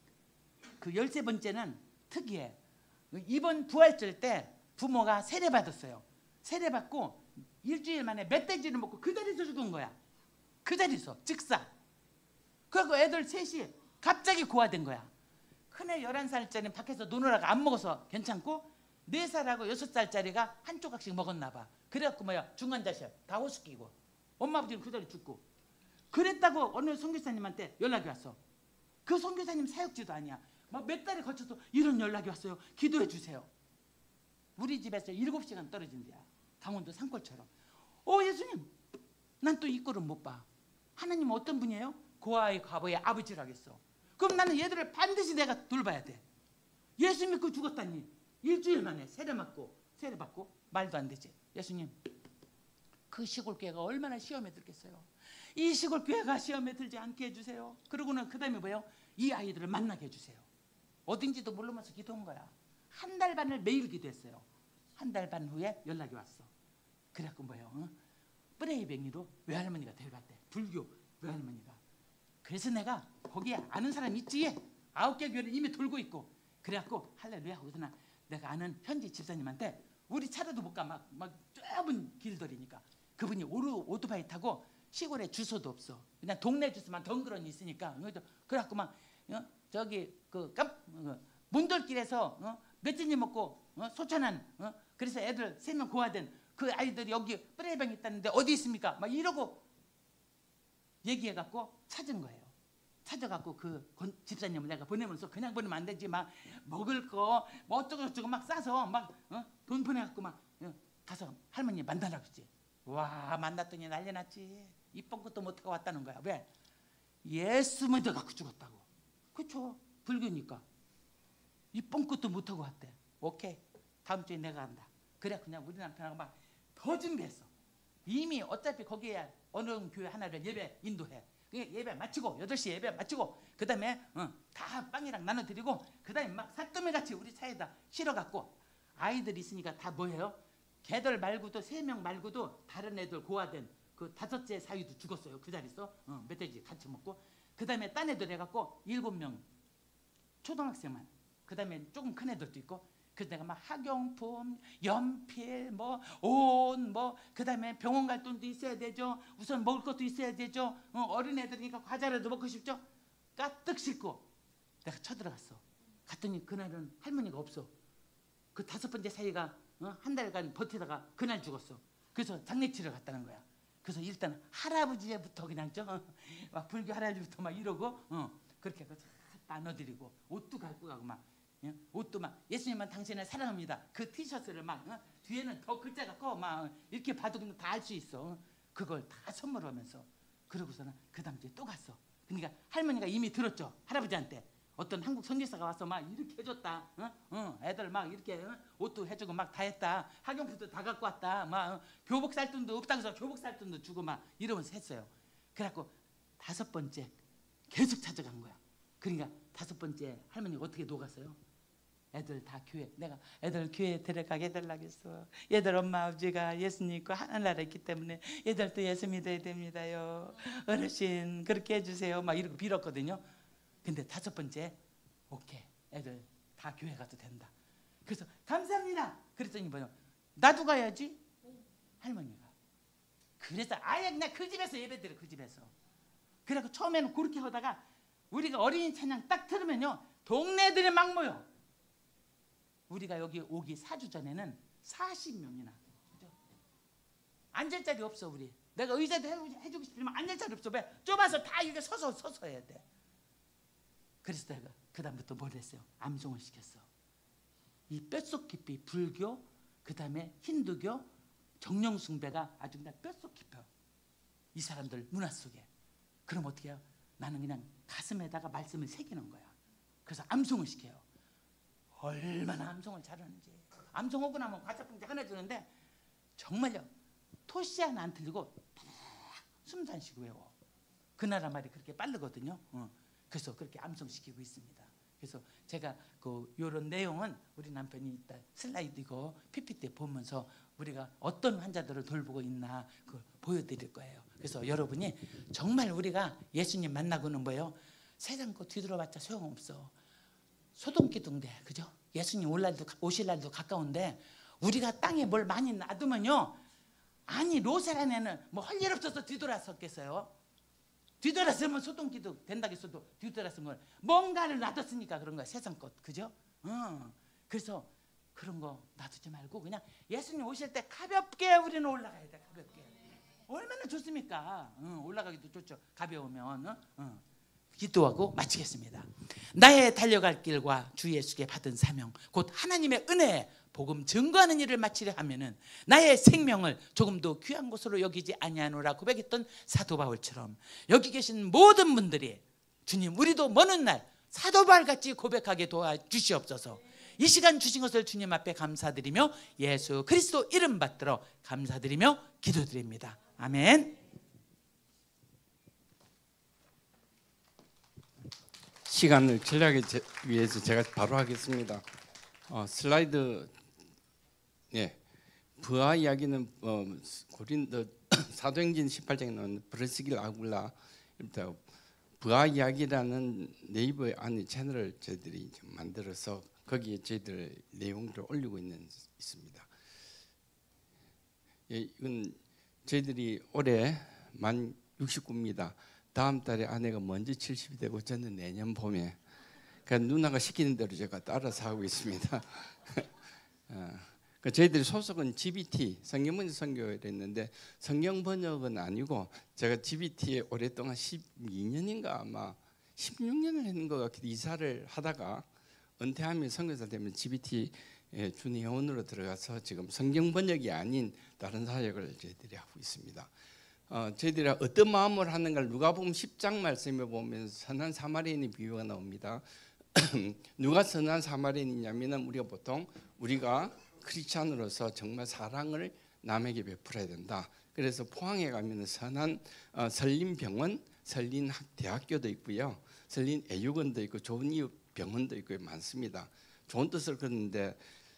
그 열세 번째는 특이해. 이번 부활절 때 부모가 세례 받았어요. 세례 받고 일주일 만에 멧돼지를 먹고 그 자리에서 죽은 거야. 그 자리에서 즉사. 그리고 애들 셋이 갑자기 고아된 거야. 큰애 열한 살짜리는 밖에서 노느라고 안 먹어서 괜찮고 네 살하고 여섯 살짜리가 한 조각씩 먹었나 봐. 그래갖고 뭐야 중환자실 다 호스키고 엄마 아버지는 그 자리 죽고. 그랬다고 어느 선교사님한테 연락이 왔어. 그 선교사님 사역지도 아니야. 막 몇 달에 걸쳐서 이런 연락이 왔어요. 기도해 주세요. 우리 집에서 일곱 시간 떨어진 데야. 강원도 산골처럼. 오 예수님, 난 또 이 꼴은 못 봐. 하나님 어떤 분이에요? 고아의 과부의 아버지라겠어. 그럼 나는 얘들을 반드시 내가 돌봐야 돼. 예수 믿고 죽었다니 일주일 만에 세례 맞고 세례 받고 말도 안 되지. 예수님, 그 시골 교회가 얼마나 시험에 들겠어요. 이 시골 교회가 시험에 들지 않게 해주세요. 그러고는 그 다음에 뭐예요? 이 아이들을 만나게 해주세요. 어딘지도 모르면서 기도한 거야. 한 달 반을 매일 기도했어요. 한 달 반 후에 연락이 왔어. 그래갖고 뭐예요? 어? 프레이뱅이로 외할머니가 데려갔대. 불교 외할머니가. 그래서 내가 거기에 아는 사람 있지? 아홉 개 교회를 이미 돌고 있고. 그래갖고 할렐루야 하고서 나 내가 아는 현지 집사님한테 우리 차로도 못 가. 막, 막 좁은 길들이니까. 그분이 오르, 오토바이 타고 시골에 주소도 없어. 그냥 동네 주소만 덩그러니 있으니까. 그래갖고 막 어? 저기 그 깜, 어, 문돌길에서 어? 멧돼지 먹고 어? 소천한 어? 그래서 애들 세 명 고아된 그 아이들이 여기 프레이뱅 있다는데 어디 있습니까? 막 이러고 얘기해갖고 찾은 거예요. 찾아갖고 그 집사님을 내가 보내면서 그냥 보내면 안 되지. 막 먹을 거 뭐 어쩌고 저쩌고 막 싸서 막 돈 어? 보내갖고 막 어? 가서 할머니 만나라고 했지. 와 만났더니 난리 났지. 이쁜 것도 못하고 왔다는 거야. 왜? 예수 믿어갖고 죽었다고. 그쵸? 불교니까. 이쁜 것도 못하고 왔대. 오케이. 다음 주에 내가 간다. 그래 그냥 우리 남편하고 막 더 준비했어. 이미 어차피 거기에 어느 교회 하나를 예배 인도해. 예배 마치고 여덟 시 예배 마치고 그 다음에 어, 다 빵이랑 나눠드리고 그 다음에 막 삿더미같이 우리 차에다 실어갖고 아이들 있으니까 다 뭐예요? 걔들 말고도 세 명 말고도 다른 애들 고아된 그 다섯째 사위도 죽었어요. 그 자리에서 어, 멧돼지 같이 먹고 그 다음에 딴 애들 해갖고 일곱 명 초등학생만 그 다음에 조금 큰 애들도 있고 그래서 내가 막 학용품, 연필, 뭐 옷, 뭐 그 다음에 병원 갈 돈도 있어야 되죠. 우선 먹을 것도 있어야 되죠. 어, 어린 애들이니까 과자라도 먹고 싶죠. 가득 싣고 내가 쳐들어갔어. 갔더니 그날은 할머니가 없어. 그 다섯 번째 사이가 어, 한 달간 버티다가 그날 죽었어. 그래서 장례치러 갔다는 거야. 그래서 일단 할아버지부터 그냥 저 막 불교 할아버지부터 막 이러고 어, 그렇게 해서 나눠드리고 옷도 갖고 가고 막 예? 옷도 막 예수님은 당신을 사랑합니다. 그 티셔츠를 막 어? 뒤에는 더 글자가 커 막 이렇게 봐도 다 알 수 있어. 그걸 다 선물하면서 그러고서는 그 다음 주에 또 갔어. 그러니까 할머니가 이미 들었죠. 할아버지한테 어떤 한국 선교사가 와서 막 이렇게 해줬다. 어? 어, 애들 막 이렇게 어? 옷도 해주고 막 다 했다. 학용품도 다 갖고 왔다. 막 어? 교복 살 돈도 없다고 해서 교복 살 돈도 주고 막 이러면서 했어요. 그래갖고 다섯 번째 계속 찾아간 거야. 그러니까 다섯 번째 할머니가 어떻게 녹았어요? 애들 다 교회, 내가 애들 교회 데려가게 해달라겠어. 얘들 엄마 아버지가 예수 믿고 하늘나라에 있기 때문에 얘들도 예수 믿어야 됩니다요. 어르신 그렇게 해주세요. 막 이러고 빌었거든요. 근데 다섯 번째, 오케이, 애들 다 교회 가도 된다. 그래서 감사합니다. 그랬더니 뭐요? 나도 가야지. 할머니가. 그래서 아예 그냥 그 집에서 예배드려, 그 집에서. 그래서 처음에는 그렇게 하다가 우리가 어린이 찬양 딱 들으면요, 동네들이 막 모여. 우리가 여기 오기 사 주 전에는 사십 명이나. 그죠? 앉을 자리 없어. 우리 내가 의자도 해주고 싶지만 앉을 자리 없어. 왜? 좁아서 다 이렇게 서서 서서 해야 돼. 그래서 내가 그 다음부터 뭘 했어요? 암송을 시켰어. 이 뼛속 깊이 불교, 그 다음에 힌두교, 정령숭배가 아주 그냥 뼛속 깊어. 이 사람들 문화 속에. 그럼 어떻게 해요? 나는 그냥 가슴에다가 말씀을 새기는 거야. 그래서 암송을 시켜요. 얼마나 암송을 잘하는지. 암송하고 나면 과자풍자 꺼내주는데 정말요, 토시 하나 안 틀리고 탁 숨도 안 쉬고 외워. 그 나라 말이 그렇게 빠르거든요. 어. 그래서 그렇게 암송시키고 있습니다. 그래서 제가 그 요런 내용은 우리 남편이 이따 슬라이드 이거 피피티 보면서 우리가 어떤 환자들을 돌보고 있나 그걸 보여드릴 거예요. 그래서 여러분이 정말 우리가 예수님 만나고는 뭐예요? 세상 거 뒤돌아봤자 소용없어. 소동기둥대, 그죠? 예수님 올 날도 오실 날도 가까운데 우리가 땅에 뭘 많이 놔두면요, 아니 로셀 안에는 뭐 할 일 없어서 뒤돌아섰겠어요? 뒤돌아서면 소동기둥 된다겠어도 뒤돌아선 걸 뭔가를 놔뒀으니까 그런 거야, 세상 것, 그죠? 어. 그래서 그런 거 놔두지 말고 그냥 예수님 오실 때 가볍게 우리는 올라가야 돼. 가볍게. 얼마나 좋습니까? 어, 올라가기도 좋죠. 가벼우면. 어? 어. 기도하고 마치겠습니다. 나의 달려갈 길과 주 예수께 받은 사명, 곧 하나님의 은혜에 복음 증거하는 일을 마치려 하면은 나의 생명을 조금도 귀한 것으로 여기지 아니하노라 고백했던 사도 바울처럼 여기 계신 모든 분들이 주님, 우리도 먼 훗날 사도 바울같이 고백하게 도와주시옵소서. 이 시간 주신 것을 주님 앞에 감사드리며 예수 그리스도 이름 받들어 감사드리며 기도드립니다. 아멘. 시간을 절약하기 위해서 제가 바로 하겠습니다. 어, 슬라이드, 예, 부하 이야기는 어, 고린도 사도행전 십팔 장에 나오는 브레스길 아굴라 부하 이야기라는 네이버 안에 채널을 저희들이 만들어서 거기에 저희들 내용들을 올리고 있는 있습니다. 예, 이건 저희들이 올해 만 육십구입니다. 다음 달에 아내가 먼저 칠십이 되고 저는 내년 봄에. 그러니까 누나가 시키는 대로 제가 따라서 하고 있습니다. 어, 그러니까 저희들이 소속은 지비티 성경번역 선교회를 했는데 성경 번역은 아니고 제가 지비티에 오랫동안 십이 년인가 아마 십육 년을 했는 것 같기도 이사를 하다가 은퇴하면 선교사 되면 지비티 준회원으로 들어가서 지금 성경 번역이 아닌 다른 사역을 저희들이 하고 있습니다. 어, 저희들이 어떤 마음을 하는가를 누가복음 십 장 말씀에 보면 선한 사마리아인의 비유가 나옵니다. 누가 선한 사마리아인이냐면 우리가 보통 우리가 크리스찬으로서 정말 사랑을 남에게 베풀어야 된다. 그래서 포항에 가면 선한 어, 설린병원, 설린대학교도 있고요, 설린애육원도 있고 좋은 이웃 병원도 있고 많습니다. 좋은 뜻을 그러는데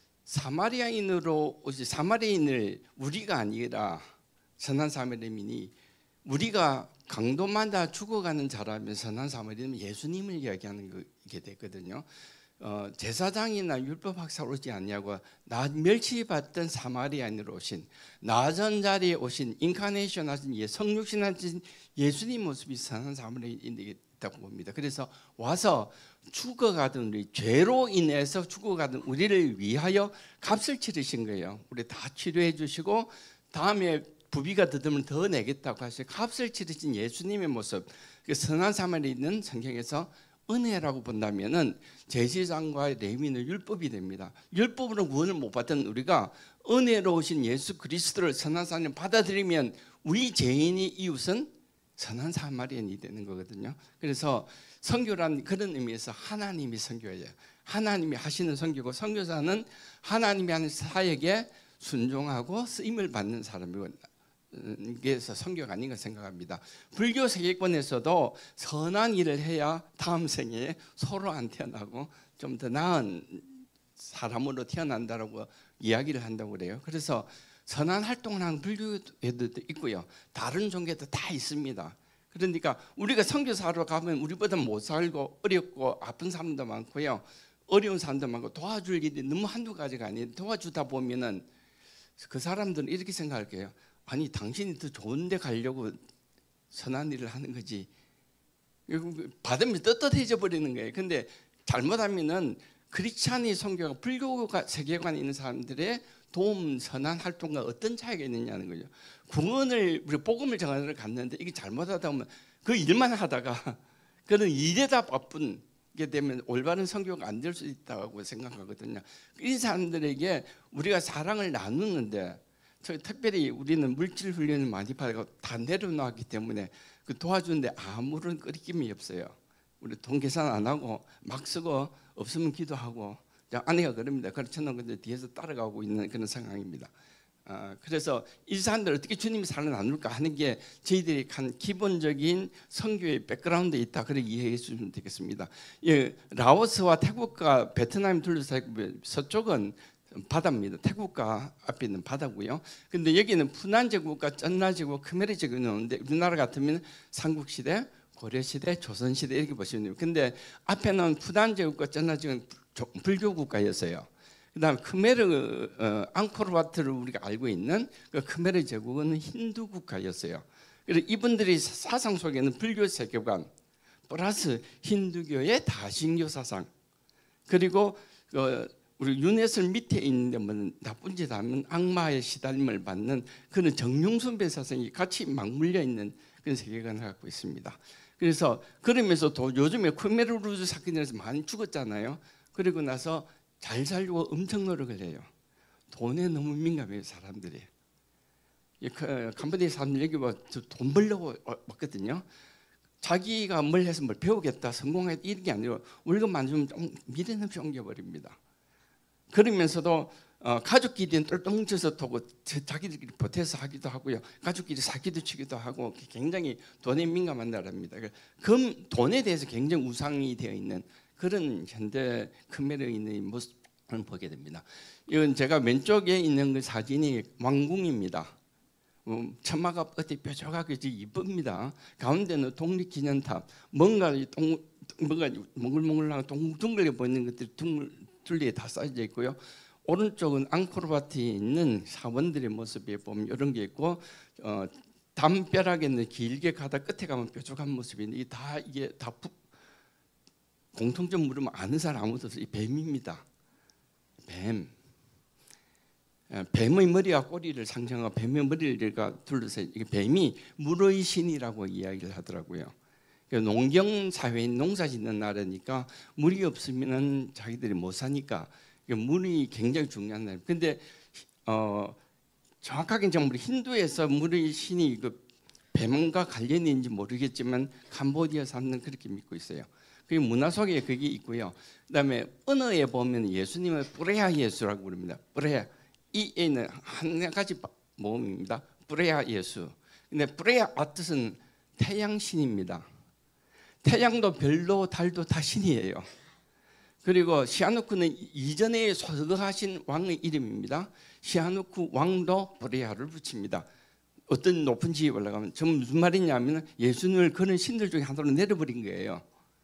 사마리아인으로 오지 사마리아인을 우리가 아니라 선한 사마리아인이 우리가 강도마다 죽어가는 자라면 선한 사마리아인은 예수님을 이야기하는 게 되거든요. 어, 제사장이나 율법학사 오지 않냐고 나 멸치받던 사마리아인으로 오신 나전 자리에 오신 인카네이션 하신 예, 성육신 하신 예수님 모습이 선한 사마리아인이다고 봅니다. 그래서 와서 죽어가던 우리 죄로 인해서 죽어가던 우리를 위하여 값을 치르신 거예요. 우리 다 치료해 주시고 다음에 부비가 더듬으면 더 내겠다고 하셔서 값을 치르신 예수님의 모습, 선한 사마리아인은 성경에서 은혜라고 본다면은 제사장과 레위는 율법이 됩니다. 율법으로 구원을 못 받던 우리가 은혜로 오신 예수 그리스도를 선한 사마리아인 받아들이면 우리 죄인이 이웃은 선한 사마리아인이 되는 거거든요. 그래서 선교란 그런 의미에서 하나님이 선교예요. 하나님이 하시는 선교고 선교사는 하나님이 하는 사역에 순종하고 쓰임을 받는 사람이고 그래서 선교가 아닌가 생각합니다. 불교 세계권에서도 선한 일을 해야 다음 생에 서로 안 태어나고 좀 더 나은 사람으로 태어난다라고 이야기를 한다고 그래요. 그래서 선한 활동을 하는 불교에도 있고요. 다른 종교도 다 있습니다. 그러니까 우리가 선교사로 가면 우리보다 못 살고 어렵고 아픈 사람도 많고요. 어려운 사람도 많고 도와줄 일이 너무 한두 가지가 아니에요. 도와주다 보면은 그 사람들은 이렇게 생각할 거예요. 아니 당신이 더 좋은 데 가려고 선한 일을 하는 거지. 받으면 떳떳해져 버리는 거예요. 근데 잘못하면은 크리스찬이 선교가 불교가 세계관에 있는 사람들의 도움 선한 활동과 어떤 차이가 있느냐는 거죠. 구원을 우리 복음을 전하러 갔는데 이게 잘못하다 보면 그 일만 하다가 그런 일에다 바쁜 게 되면 올바른 선교가 안 될 수 있다고 생각하거든요. 이 사람들에게 우리가 사랑을 나누는데 특별히 우리는 물질 훈련을 많이 받고 다 내려놓았기 때문에 그 도와주는데 아무런 끄리낌이 없어요. 우리 돈 계산 안 하고 막 쓰고 없으면 기도하고 아내가 그럽니다. 그렇지는 근데 뒤에서 따라가고 있는 그런 상황입니다. 아, 그래서 이 사람들 어떻게 주님이 살아나눌까 하는 게 저희들이 한 기본적인 선교의 백그라운드에 있다. 그렇게 이해해 주시면 되겠습니다. 예, 라오스와 태국과 베트남 둘러싸 서쪽은 바다입니다. 태국과 앞에 있는 바다고요. 근데 여기는 푸난 제국과 쩐나 제국, 크메르 제국이 나오는데 우리나라 같으면 삼국시대, 고려시대, 조선시대 이렇게 보시면 돼요. 근데 앞에는 푸난 제국과 쩐나 제국은 불교 국가였어요. 그다음 크메르 어, 앙코르와트를 우리가 알고 있는 그 크메르 제국은 힌두 국가였어요. 그래서 이분들이 사상 속에는 불교 세계관 플러스 힌두교의 다신교 사상 그리고 어, 우리 윤회설 밑에 있는데 뭐 나쁜 짓 하면 악마의 시달림을 받는 그런 정룡선배 사상이 같이 맞물려 있는 그런 세계관을 갖고 있습니다. 그래서 그러면서도 요즘에 크메르 루즈 사건에서 많이 죽었잖아요. 그리고 나서 잘 살려고 엄청 노력을 해요. 돈에 너무 민감해요 사람들이. 캄보디아 사람들 여기 돈 벌려고 왔거든요. 자기가 뭘 해서 뭘 배우겠다 성공하겠다 이런 게 아니라 월급만 주면 좀 미련 없이 옮겨버립니다. 그러면서도 어, 가족끼리는 똘똘 뭉쳐서 도고 자기들끼리 보태서 하기도 하고요. 가족끼리 사기도 치기도 하고 굉장히 돈에 민감한 나라입니다. 금 돈에 대해서 굉장히 우상이 되어 있는 그런 현대 크메르에 있는 모습을 보게 됩니다. 이건 제가 왼쪽에 있는 그 사진이 왕궁입니다. 천마가 어디 뾰족하게 이쁩니다. 가운데는 독립기념탑, 뭔가 동, 뭔가 몽글몽글하고 둥글게 보이는 것들이 둘리에 다 쌓여져 있고요. 오른쪽은 앙코르와트에 있는 사원들의 모습에 보면 이런 게 있고, 어, 담벼락에는 길게 가다 끝에 가면 뾰족한 모습이 있는데 다 이게 다 부, 공통점 물으면 아는 사람 아무도 없어요. 이 뱀입니다. 뱀. 뱀의 머리와 꼬리를 상징하고 뱀의 머리가 둘러서 이게 뱀이 물의 신이라고 이야기를 하더라고요. 농경 사회인 농사 짓는 나라니까 물이 없으면 자기들이 못 사니까 물이 굉장히 중요한 나라. 근데 어, 정확하게 정말 힌두에서 물의 신이 그 뱀과 관련이 있는지 모르겠지만 캄보디아 사람들은 그렇게 믿고 있어요. 그 문화 속에 그게 있고요. 그다음에 언어에 보면 예수님을 뿌레야 예수라고 부릅니다. 뿌레야 이 에는 한 가지 모음입니다. 뿌레야 예수. 근데 뿌레야 뜻은 태양신입니다. 태양도 별도 달도 다 신이에요. 그리고 시아누크는 이전에 서거하신 왕의 이름입니다. 시아누크 왕도 뿌레야를 붙입니다. 어떤 높은 지에 올라가면 저 무슨 말이냐면 예수님을 그런 신들 중에 하나로 내려버린 거예요.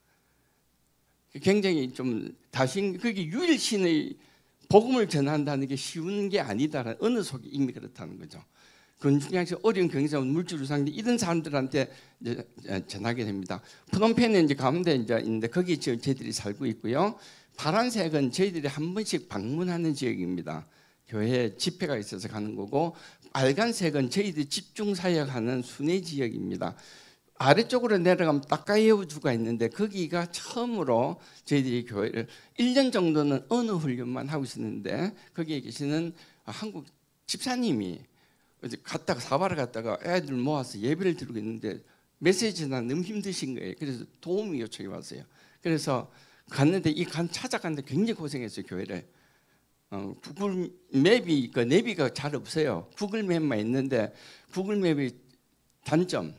굉장히 좀 다신 그게 유일신의 복음을 전한다는 게 쉬운 게 아니다라는 어느 속에 이미 그렇다는 거죠. 건중량에서 어려운 경제사 물질 우상인데 이런 사람들한테 이제 전하게 됩니다. 프놈펜은 이제 가운데 이제 있는데 거기 지금 저희들이 살고 있고요. 파란색은 저희들이 한 번씩 방문하는 지역입니다. 교회 집회가 있어서 가는 거고, 빨간색은 저희들이 집중 사역하는 순회 지역입니다. 아래쪽으로 내려가면 따까예우주가 있는데 거기가 처음으로 저희들이 교회를 일 년 정도는 언어 훈련만 하고 있었는데 거기에 계시는 한국 집사님이 어제 갔다가 사바를 갔다가 애들 모아서 예배를 드리고 있는데 메시지나 너무 힘드신 거예요. 그래서 도움이 요청이 왔어요. 그래서 갔는데 이 간 찾아갔는데 굉장히 고생했어요. 교회를. 어, 구글 맵이 그 내비가 잘 없어요. 구글 맵만 있는데 구글 맵의 단점.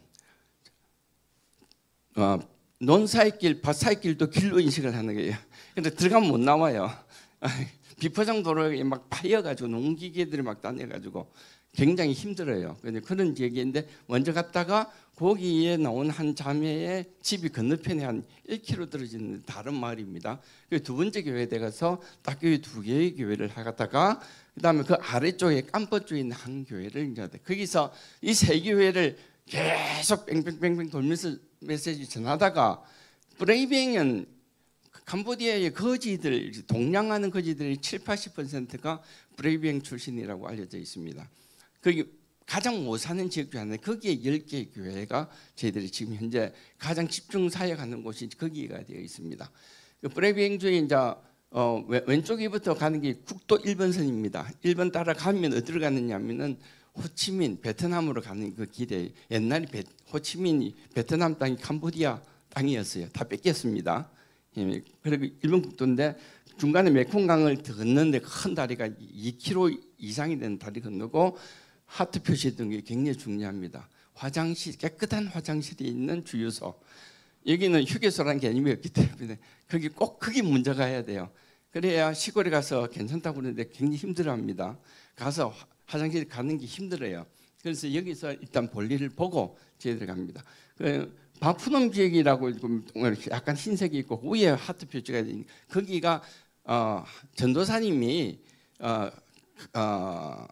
어, 논사이길, 밭사이길도 길로 인식을 하는 거예요. 근데 들어가면 못 나와요. 비포장 도로에 막 파여가지고 농기계들이 막 다녀가지고 굉장히 힘들어요. 그런 지역인데 먼저 갔다가 거기에 나온 한 자매의 집이 건너편에 한 일 킬로미터 떨어지는 다른 마을입니다. 두 번째 교회에 가서 딱 교회 두 개의 교회를 하다가 그다음에 그 아래쪽에 깜버 쪽에 있는 한 교회를 이제 거기서 이 세 교회를 계속 뺑뺑뺑뺑 돌면서 메시지 전하다가 브레이뱅은 캄보디아의 거지들, 동양하는 거지들의 칠, 팔십 퍼센트가 브레이뱅 출신이라고 알려져 있습니다. 거기 가장 못 사는 지역 중에 하나, 거기에 열 개의 교회가 저희들이 지금 현재 가장 집중 사역하는 곳이 거기가 되어 있습니다. 그 브레이뱅 중에 이제 어, 왼쪽에부터 가는 게 국도 일 번선입니다. 일 번 따라가면 어디로 가느냐면은 호치민, 베트남으로 가는 그 길에 옛날에 베, 호치민이 베트남 땅이 캄보디아 땅이었어요. 다 뺏겼습니다. 예, 그리고 일본 국도인데 중간에 메콩강을 더 건너는데 큰 다리가 이 킬로미터 이상이 되는 다리 건너고 하트 표시했던 게 굉장히 중요합니다. 화장실, 깨끗한 화장실이 있는 주유소. 여기는 휴게소라는 개념이 없기 때문에 거기 꼭 거기 먼저 가야 돼요. 그래야 시골에 가서 괜찮다고 그러는데 굉장히 힘들어합니다. 가서 화장실 가는 게 힘들어요. 그래서 여기서 일단 볼일을 보고 저희들 갑니다. 그 바푸놈 지역이라고 약간 흰색이 있고 위에 하트 표시가 있는 거기가 어, 전도사님이 어, 어,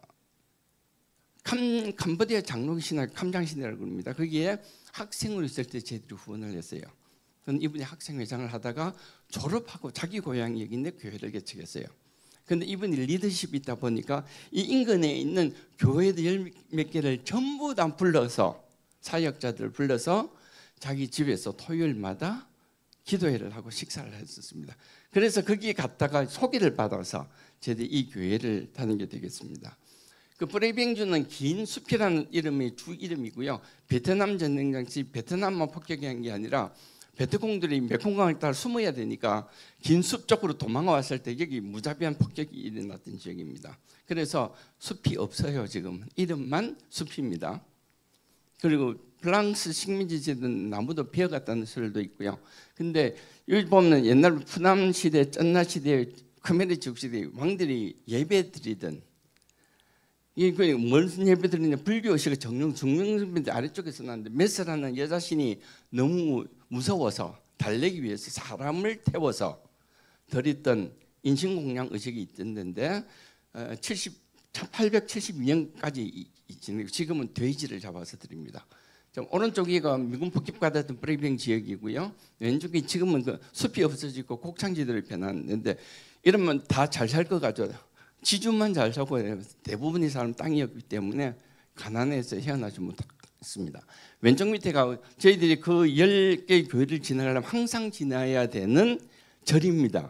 캄, 캄보디아 장로교 신학 캄장신이라고 합니다. 거기에 학생으로 있을 때 저희들이 후원을 했어요. 그럼 이분이 학생회장을 하다가 졸업하고 자기 고향이 여기인데 교회를 개척했어요. 그런데 이분이 리더십이 있다 보니까 이 인근에 있는 교회들 열 몇 개를 전부 다 불러서 사역자들을 불러서 자기 집에서 토요일마다 기도회를 하고 식사를 했었습니다. 그래서 거기에 갔다가 소개를 받아서 저희들이 이 교회를 다니게 되겠습니다. 그 브레이뱅주는 긴 숲이라는 이름이 주 이름이고요. 베트남 전쟁 당시 베트남만 폭격한 게 아니라 베트공들이 메콩강을 따라 숨어야 되니까 긴 숲 쪽으로 도망왔을 때 여기 무자비한 폭격이 일어났던 지역입니다. 그래서 숲이 없어요. 지금 이름만 숲입니다. 그리고 프랑스 식민지 시대는 나무도 베어갔다는 설도 있고요. 근데 여기 보면 옛날 푸남 시대, 쩐나 시대, khmer 지역 시대 왕들이 예배드리던 이게 무슨 예배드리냐 불교 의식의 정령 중령선배 아래쪽에서 나는데 메스라는 여자신이 너무 무서워서 달래기 위해서 사람을 태워서 드렸던 인신공양 의식이 있었는데 천팔백칠십이 년까지 지금은 돼지를 잡아서 드립니다. 오른쪽이가 미군 폭격받았던 브레이빙 지역이고요. 왼쪽이 지금은 그 숲이 없어지고 곡창지대로 변했는데 이러면 다 잘 살 것 같죠. 지주만 잘 살고 대부분의 사람 땅이었기 때문에 가난해서 헤어나지 못했습니다. 왼쪽 밑에가 저희들이 그 열 개의 교회를 지나가려면 항상 지나야 되는 절입니다.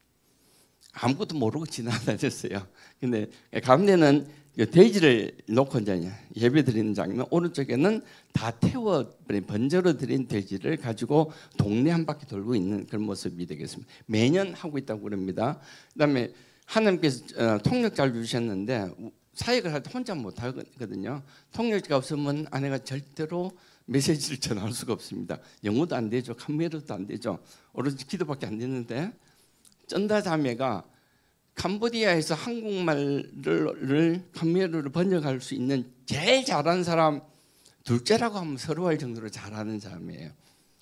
아무것도 모르고 지나다녔어요. 근데 가운데는 돼지를 놓고 이제 예배 드리는 장면, 오른쪽에는 다 태워 번제로 드린 돼지를 가지고 동네 한 바퀴 돌고 있는 그런 모습이 되겠습니다. 매년 하고 있다고 그럽니다. 그다음에 하나님께서 통역자를 주셨는데 사역을 할 때 혼자 못 하거든요. 통역자가 없으면 아내가 절대로 메시지를 전할 수가 없습니다. 영어도 안 되죠, 캄메르도 안 되죠, 오로지 기도밖에 안 되는데 쩐다 자매가 캄보디아에서 한국말을 캄메르로 번역할 수 있는 제일 잘하는 사람 둘째라고 하면 서러워할 정도로 잘하는 사람이에요.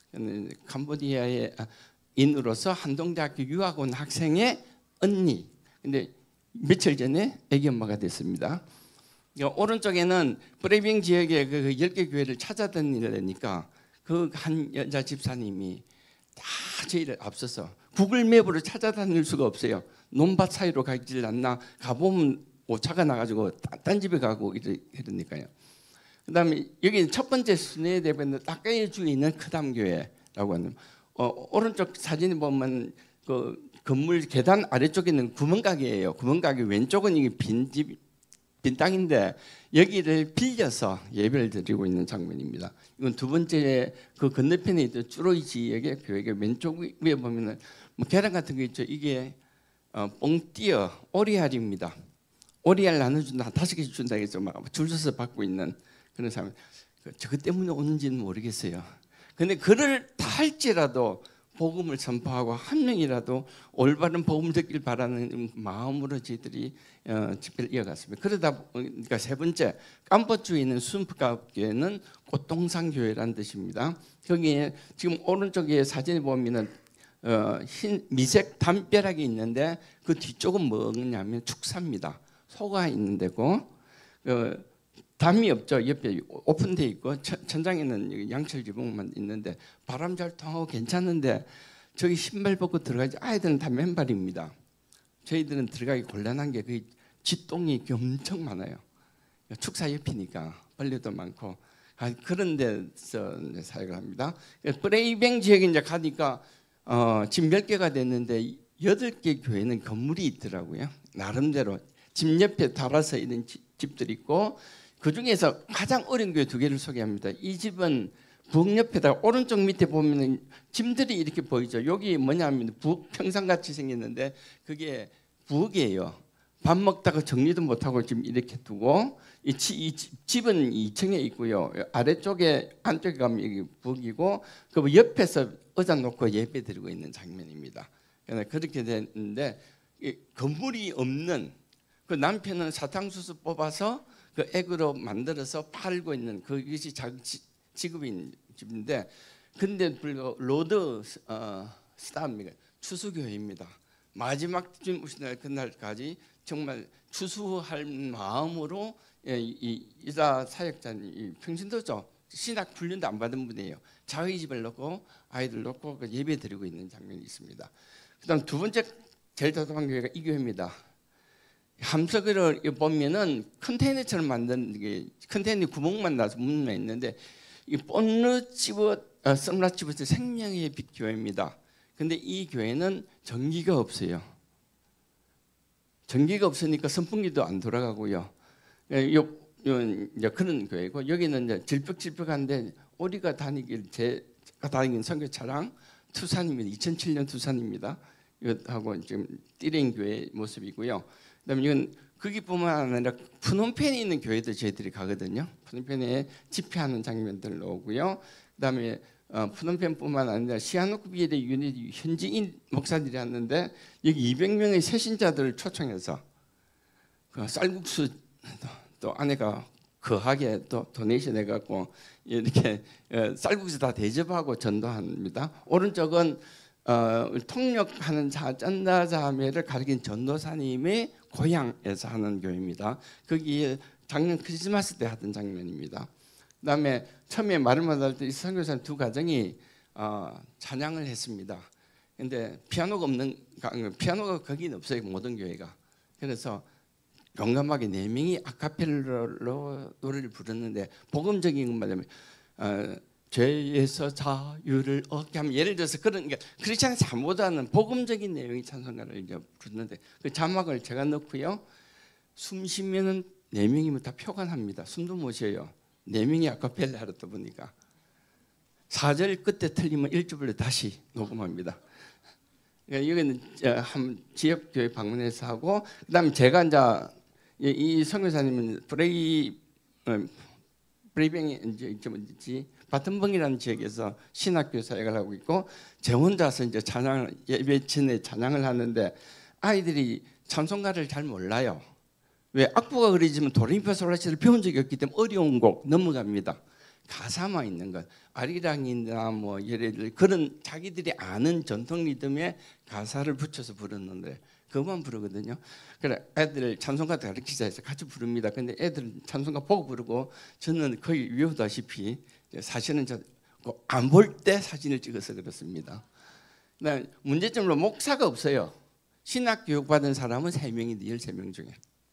캄보디아의 인으로서 한동대학교 유학 온 학생의 언니. 근데 며칠 전에 애기 엄마가 됐습니다. 오른쪽에는 브레이빙 지역의 그 열 개 교회를 찾아다니려니까 그 한 여자 집사님이 다 저희를 앞서서 구글 맵으로 찾아다닐 수가 없어요. 논밭 사이로 가질 않나, 가보면 오차가 나가지고 딴 집에 가고 이러니까요. 그다음에 여기 첫 번째 순회 대변은 따까이 주에 있는 크담교회라고 하는 어, 오른쪽 사진에 보면 그 건물 계단 아래쪽에는 구멍가게예요. 구멍가게 왼쪽은 이게 빈집 빈 땅인데 여기를 빌려서 예배를 드리고 있는 장면입니다. 이건 두 번째 그 건너편에 있던 쭈로이 지역의 교회가 왼쪽 위에 보면은 뭐 계란 같은 거 있죠. 이게 어, 뽕띠어 오리알입니다. 오리알 나눠준다, 한 다섯 개씩 준다 해서 막 줄 서서 받고 있는 그런 사람. 저것 때문에 오는지는 모르겠어요. 근데 그를 다 할지라도 복음을 선포하고 한 명이라도 올바른 복음을 듣길 바라는 마음으로 저희들이 어, 집회를 이어갔습니다. 그러다 보니까 세 번째, 깜포주에 있는 순프가교회는 꽃동산교회라는 뜻입니다. 거기에 지금 오른쪽에 사진에 보면은 어, 흰 미색 담벼락이 있는데 그 뒤쪽은 뭐냐면 축사입니다. 소가 있는 데고 어, 담이 없죠. 옆에 오픈돼 있고 천장에는 양철 지붕만 있는데 바람 잘 통하고 괜찮은데 저기 신발 벗고 들어가지 아이들은 다 맨발입니다. 저희들은 들어가기 곤란한 게 그 쥐똥이 엄청 많아요. 축사 옆이니까 벌레도 많고 그런 데서 사역을 합니다. 브레이뱅 지역에 이제 가니까 어, 지금 몇 개가 됐는데 여덟 개 교회는 건물이 있더라고요. 나름대로 집 옆에 달아서 있는 집들이 있고 그 중에서 가장 어려운 교회 두 개를 소개합니다. 이 집은 부엌 옆에다 오른쪽 밑에 보면 짐들이 이렇게 보이죠. 여기 뭐냐면 부엌 평상같이 생겼는데 그게 부엌이에요. 밥 먹다가 정리도 못하고 지금 이렇게 두고 이, 이 집은 이 층에 있고요. 아래쪽에 안쪽에 가면 여기 부엌이고 그 옆에서 의자 놓고 예배 드리고 있는 장면입니다. 그렇게 됐는데 건물이 없는 그 남편은 사탕수수 뽑아서 그 액으로 만들어서 팔고 있는 그것이 직업인 집인데 근데 불구하고 로드 어, 스타입니다. 추수교회입니다. 마지막 주무시날 그날까지 정말 추수할 마음으로 이 이사 사역자님 평신도죠. 신학 훈련도 안 받은 분이에요. 자기 집을 놓고 아이들 놓고 예배 드리고 있는 장면이 있습니다. 그다음 두 번째 제일 도도한 교회가 이 교회입니다. 함석을 보면은 컨테이너처럼 만든 게 컨테이너 구멍만 나서 문만 있는데 이 본느 집어 썸라 집어서 생명의 빛 교회입니다. 근데 이 교회는 전기가 없어요. 전기가 없으니까 선풍기도 안 돌아가고요. 요, 요 이제 그런 교회고 여기는 이제 질퍽질퍽한데 우리가 다니길 제가 다니는 선교 차량 투산입니다. 이천칠 년 투산입니다. 이거하고 지금 띠랭 교회 모습이고요. 그다음에 이건 거기뿐만 아니라 푸놈펜에 있는 교회도 저희들이 가거든요. 푸놈펜에 집회하는 장면들 나오고요. 그다음에 어, 푸놈펜뿐만 아니라 시아노크비엘의 유니티 현지인 목사들이 왔는데 여기 이백 명의 새신자들을 초청해서 그 쌀국수 또 아내가 거하게 또 도네이션 해갖고 이렇게 어, 쌀국수 다 대접하고 전도합니다. 오른쪽은 어, 통역하는 자 짠다자매를 가리킨 전도사님의 고향에서 하는 교회입니다. 거기에 작년 크리스마스 때 하던 장면입니다. 그다음에 처음에 말을 못할 때 이 선교사님 두 가정이 어, 찬양을 했습니다. 근데 피아노가 없는 피아노가 거기는 없어요. 모든 교회가. 그래서 용감하게 네 명이 아카펠라로 노래를 부르는데 복음적인 것만 하면 어, 죄에서 자유를 얻게 하면 예를 들어서 그런 게 크리스찬 잘못하는 복음적인 내용의 찬송가를 이제 부르는데 그 자막을 제가 넣고요. 숨 쉬면은 네 명이면 다 표관합니다. 숨도 못 쉬어요. 네 명이 아카펠라 하다 보니까 사 절 끝에 틀리면 일 주일로 다시 녹음합니다. 그러니까 여기는 한 지역 교회 방문해서 하고 그다음에 제가 이제 이 선교사님은 브레이 브레이뱅이 이제 뭐지 바텀벙이라는 지역에서 신학교 사역을 하고 있고 제 혼자서 이제 찬양을 예배 전에 찬양을 하는데 아이들이 찬송가를 잘 몰라요. 왜 악보가 그려지면 도레미파솔라시를 배운 적이 없기 때문에 어려운 곡 넘어갑니다. 가사만 있는 것 아리랑이나 뭐 예를 들어 그런 자기들이 아는 전통 리듬에 가사를 붙여서 부르는데 그것만 부르거든요. 그래 애들 찬송가 가르치자 해서 같이 부릅니다. 근데 애들 찬송가 보고 부르고 저는 거의 외우다시피 사실은 안 볼 때 사진을 찍어서 그렇습니다. 문제점으로 목사가 없어요. 신학 교육 받은 사람은 세 명인데 열세 명 중에.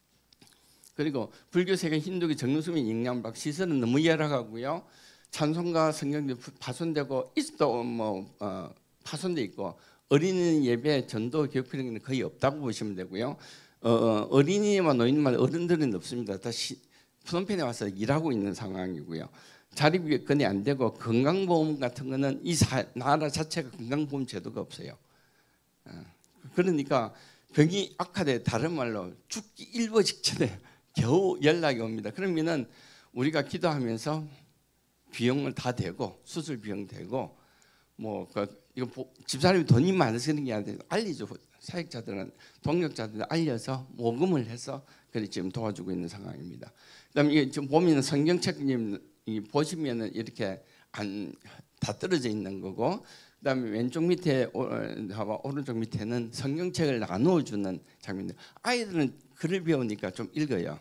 그리고 불교, 세계, 힌두교, 정릉수민, 영양박 시설은 너무 열악하고요. 찬송가 성경도 파손되고 있어도 뭐 어, 파손돼 있고 어린이 예배, 전도, 교육 필요는 거의 없다고 보시면 되고요. 어, 어린이와 노인만 어른들은 없습니다. 다 푸놈펜에 와서 일하고 있는 상황이고요. 자립건이 안 되고 건강보험 같은 거는 이 사, 나라 자체가 건강보험 제도가 없어요. 그러니까 병이 악화돼 다른 말로 죽기 일보 직전에 겨우 연락이 옵니다. 그러면은 우리가 기도하면서 비용을 다 대고 수술 비용 대고 뭐 그 이거 보, 집사람이 돈이 많아서 쓰는 게 아니라 알리죠. 사역자들은 동력자들 알려서 모금을 해서 그래 지금 도와주고 있는 상황입니다. 그다음에 이게 지금 보면 성경책님 보시면은 이렇게 안 다 떨어져 있는 거고, 그다음에 왼쪽 밑에 오른쪽 밑에는 성경책을 나누어 주는 장면들. 아이들은 글을 배우니까 좀 읽어요.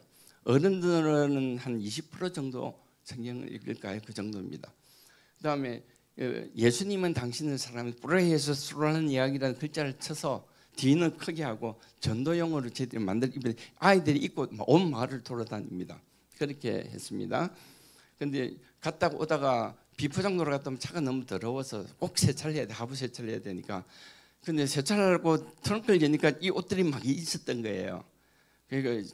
어른들은 한 이십 퍼센트 정도 성경을 읽을까요? 그 정도입니다. 그다음에 예수님은 당신을 사랑하면서 브레이에서스라는 이야기라는 글자를 쳐서 뒤는 크게 하고 전도용어로 저희들이 만들 아이들이 읽고 온 마을을 돌아다닙니다. 그렇게 했습니다. 근데 갔다가 오다가 비포장도로 갔다 오면 차가 너무 더러워서 꼭 세차를 해야 돼. 하부 세차를 해야 되니까. 근데 세차를 하고 트렁크를 여니까 이 옷들이 막 있었던 거예요. 그러니까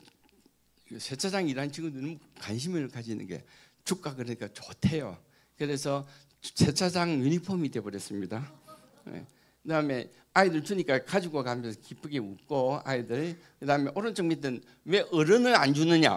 세차장 일하는 친구들은 너무 관심을 가지는 게 주가 그러니까 좋대요. 그래서 세차장 유니폼이 돼버렸습니다. 네. 그다음에 아이들 주니까 가지고 가면서 기쁘게 웃고 아이들. 그다음에 오른쪽 밑에는 왜 어른을 안 주느냐.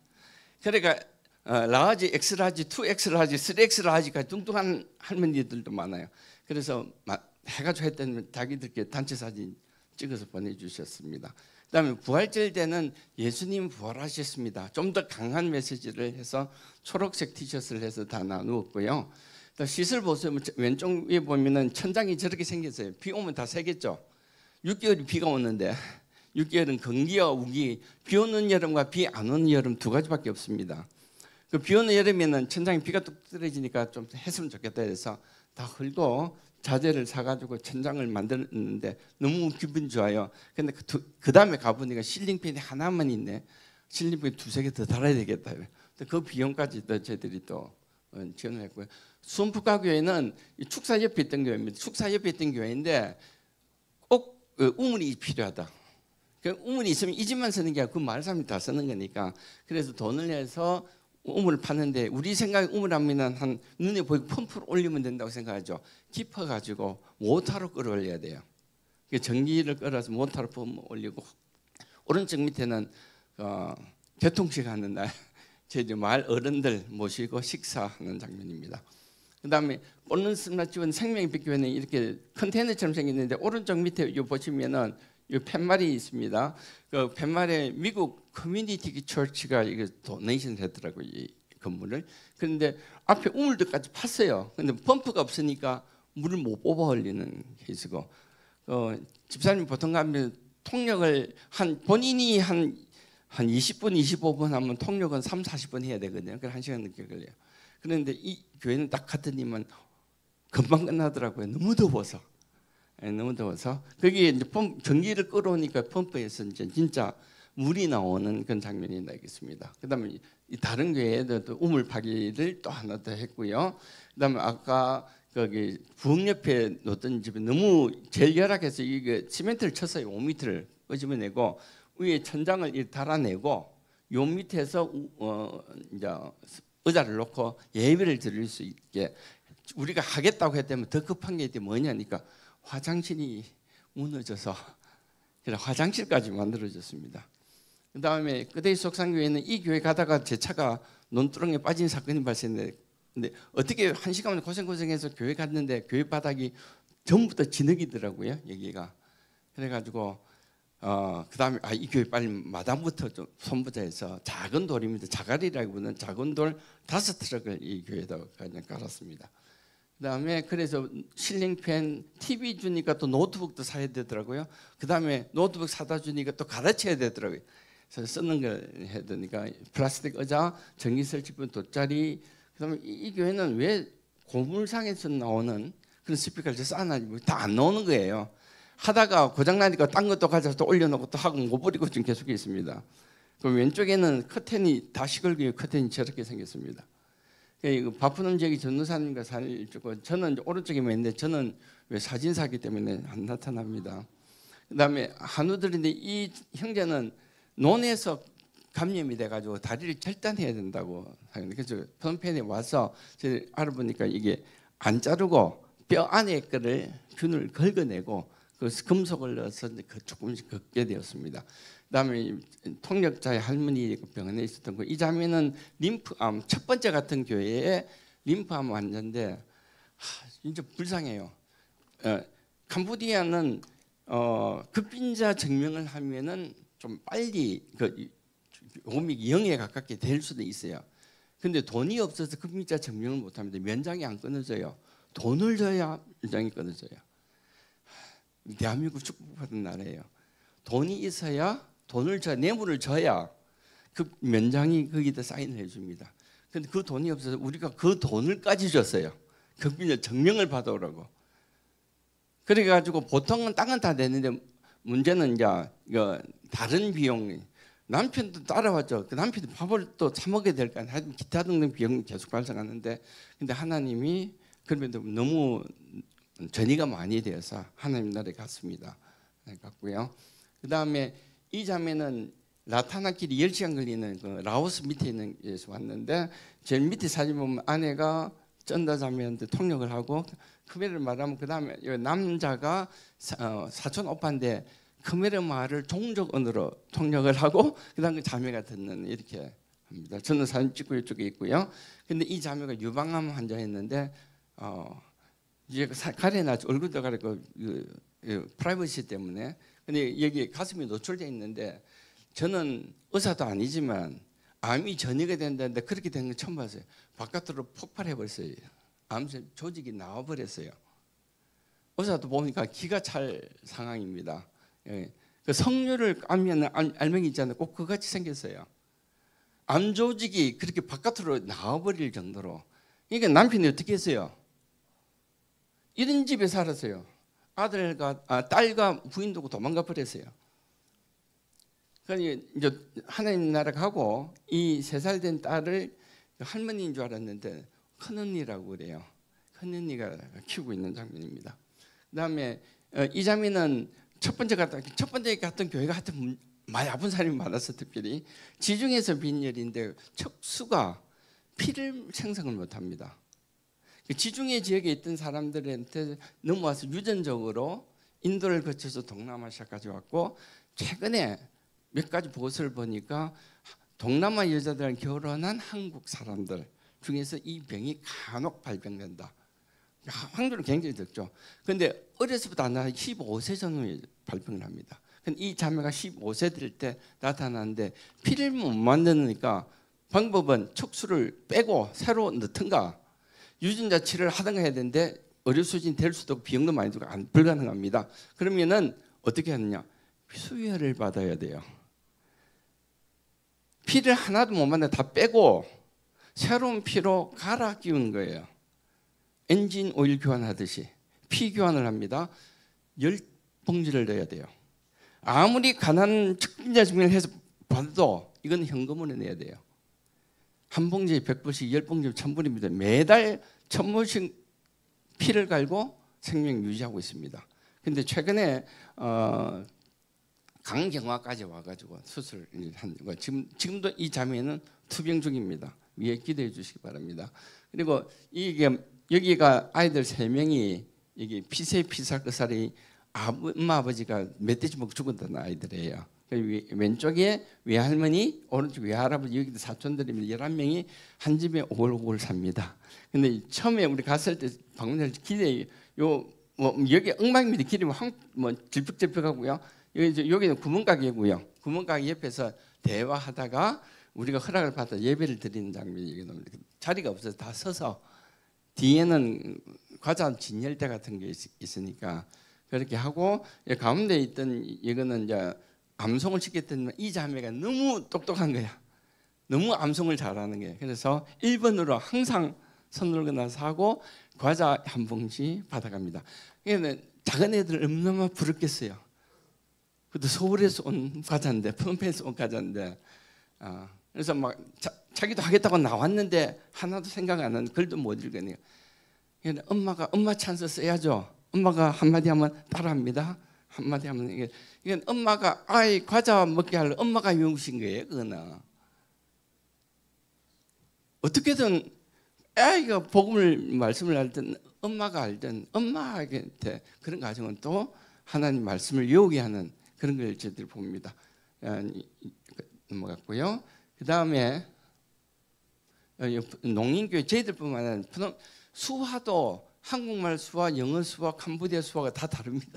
그러니까 어, 라지, 엑스라지, 투 엑스라지, 쓰리 엑스라지까지 뚱뚱한 할머니들도 많아요. 그래서 해가지고 했더니 자기들끼리 단체 사진 찍어서 보내주셨습니다. 그다음에 부활절 때는 예수님 부활하셨습니다. 좀 더 강한 메시지를 해서 초록색 티셔츠를 해서 다 나누었고요. 시설 보세요. 왼쪽 위에 보면은 천장이 저렇게 생겼어요. 비 오면 다 새겠죠. 육 개월이 비가 오는데 육 개월은 건기와 우기, 비 오는 여름과 비 안 오는 여름 두 가지밖에 없습니다. 그 비 오는 여름에는 천장에 비가 뚝 떨어지니까 좀 했으면 좋겠다 해서 다 헐고 자재를 사가지고 천장을 만들었는데 너무 기분 좋아요. 근데 그, 그 다음에 가보니까 실링팬이 하나만 있네. 실링팬 두세 개 더 달아야 되겠다. 그 비용까지도 저희들이 또 지원했고요. 순복가교회는 축사 옆에 있던 교회입니다. 축사 옆에 있던 교회인데 꼭 우물이 필요하다. 그 우물이 있으면 이 집만 쓰는 게 아니라 그 마을 사람이 다 쓰는 거니까 그래서 돈을 내서 우물을 파는데 우리 생각에 우물 하면 한 눈에 보이고 펌프를 올리면 된다고 생각하죠. 깊어가지고 모터로 끌어올려야 돼요. 전기를 끌어서 모터로 펌 올리고 오른쪽 밑에는 어, 교통식 하는 날 저희 마을 어른들 모시고 식사하는 장면입니다. 그다음에 볼런스나 집은 생명의 빛교회는 이렇게 컨테이너처럼 생겼는데 오른쪽 밑에 이 보시면은 이 팻말이 있습니다. 그 팻말에 미국 커뮤니티 처치가 이거 도네이션 했더라고요, 이 건물을. 그런데 앞에 우물들까지 팠어요. 근데 펌프가 없으니까 물을 못 뽑아 올리는 케이스고, 어, 집사님 보통 가면 통역을 한 본인이 한 한 이십 분, 이십오 분 하면 통역은 삼, 사십 분 해야 되거든요. 그래서 한 시간 넘게 걸려요. 그런데 이 교회는 딱 갔더니만 금방 끝나더라고요. 너무 더워서. 네, 너무 더워서 거기에 이제 펌, 전기를 끌어오니까 펌프에서 이제 진짜 물이 나오는 그런 장면이 나겠습니다. 그다음에 이 다른 교회에도 또 우물 파기를 또 하나 더 했고요. 그다음에 아까 거기 부엌 옆에 놓던 집에 너무 제일 열악해서 이게 시멘트를 쳤어요. 오 미터를 끄집어내고 위에 천장을 달아내고 요 밑에서 어 이제 의자를 놓고 예배를 드릴 수 있게 우리가 하겠다고 했다면 더 급한 게 뭐냐니까 화장실이 무너져서 그래 화장실까지 만들어졌습니다. 그 다음에 끄데이 속상교회는 이 교회 가다가 제 차가 논두렁에 빠진 사건이 발생했는데 근데 어떻게 한 시간 고생고생해서 교회 갔는데 교회 바닥이 전부 다 진흙이더라고요. 여기가. 그래가지고 어, 그 다음에 아, 이 교회 빨리 마당부터 좀 손부자해서 작은 돌입니다. 자갈이라기보다는 작은 돌 다섯 트럭을 이 교회에다 그냥 깔았습니다. 그 다음에 그래서 실링팬, 티비 주니까 또 노트북도 사야 되더라고요. 그 다음에 노트북 사다 주니까 또 가르쳐야 되더라고요. 그래서 쓰는 걸 해야 되니까 플라스틱 의자, 전기 설치품 돗자리. 그 다음에 이, 이 교회는 왜 고물상에서 나오는 그런 스피커를 쌓아놔지고 다 안 나오는 거예요. 하다가 고장나니까 딴 것도 가져서 또 올려놓고 또 하고 못 버리고 지금 계속 있습니다. 그 왼쪽에는 커튼이 다 시골교회 커튼이 저렇게 생겼습니다. 바쁜 지역이 전도사님과 사진을 찍고 저는 오른쪽에 있는데 저는 왜 사진사기 때문에 안 나타납니다. 그다음에 한우들인데 이 형제는 논에서 감염이 돼가지고 다리를 절단해야 된다고 하는데 그래서 펌펜에 와서 제가 알아보니까 이게 안 자르고 뼈 안에 거를 균을 긁어내고 그 금속을 넣어서 조금씩 걷게 되었습니다. 그다음에 통역자의 할머니 병원에 있었던 거. 이 자매는 림프암 첫 번째 같은 교회에 림프암 환자인데 하, 진짜 불쌍해요. 어, 캄보디아는 어, 급빈자 증명을 하면은 좀 빨리 그 오믹이 영에 가깝게 될 수도 있어요. 근데 돈이 없어서 급빈자 증명을 못합니다. 면장이 안 끊어져요. 돈을 줘야 면장이 끊어져요. 대한민국 축복받은 나라예요. 돈이 있어야 돈을 줘 뇌물을 줘야 그 면장이 거기다 사인을 해줍니다. 근데 그 돈이 없어서 우리가 그 돈을까지 줬어요. 급빈자 증명을 받아오라고. 그래가지고 보통은 땅은 다 되는데 문제는 이제 다른 비용. 남편도 따라왔죠. 그 남편이 밥을 또 사 먹어야 될 거 아니에요. 기타 등등 비용이 계속 발생하는데, 근데 하나님이 그럼에도 너무 전이가 많이 되어서 하나님 나라에 갔습니다. 갔고요. 그 다음에 이 자매는 라타나길이 열 시간 걸리는 그 라오스 밑에 있는 데서 왔는데, 제일 밑에 사진 보면 아내가 쩐다 자매한테 통역을 하고 크메르 말하면 그 다음에 남자가 사, 사촌 오빠인데 크메르 말을 종족 언어로 통역을 하고 그다음 그 자매가 듣는 이렇게 합니다. 저는 사진 찍고 이쪽에 있고요. 근데 이 자매가 유방암 환자였는데 어 이제 가려놨죠. 얼굴도 가리고 그, 그 프라이버시 때문에. 근데 여기 가슴이 노출되어 있는데 저는 의사도 아니지만 암이 전이가 된다는데 그렇게 된 건 처음 봤어요. 바깥으로 폭발해 버렸어요. 암 조직이 나와 버렸어요. 의사도 보니까 기가 찰 상황입니다. 예. 그 석류를 까면 알맹이 있잖아요. 꼭 그같이 생겼어요. 암 조직이 그렇게 바깥으로 나와 버릴 정도로. 그러니까 남편이 어떻게 했어요? 이런 집에 살았어요. 아들과 아, 딸과 부인 두고 도망가 버렸어요. 그러니 이제 하나님 나라 가고 이 세 살 된 딸을 할머니인 줄 알았는데 큰언니라고 그래요. 큰언니가 키우고 있는 장면입니다. 그다음에 이 자매는 첫 번째 갔던 첫 번째 갔던 교회가 하여튼 많이 아픈 사람이 많았어. 특별히 지중해에서 빈혈인데 척수가 피를 생성을 못합니다. 지중해 지역에 있던 사람들한테 넘어와서 유전적으로 인도를 거쳐서 동남아시아까지 왔고 최근에 몇 가지 보고서를 보니까 동남아 여자들랑 결혼한 한국 사람들 중에서 이 병이 간혹 발병된다. 확률은 굉장히 적죠. 그런데 어려서부터 안 나서 십오 세 전후에 발병을 합니다. 근데 이 자매가 십오 세 될 때 나타나는데 피를 못 만드니까 방법은 척수를 빼고 새로 넣든가 유전자 치료를 하든가 해야 되는데 의료수준이 될 수도 없고 비용도 많이 들고 안 불가능합니다. 그러면은 어떻게 하느냐? 수혈을 받아야 돼요. 피를 하나도 못 만나 다 빼고 새로운 피로 갈아 끼우는 거예요. 엔진 오일 교환하듯이 피 교환을 합니다. 열 봉지를 넣어야 돼요. 아무리 가난 측빈자 증명을 해서 받아도 이건 현금으로 내야 돼요. 한 봉지에 백 불씩 열 봉지에 천 불입니다. 매달 천 불씩 피를 갈고 생명 유지하고 있습니다. 근데 최근에 어, 강경화까지 와가지고 수술을 한 거. 지금 지금도 이 자매는 투병 중입니다. 위에 기도해 주시기 바랍니다. 그리고 이게 여기가 아이들 세 명이 여기 피세 피살거살이 엄마 아버지가 멧돼지 먹고 죽었다는 아이들이에요. 왼쪽에 외할머니, 오른쪽 외할아버지, 여기도 사촌들이면 열한 명이 한 집에 오글오글 삽니다. 근데 처음에 우리 갔을 때 방문할 기대 요 뭐 여기 엉망입니다. 길이 뭐 질퍽질퍽하고요. 여기 여기는 구멍가게고요. 구멍가게 옆에서 대화하다가 우리가 허락을 받아 예배를 드리는 장면이 여기 나옵니다. 자리가 없어서 다 서서 뒤에는 과자 진열대 같은 게 있으니까 그렇게 하고 가운데 있던 이거는 이제 암송을 시켰더니 이 자매가 너무 똑똑한 거야. 너무 암송을 잘하는 거예요. 그래서 일 번으로 항상 손 들고 나서 하고 과자 한 봉지 받아갑니다. 그러니까 작은 애들 얼마나 부럽겠어요. 그것도 서울에서 온 과자인데, 펌페에서 온 과자인데, 어, 그래서 막 자, 자기도 하겠다고 나왔는데 하나도 생각 안 하는 글도 못 읽으네요. 그러니까 엄마가 엄마 찬스 써야죠. 엄마가 한마디 하면 따라합니다. 한마디 하면 이게 이건 엄마가 아이 과자 먹게 하려 엄마가 외우신 거예요. 그거는 어떻게든 아이가 복음을 말씀을 알든 엄마가 알든 엄마한테 그런 가정은 또 하나님 말씀을 외우게 하는 그런 걸 저희들이 봅니다. 넘어갔고요. 그 다음에 농인교회 저희들뿐만 아니라 수화도 한국말 수와 영어 수와 캄보디아 수화가 다 다릅니다.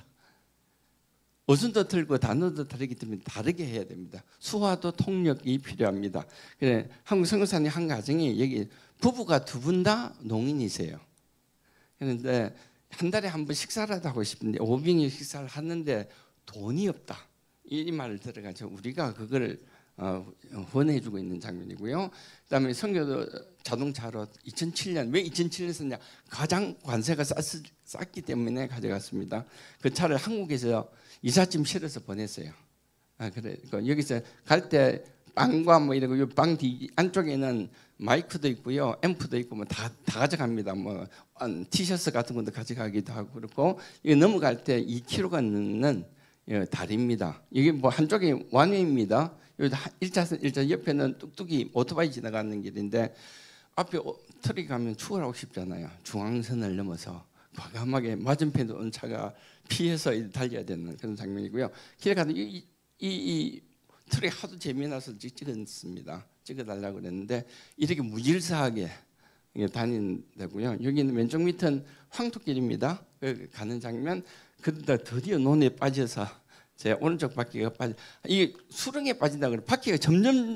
어순도 틀고 단어도 다르기 때문에 다르게 해야 됩니다. 수화도 통역이 필요합니다. 그래 한국 선교사님 한 가정이 여기 부부가 두 분 다 농인이세요. 그런데 한 달에 한 번 식사를 하고 싶은데 오병이 식사를 하는데 돈이 없다. 이 말을 들어가지고 우리가 그걸 어, 후원해주고 있는 장면이고요. 그다음에 선교도 자동차로 이천칠 년 왜 이천칠 년에 썼냐? 가장 관세가 쌌, 쌌기 때문에 가져갔습니다. 그 차를 한국에서 이삿짐 실어서 보냈어요. 아, 그래 여기서 갈 때 빵과 뭐 이러고 빵 뒤 안쪽에는 마이크도 있고요, 앰프도 있고 뭐 다 다 가져갑니다. 뭐 티셔츠 같은 것도 가져가기도 하고 그렇고 이거 넘어갈 때 이 킬로그램가 넘는 다리입니다. 이게 뭐 한쪽이 완회입니다. 여기 일차선 일차 옆에는 뚝뚝이 오토바이 지나가는 길인데 앞에 트럭이 가면 추월하고 싶잖아요. 중앙선을 넘어서 과감하게 맞은편에 온 차가 피해서 달려야 되는 그런 장면이고요. 길에 가도 이, 이, 이 트럭이 하도 재미나서 찍었습니다. 찍어달라고 그랬는데 이렇게 무질서하게 다니는 데고요. 여기는 왼쪽 밑은 황토길입니다. 가는 장면. 그러다 드디어 논에 빠져서 제 오른쪽 바퀴가 빠져 이게 수렁에 빠진다 그래. 바퀴가 점점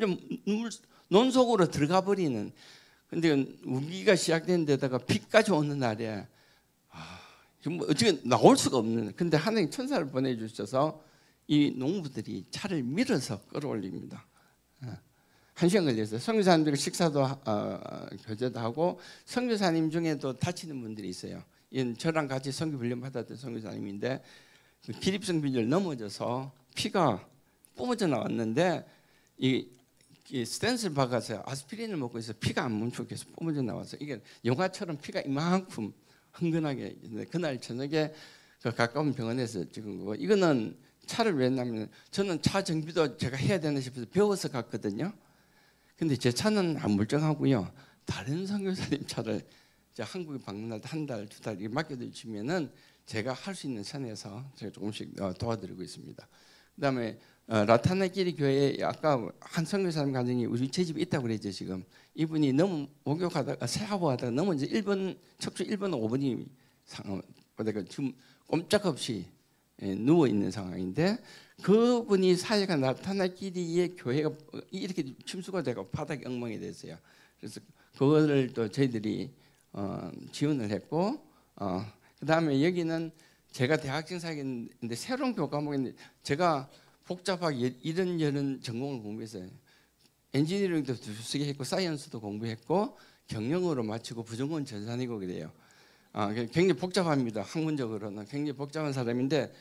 논 속으로 들어가 버리는. 근데 우기가 시작된 데다가 비까지 오는 날에 아, 뭐 어떻게 나올 수가 없는. 근데 하나님 천사를 보내주셔서 이 농부들이 차를 밀어서 끌어올립니다. 한 시간 걸렸어요. 선교사님들 식사도 어, 교제도 하고 선교사님 중에도 다치는 분들이 있어요. 이건 저랑 같이 선교 훈련 받았던 선교사님인데 기립성 빈혈 넘어져서 피가 뿜어져 나왔는데 이, 이 스탠스를 박아서 아스피린을 먹고 있어 피가 안 멈추고 계속 뿜어져 나와서 이게 영화처럼 피가 이만큼 흥건하게 그날 저녁에 그 가까운 병원에서 찍은 거고 이거는 차를 왜 했냐면 저는 차 정비도 제가 해야 되나 싶어서 배워서 갔거든요. 근데 제 차는 안 멀쩡하고요. 다른 선교사님 차를 이제 한국에 방문할 때 한 달, 두 달 이렇게 맡겨주시면은 제가 할 수 있는 선에서 제가 조금씩 도와드리고 있습니다. 그다음에 어, 라타나끼리 교회에 아까 한 선교사님 가정이 우리 제 집에 있다고 그랬죠 지금. 이분이 너무 목욕하다가 샤워하다가 넘어져 일 번 척추 일 번 오 번이 상어 지금 꼼짝없이 예, 누워 있는 상황인데 그분이 사회가 나타나끼리의 교회가 이렇게 침수가 되고 바닥이 엉망이 됐어요. 그래서 그거를 또 저희들이 어, 지원을 했고 어, 그 다음에 여기는 제가 대학생 사역인데 새로운 교과목인데 제가 복잡하게 이런저런 전공을 공부했어요. 엔지니어링도 두세 개 했고 사이언스도 공부했고 경영으로 마치고 부정원 전산이고 그래요. 아, 굉장히 복잡합니다. 학문적으로는 굉장히 복잡한 사람인데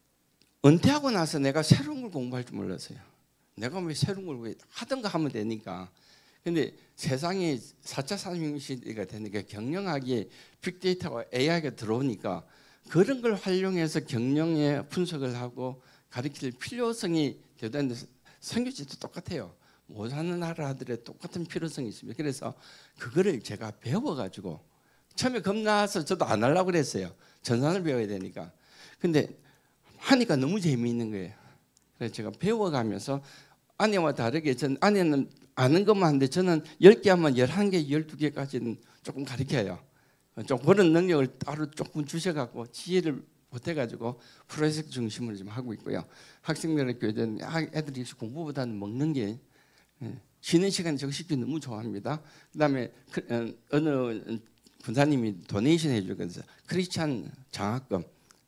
은퇴하고 나서 내가 새로운 걸 공부할 줄 몰랐어요. 내가 왜 새로운 걸 왜 하던 거 하면 되니까. 근데 세상이 사 차 산업 시대가 되니까 경영학이 빅데이터와 에이아이가 들어오니까 그런 걸 활용해서 경영에 분석을 하고 가르칠 필요성이 되는데 선교지도 똑같아요. 못 사는 나라들의 똑같은 필요성이 있습니다. 그래서 그거를 제가 배워가지고 처음에 겁나서 저도 안 하려고 그랬어요. 전산을 배워야 되니까. 근데 하니까 너무 재미있는 거예요. 그래서 제가 배워가면서 아내와 다르게 전 아내는 아는 것만 하는데 저는 열 개 하면 열한 개, 열두 개까지는 조금 가르쳐요. 좀 그런 능력을 따로 조금 주셔갖고 지혜를 보태가지고 프로젝트 중심으로 좀 하고 있고요. 학생들의 교회는 애들이 공부보다는 먹는 게 쉬는 시간 적십기 너무 좋아합니다. 그다음에 어느 군사님이 도네이션 해주면서 크리스찬 장학금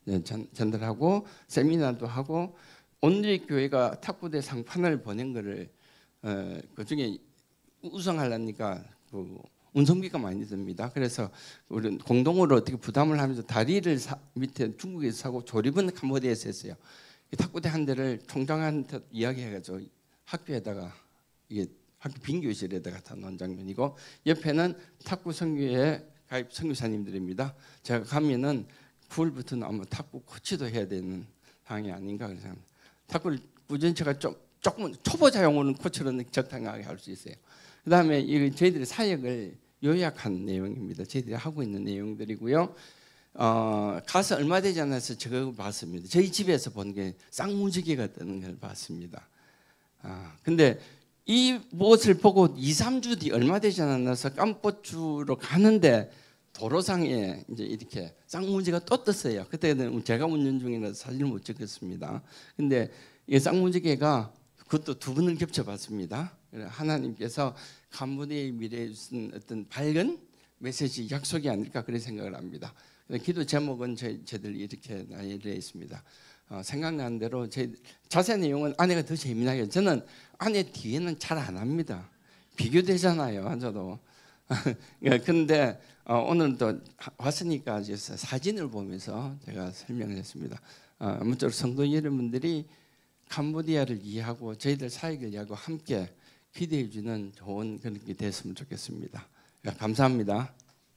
전달하고 세미나도 하고 온누리 교회가 탁구대 상판을 보낸 거를 어, 그 중에 우승하려니까 그 운송비가 많이 듭니다. 그래서 우리 공동으로 어떻게 부담을 하면서 다리를 사, 밑에 중국에서 사고 조립은 캄보디아에서 했어요. 탁구대 한 대를 총장한테 이야기해가지고 학교에다가 이게 학교 빈교실에다가 다 놓은 장면이고 옆에는 탁구 선교회 가입 선교사님들입니다. 제가 가면은 구월부터는 아마 탁구 코치도 해야 되는 상황이 아닌가 그래서 탁구를 꾸준히 제가 좀 조금 초보자용으로는 코치로는 적당하게 할 수 있어요. 그다음에 이 저희들의 사역을 요약한 내용입니다. 저희들이 하고 있는 내용들이고요. 어, 가서 얼마 되지 않아서 저거 봤습니다. 저희 집에서 본 게 쌍무지개가 뜨는 걸 봤습니다. 아, 근데 이 무엇을 보고 이, 삼 주 뒤 얼마 되지 않아서 깜뽀주로 가는데 도로상에 이제 이렇게 쌍문지가 또 떴어요. 그때는 제가 운전 중이라서 사진을 못 찍었습니다. 근데 이 쌍문지개가 그것도 두 번을 겹쳐봤습니다. 하나님께서 캄보디아의 미래에 주신 어떤 밝은 메시지 약속이 아닐까 그런 생각을 합니다. 기도 제목은 저, 저들 이렇게 나열되어 있습니다. 어, 생각나는 대로 제 자세한 내용은 아내가 더 재미나게, 저는 아내 뒤에는 잘 안 합니다. 비교되잖아요, 저도. 그런데 어, 오늘 또 왔으니까 사진을 보면서 제가 설명을 했습니다. 어, 아무쪼록 성도 여러분들이 캄보디아를 이해하고 저희들 사역을 이해하고 함께 기대해 주는 좋은 그런 게 됐으면 좋겠습니다. 감사합니다.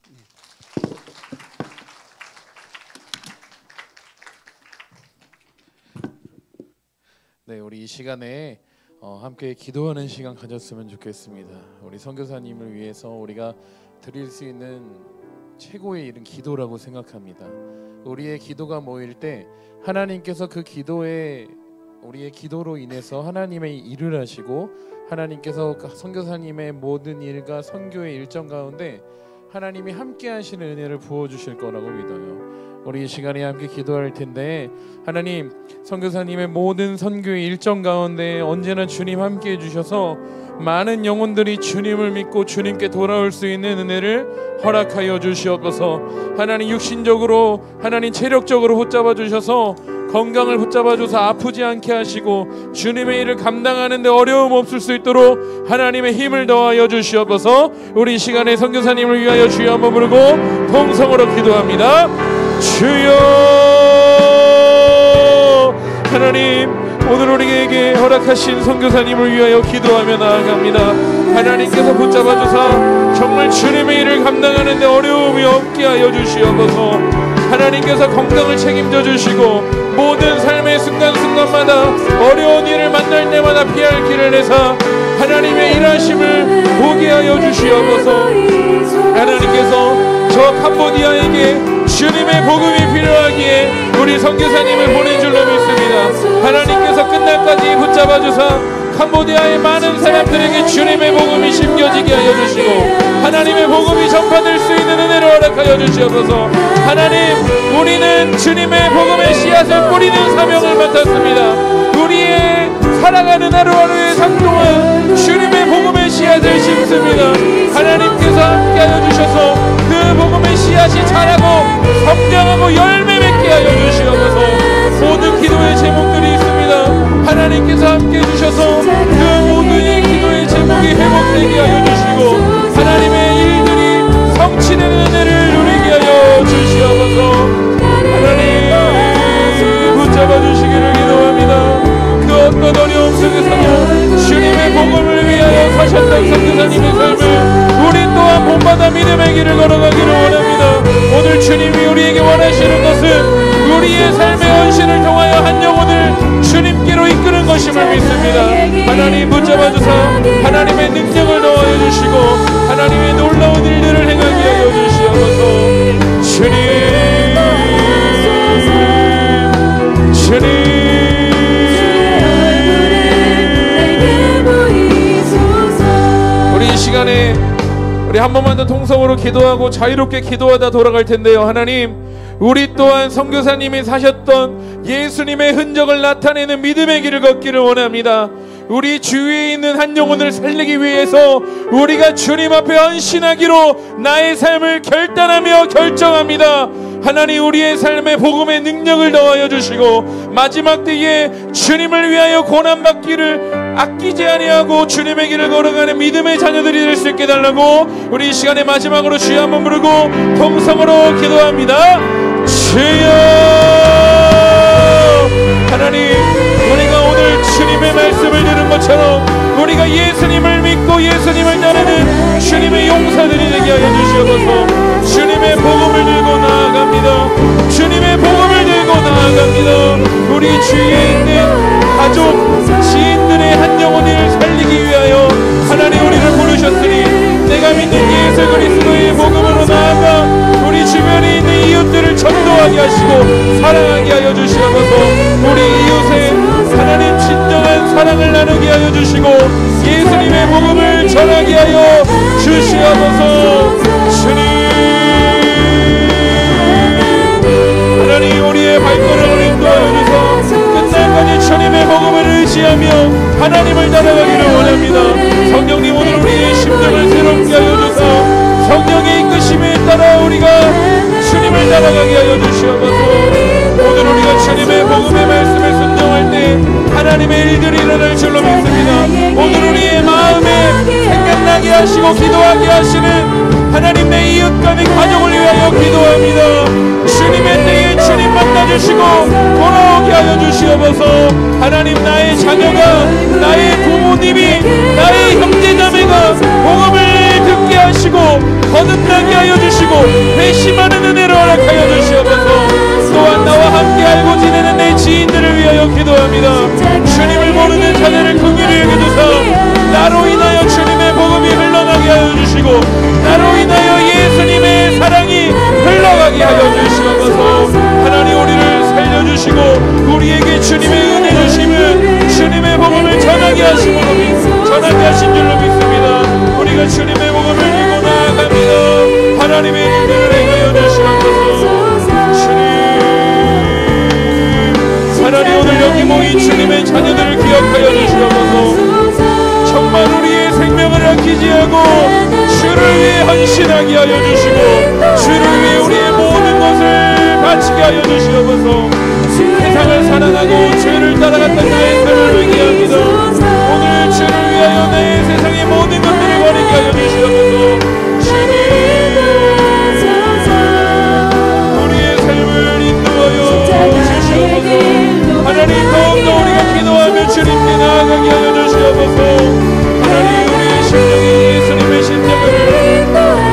네, 우리 이 시간에 어, 함께 기도하는 시간 가졌으면 좋겠습니다. 우리 선교사님을 위해서 우리가 드릴 수 있는 최고의 일은 기도라고 생각합니다. 우리의 기도가 모일 때 하나님께서 그 기도에 우리의 기도로 인해서 하나님의 일을 하시고 하나님께서 선교사님의 모든 일과 선교의 일정 가운데 하나님이 함께 하시는 은혜를 부어주실 거라고 믿어요. 우리 이 시간에 함께 기도할 텐데, 하나님 선교사님의 모든 선교의 일정 가운데 언제나 주님 함께 해주셔서 많은 영혼들이 주님을 믿고 주님께 돌아올 수 있는 은혜를 허락하여 주시옵소서. 하나님 육신적으로 하나님 체력적으로 붙잡아 주셔서 건강을 붙잡아 줘서 아프지 않게 하시고 주님의 일을 감당하는 데 어려움 없을 수 있도록 하나님의 힘을 더하여 주시옵소서. 우리 이 시간에 선교사님을 위하여 주여 한번 부르고 통성으로 기도합니다. 주여, 하나님 오늘 우리에게 허락하신 선교사님을 위하여 기도하며 나아갑니다. 하나님께서 붙잡아 주사 정말 주님의 일을 감당하는 데 어려움이 없게 하여 주시옵소서. 하나님께서 건강을 책임져 주시고 모든 삶의 순간순간마다 어려운 일을 만날 때마다 피할 길을 내사 하나님의 일하심을 보게 하여 주시옵소서. 하나님께서 저 캄보디아에게 주님의 복음이 필요하기에 우리 선교사님을 보낸 줄로 믿습니다. 하나님께서 끝날까지 붙잡아 주사 캄보디아의 많은 사람들에게 주님의 복음이 심겨지게 하여 주시고 하나님의 복음이 전파될 수 있는 은혜를 허락하여 주시옵소서. 하나님, 우리는 주님의 복음의 씨앗을 뿌리는 사명을 맡았습니다. 우리의 살아가는 하루하루의 삶 동안 주님의 복음의 씨앗을 심습니다. 하나님께서 함께하여 주셔서 그 복음의 씨앗이 자라고 성장하고 열매 맺게 하여 주시옵소서. 모든 기도의 제목들이 있습니다. 하나님께서 함께해 주셔서 그 모든 기도의 제목이 회복되게 하여 주시고 하나님의 일들이 성취되는 은혜를 누리게 하여 주시옵소서. 하나님 붙잡아 주시기를 기도합니다. 그 어떤 어려움 속에서도 주님의 복음을 위하여 사셨던 선교사님의 삶을 우리 또한 본받아 믿음의 길을 걸어가기를 원합니다. 오늘 주님이 우리에게 원하시는 것은 우리의 삶의 헌신을 통하여 한 영혼을 주님께로 이끄는 것임을 믿습니다. 하나님 붙잡아 주사 하나님의 능력을 더하여 주시고 하나님의 놀라운 일들을 행하게 하여 주시옵소서. 주님, 주님, 우리 이 시간에 우리 한 번만 더 통성으로 기도하고 자유롭게 기도하다 돌아갈 텐데요. 하나님, 우리 또한 선교사님이 사셨던 예수님의 흔적을 나타내는 믿음의 길을 걷기를 원합니다. 우리 주위에 있는 한 영혼을 살리기 위해서 우리가 주님 앞에 헌신하기로 나의 삶을 결단하며 결정합니다. 하나님, 우리의 삶에 복음의 능력을 더하여 주시고 마지막 때에 주님을 위하여 고난받기를 아끼지 아니하고 주님의 길을 걸어가는 믿음의 자녀들이 될 수 있게 달라고 우리 이 시간에 마지막으로 주여 한번 부르고 통성으로 기도합니다. 주여, 하나님, 우리가 오늘 주님의 말씀을 들은 것처럼 우리가 예수님을 믿고 예수님을 따르는 주님의 용사들이 되게 하여 주시옵소서. 주님의 복음을 들고 나아갑니다. 주님의 복음을 들고 나아갑니다. 우리 주위에 있는 가족, 지인들의 한 영혼을 살리기 위하여 하나님 우리를 부르셨으니 내가 믿는 예수 그리스도의 복음으로 나아가 우리 주변에 있는 이웃들을 전도하게 하시고 사랑하게 하여 주시옵소서. 우리 이웃의 하나님 진정한 사랑을 나누게 하여 주시고 예수님의 복음을 전하게 하여 주시옵소서. 주님, 의지하며 하나님을 따라가기를 원합니다. 성령님 오늘 우리의 심령을 새롭게 하여 주사 성령의 이끄심에 따라 우리가 주님을 따라가게 하여 주시옵소서. 오늘 우리가 주님의 복음의 말씀을 순종할 때 하나님의 일들이 일어날 줄로 믿습니다. 오늘 우리의 마음에 생각나게 하시고 기도하게 하시는 하나님 내 이웃과 내 가족을 위하여 기도합니다. 주님의 때에 주님 만나주시고 돌아오게 하여 주시옵소서. 하나님 나의 자녀가 나의 부모님이 나의 형제자매가 복음을 듣게 하시고 거듭나게 하여 주시고 회심하는 은혜를 허락하여 주시옵소서. 또한 나와 함께 알고 지내는 내 지인들을 위하여 기도합니다. 주님을 모르는 자들을 긍휼히 여겨주사 나로 인하여 주님의 복음이 흘러가게 하여 주시고 나로 인하여 예수님의 사랑이 흘러가게 하여 주시옵소서. 하나님 우리를 살려주시고 우리에게 주님의 은혜 주심은 주님의 복음을 전하게 하심으로 전하게 하신 줄로 믿습니다. 우리가 주님의 복음을 들고 나아갑니다. 하나님의 일들을 행하여 주시옵소서. 하나님 오늘 여기 모인 주님의 자녀들을 기억하여 주시옵소서. 정말 우리의 생명을 아끼지 않고 주를 위해 헌신하게 하여 주시고 주를 위해 우리의 모든 것을 바치게 하여 주시옵소서. 세상을 사랑하고 죄를 따라갔던 나의 삶을 회개합니다. 오늘 주를 위하여 내 세상의 모든 것들을 버리게 하여 주시옵소서. 주님 우리의 삶을 인도하여 주시옵소서. 하나님 더욱더 우리가 기도하며 주님께 나아가게 하여 주시옵소서. 하나님 우리의 심령이 예수님의 십자가를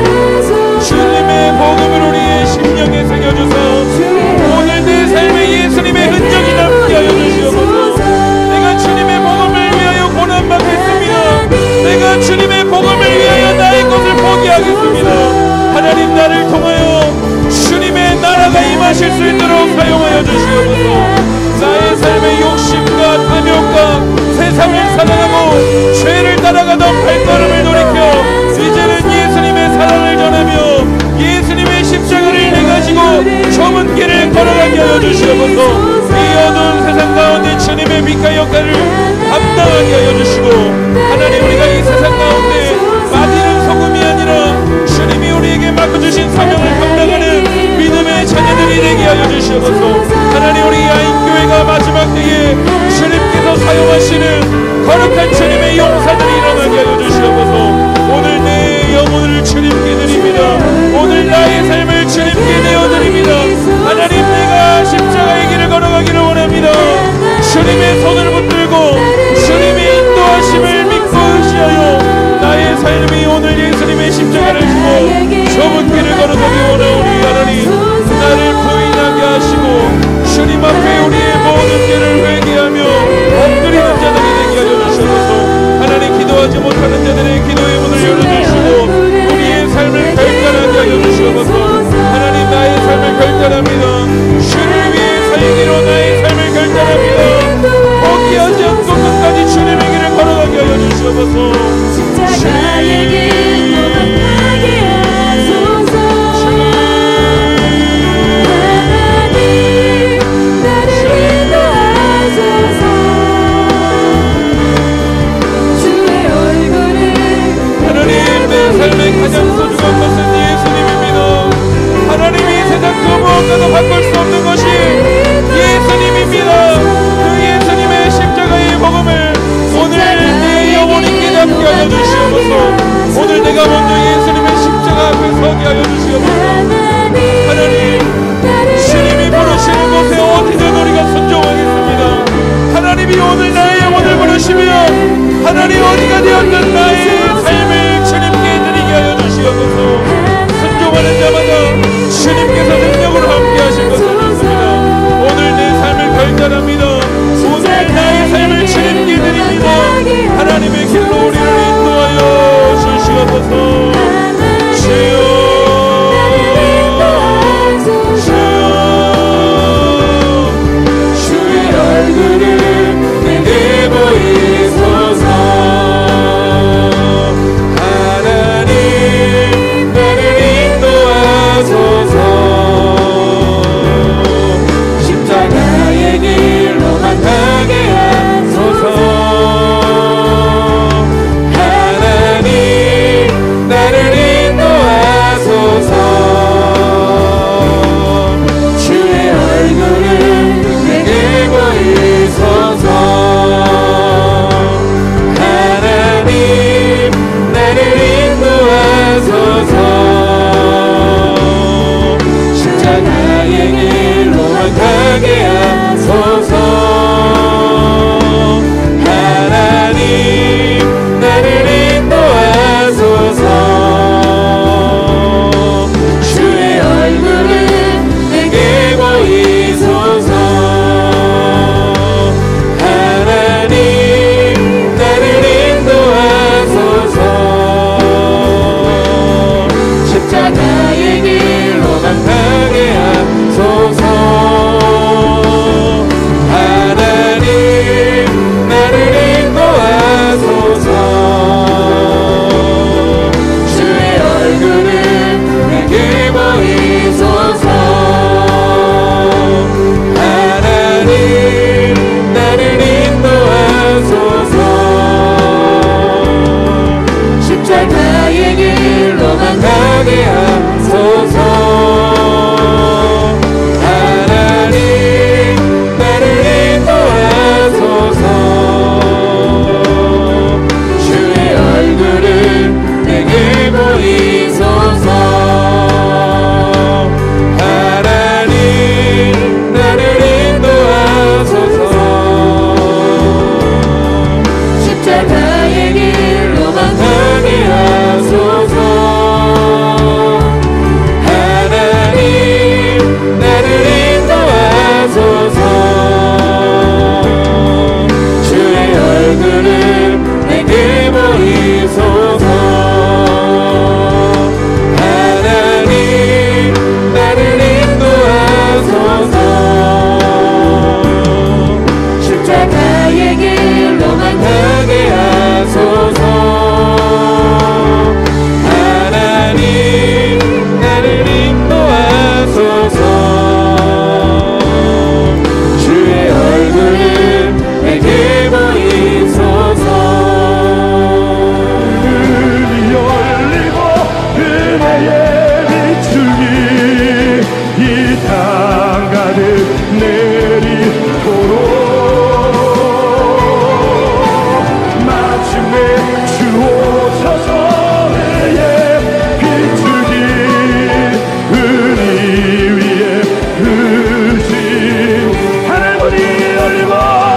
주님의 복음을 우리의 심령에 새겨주사 오늘 내 삶에 예수님의 흔적이 남게 하여 주시옵소서. 내가 주님의 복음을 위하여 고난받겠습니다. 내가 주님의 복음을 위하여 나의 것을 포기하겠습니다. 하나님 나를 통하여 주님의 나라가 임하실 수 있도록 사용하여 주시옵소서. 나의 삶의 욕심과 탐욕과 세상을 사랑하고 죄를 따라가던 발걸음을 돌이켜 이제는 예수님의 사랑을 전하며 예수님의 십자가를 내가지고 좁은 길을 걸어가게 하여 주시옵소서. 이 어두운 세상 가운데 주님의 빛과 역할을 감당하게 하여 주시고 하나님 우리가 이 세상 가운데 마디는 소금이 아니라 주님이 우리에게 맡겨주신 사명을 감당하는 믿음의 자녀들이 되게 하여 주시옵소서. 하나님 우리 야인교회가 마지막 때에 주님께서 사용하시는 거룩한 주님의 용사들이 일어나게 하여 주시옵소서. 오늘 내 영혼을 주님께 드립니다. 오늘 나의 삶을 주님께 내어드립니다. 하나님 내가 십자가의 길을 걸어가기를 원합니다. 주님의 손을 붙들고 주님의 인도하심을 믿고 의지하여 나의 삶이 오늘 예수님의 십자가를 지고 좁은 길을 걸어가기 원하오니 하나님 나를 부인하게 하시고 주님 앞에 우리의 모든 죄를 회개하며 엎드리는 자들이 되게 하여 주시옵소서. 하나님 기도하지 못하는 자들의 기도의 문을 열어주시고 우리의 삶을 결단하게 하여 주시옵소서. 하나님 나의 삶을 결단합니다. 주를 위해 살기로 나의 삶을 결단합니다. 포기하지 않고 끝까지 주님의 길을 걸어가게 하여 주시옵소서. 십자가의 길 거듭나게 하소서. 하나님 나를 인도하소서. 주의 얼굴을 하나님 내 삶의 가장 소중한 것은 예수님입니다. 하나님이 세상 그 무엇과도 바꿀 수 없는 것이 예수님입니다. 그 예수님의 십자가의 복음을 오늘 내 영혼이 깨닫게 하여 주시옵소서. 오늘 내가 먼저 예수님의 십자가 앞에 서게 하여 주시옵소서. 하나님 주님이 부르시는 곳에 어디든 우리가 순종하겠습니다. 하나님이 오늘 나의 영혼을 부르시면 하나님 어디가 되었든 나의 삶을 주님께 드리게 하여 주시옵소서. 순종하는 자마다 주님께서 능력으로 함께 하실 것을 믿습니다. 오늘 내 삶을 결단합니다. 오늘 나의 삶을 주님께 드립니다. 하나님의 길로 우리를 인도하여 주시옵소서. 주여 하나님 나를 인도하소서. 얼굴을 내게 보이소서. 하나님 나를 인도하소서. 십자가의 길로만 가게 하소서. 하나님 나를 인도하소서. 주의 얼굴을 내게 보이소서. 눈이 열리고 은혜의 비추기 이 땅 가득 내리도록 마침내 주 오셔서 은혜의 비추기 은희 위에 크신 하늘 문이 열리고